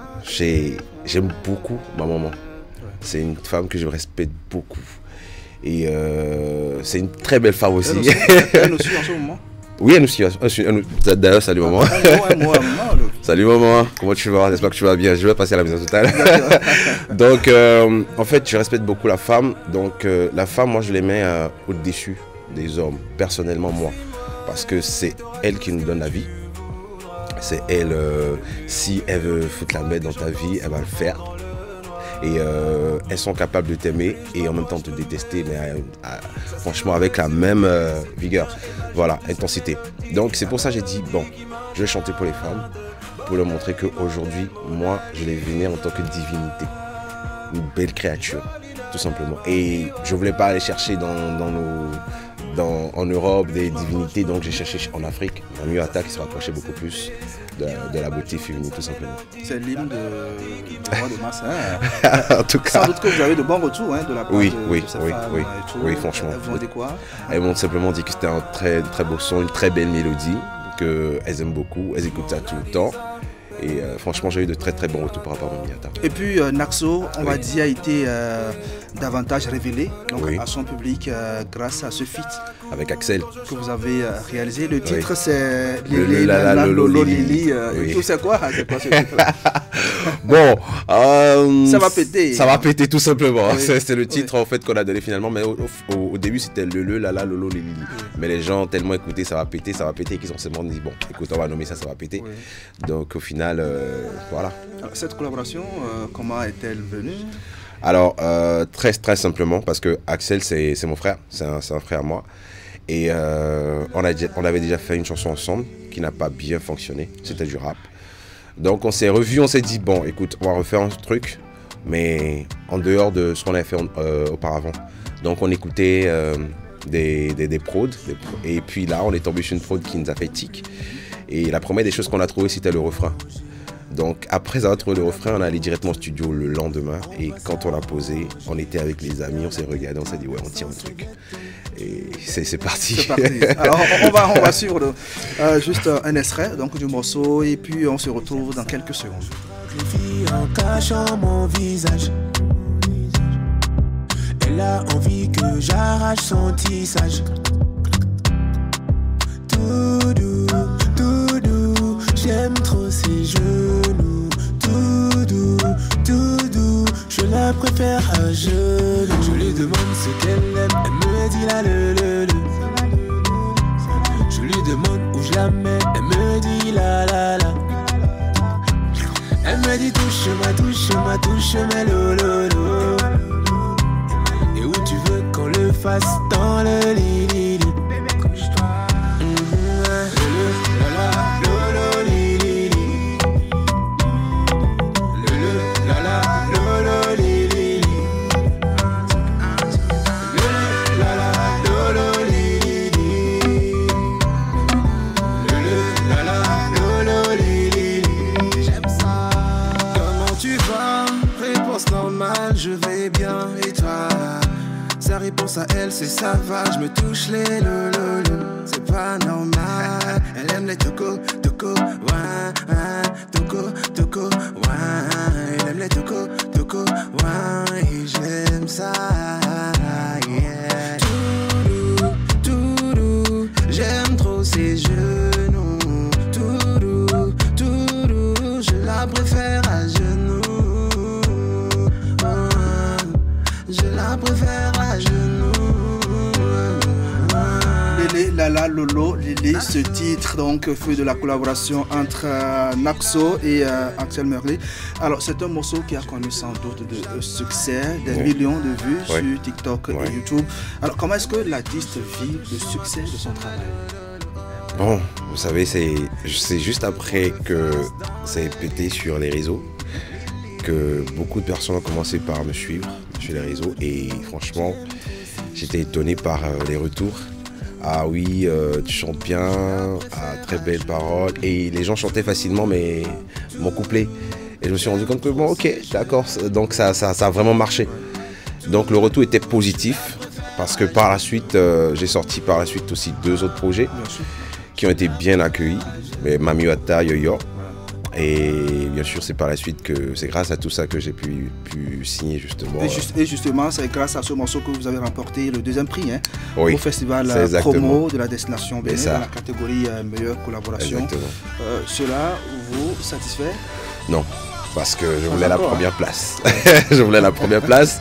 j'aime beaucoup ma maman. Ouais. C'est une femme que je respecte beaucoup. Et euh, c'est une très belle femme aussi. Elle aussi,
elle aussi en ce moment.
Oui, elle nous suit. D'ailleurs, salut maman. Salut maman, comment tu vas? J'espère que tu vas bien. Je vais passer à la maison tout à l'heure. Donc, euh, en fait, je respecte beaucoup la femme. Donc, euh, la femme, moi, je les mets euh, au-dessus des hommes, personnellement, moi. Parce que c'est elle qui nous donne la vie. C'est elle, euh, si elle veut foutre la merde dans ta vie, elle va le faire. Et euh, elles sont capables de t'aimer et en même temps te détester, mais euh, euh, franchement avec la même euh, vigueur, voilà, intensité. Donc c'est pour ça que j'ai dit, bon, je vais chanter pour les femmes, pour leur montrer qu'aujourd'hui, moi, je les vénère en tant que divinité, une belle créature, tout simplement. Et je ne voulais pas aller chercher dans, dans nos... Dans, en Europe des divinités, donc j'ai cherché en Afrique un mieux attaque qui se rapprochait beaucoup plus de, de la beauté féminine tout simplement.
C'est l'hymne de, du mois de mars. Hein.
En tout cas.
Sans doute que vous avez de bons retours hein, de la part
oui,
de,
oui,
de cette
oui,
femme
oui,
et tout.
Oui, franchement.
Elles vous ont dit quoi?
Elles m'ont simplement dit que c'était un très, très beau son, une très belle mélodie, qu'elles aiment beaucoup, elles écoutent ça tout le temps. Et euh, franchement, j'ai eu de très très bons retours par rapport à Mamiata.
Et puis euh, Naxo, on oui. va dire, a été euh, davantage révélé donc, oui. à son public euh, grâce à ce feat
avec Axel
que vous avez euh, réalisé. Le titre oui. c'est
Lili, Lolo,
Lili. Tu sais quoi, c'est quoi ce titre?
Bon, euh,
ça va péter.
Ça va péter tout simplement. Oui. C'est le titre oui. en fait qu'on a donné finalement, mais au, au, au début c'était le le Lala Lolo Lili. Oui. Mais les gens ont tellement écouté, ça va péter, ça va péter, qu'ils ont seulement dit bon, écoute, on va nommer ça, ça va péter. Oui. Donc au final. Euh, voilà.
Alors, cette collaboration, euh, comment est-elle venue?
Alors, euh, très très simplement, parce que Axel, c'est mon frère, c'est un, un frère à moi. Et euh, on, a, on avait déjà fait une chanson ensemble qui n'a pas bien fonctionné, c'était du rap. Donc on s'est revu, on s'est dit, bon, écoute, on va refaire un truc, mais en dehors de ce qu'on avait fait euh, auparavant. Donc on écoutait euh, des, des, des prods, des prods, et puis là, on est tombé sur une prod qui nous a fait tic. Et la première des choses qu'on a trouvée, c'était le refrain. Donc après avoir trouvé le refrain, on est allé directement au studio le lendemain. Et quand on l'a posé, on était avec les amis, on s'est regardé, on s'est dit ouais, on tient le truc. Et c'est parti.
C'est parti. Alors on va, on va suivre le, euh, juste un extrait donc, du morceau et puis on se retrouve dans quelques secondes.
Les filles en cachant mon visage. Elle a envie que j'arrache son tissage. Tout doux, tout doux, j'aime trop ses genoux. Tout doux, tout doux, je la préfère à genoux. Je lui demande ce qu'elle aime, elle me dit la le le le. Je lui demande où je la mets, elle me dit la la la. Elle me dit touche-moi, touche-moi, touche-moi lolo. Et où tu veux qu'on le fasse dans le lit, lit, lit. réponse à elle c'est ça va. Je me touche les lololo, c'est pas normal. Elle aime les toko, toko, ouin, ouin, toko, toko, ouin. Elle aime les toko, toko, ouin. Et j'aime ça, yeah. Tourou, tourou, j'aime trop ses genoux. Tourou, tourou, je la préfère à genoux. Je la préfère à genoux.
Lélé, Lala, Lolo, Lélé, ce titre donc fait de la collaboration entre euh, Naxo et euh, Axel Merlé. Alors c'est un morceau qui a connu sans doute de euh, succès, des oui. millions de vues oui. sur TikTok oui. et YouTube. Alors comment est-ce que l'artiste vit le succès de son travail?
Bon, vous savez, c'est, c'est juste après que ça ait pété sur les réseaux que beaucoup de personnes ont commencé par me suivre sur les réseaux et franchement, j'étais étonné par euh, les retours. Ah oui, euh, tu chantes bien, ah, très belles paroles. Et les gens chantaient facilement mais mon couplet. Et je me suis rendu compte que bon, ok, d'accord, donc ça, ça, ça a vraiment marché. Donc le retour était positif parce que par la suite, euh, j'ai sorti par la suite aussi deux autres projets qui ont été bien accueillis. Mais Mamiwata, Yo-Yo. Et bien sûr, c'est par la suite que c'est grâce à tout ça que j'ai pu, pu signer justement.
Et, juste, et justement, c'est grâce à ce morceau que vous avez remporté le deuxième prix hein,
oui,
au festival promo de la destination Bénin dans la catégorie euh, meilleure collaboration. Euh, cela vous satisfait?
Non, parce que je voulais la première place. je voulais la première place.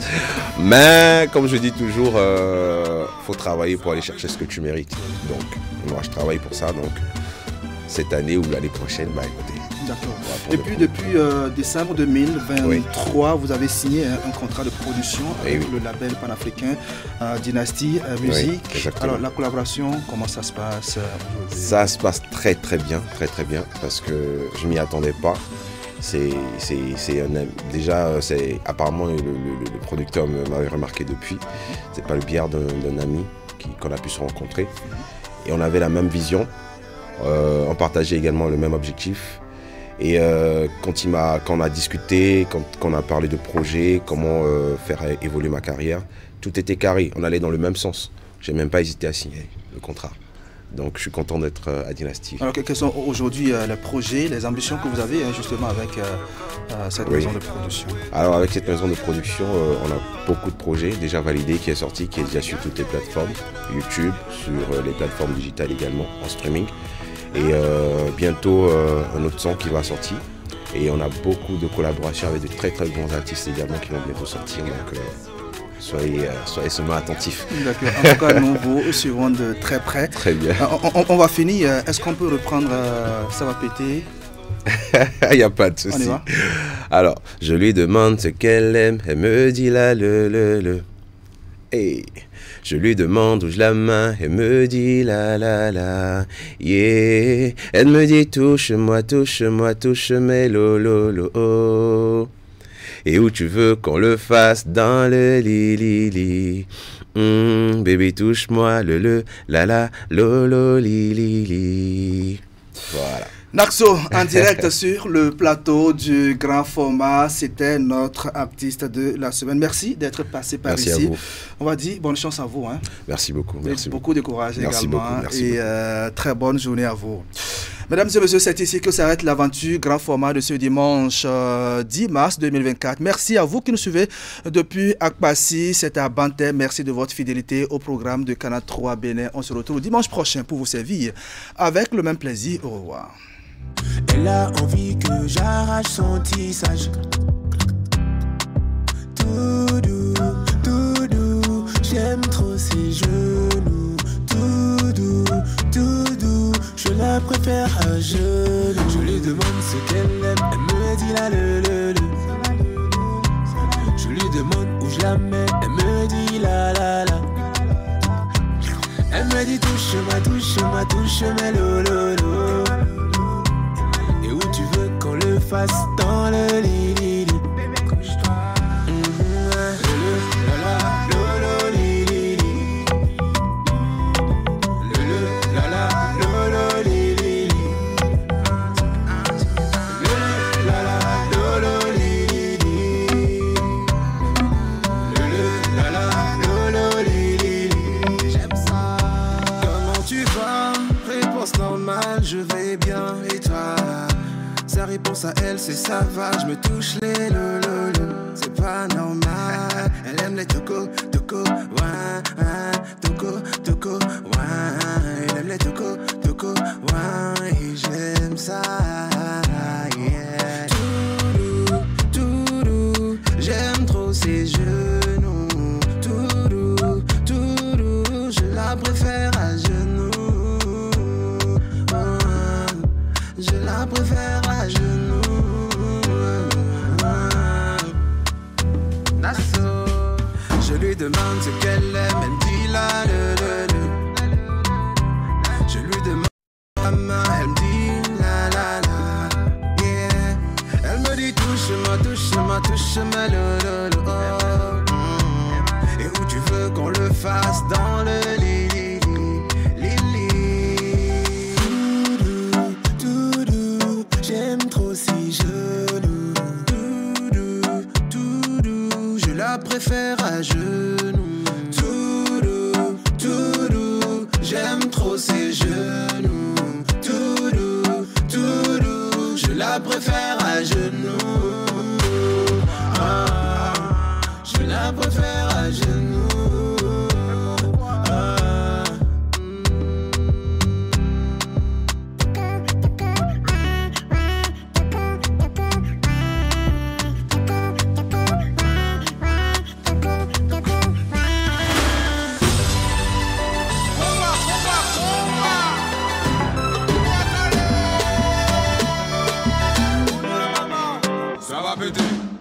Mais comme je dis toujours, il euh, faut travailler pour aller chercher ce que tu mérites. Donc, moi, je travaille pour ça. Donc, cette année ou l'année prochaine, bah écoutez.
D'accord. Et puis depuis euh, décembre deux mille vingt-trois, oui. vous avez signé un, un contrat de production avec oui, oui. le label panafricain euh, Dynasty euh, Music. Oui, alors la collaboration, comment ça se passe?
Ça se passe très très bien, très très bien, parce que je m'y attendais pas. C'est, c'est, c'est un, déjà, c'est, apparemment le, le, le producteur m'avait remarqué depuis. C'est pas le biais d'un, d'un ami qui, qu'on a pu se rencontrer. Et on avait la même vision, euh, on partageait également le même objectif. Et euh, quand, il m'a, quand on a discuté, quand, quand on a parlé de projet, comment euh, faire évoluer ma carrière, tout était carré, on allait dans le même sens. Je n'ai même pas hésité à signer le contrat. Donc je suis content d'être euh, à Dynasty.
Alors quels sont aujourd'hui euh, les projets, les ambitions que vous avez hein, justement avec euh, euh, cette oui. maison de production?
Alors avec cette maison de production, euh, on a beaucoup de projets déjà validés, qui est sorti, qui est déjà sur toutes les plateformes, YouTube, sur euh, les plateformes digitales également, en streaming. Et euh, bientôt euh, un autre son qui va sortir. Et on a beaucoup de collaborations avec de très très bons artistes également qui vont bientôt sortir. Donc euh, soyez, euh, soyez seulement attentifs.
D'accord. En tout cas, nous vous suivons de très près.
Très bien.
On, on, on va finir. Est-ce qu'on peut reprendre euh, Ça va péter?
Il n'y a pas de souci.
On y va.
Alors, je lui demande ce qu'elle aime. Elle me dit là le le le. Hey. Je lui demande où je la main, elle me dit la la la, yeah. Elle me dit touche-moi, touche-moi, touche-moi, lo lo lo. Et où tu veux qu'on le fasse dans le lit, lit, lit. Mm, baby touche-moi, le le, la la, lo lo, li li li. Voilà.
Naxo, en direct sur le plateau du grand format, c'était notre artiste de la semaine. Merci d'être passé par
merci
ici.
À vous.
On va dire bonne chance à vous. Hein.
Merci beaucoup. Merci
beaucoup de courage
merci
également.
Beaucoup, merci
et
beaucoup.
Euh, très bonne journée à vous. Mesdames et messieurs, c'est ici que s'arrête l'aventure grand format de ce dimanche euh, dix mars deux mille vingt-quatre. Merci à vous qui nous suivez depuis Akpassi, c'est à Banté. Merci de votre fidélité au programme de Canal trois Bénin. On se retrouve dimanche prochain pour vous servir avec le même plaisir. Au revoir.
Elle a envie que j'arrache son tissage. Tout doux, tout doux, j'aime trop ses genoux. Tout doux, tout doux, je la préfère à genoux. Je lui demande ce qu'elle aime, elle me dit la le le le. Je lui demande où je la mets, elle me dit la la la. Elle me dit touche-moi, touche-moi, touche-moi, lo lo lo. Et où tu veux qu'on le fasse dans le lit, lit, lit. Lolo, elle, c'est savage, me touche les lololo. C'est pas normal. Elle aime les toko, toko, ouin, ouin, toko, toko, ouin. Elle aime les toko, toko, ouin. Et j'aime ça, yeah. Tourou, tourou, j'aime trop ses genoux. Tourou, tourou, je la préfère à genoux. Je la préfère à genoux. Nassau. Je lui demande ce qu'elle aime, elle me dit la le le le. Je lui demande ma main, elle me dit la la la. Yeah. Elle me dit touche-moi, touche-moi, touche-moi le le le. Oh. Mm. Et où tu veux qu'on le fasse dans le lit. J'aime trop ses genoux. Toudou, toudou, je la préfère à genoux. Toudou, toudou, j'aime trop ses genoux. Toudou, toudou, je la préfère à genoux. Ah, je la préfère à genoux.
Ça va péter.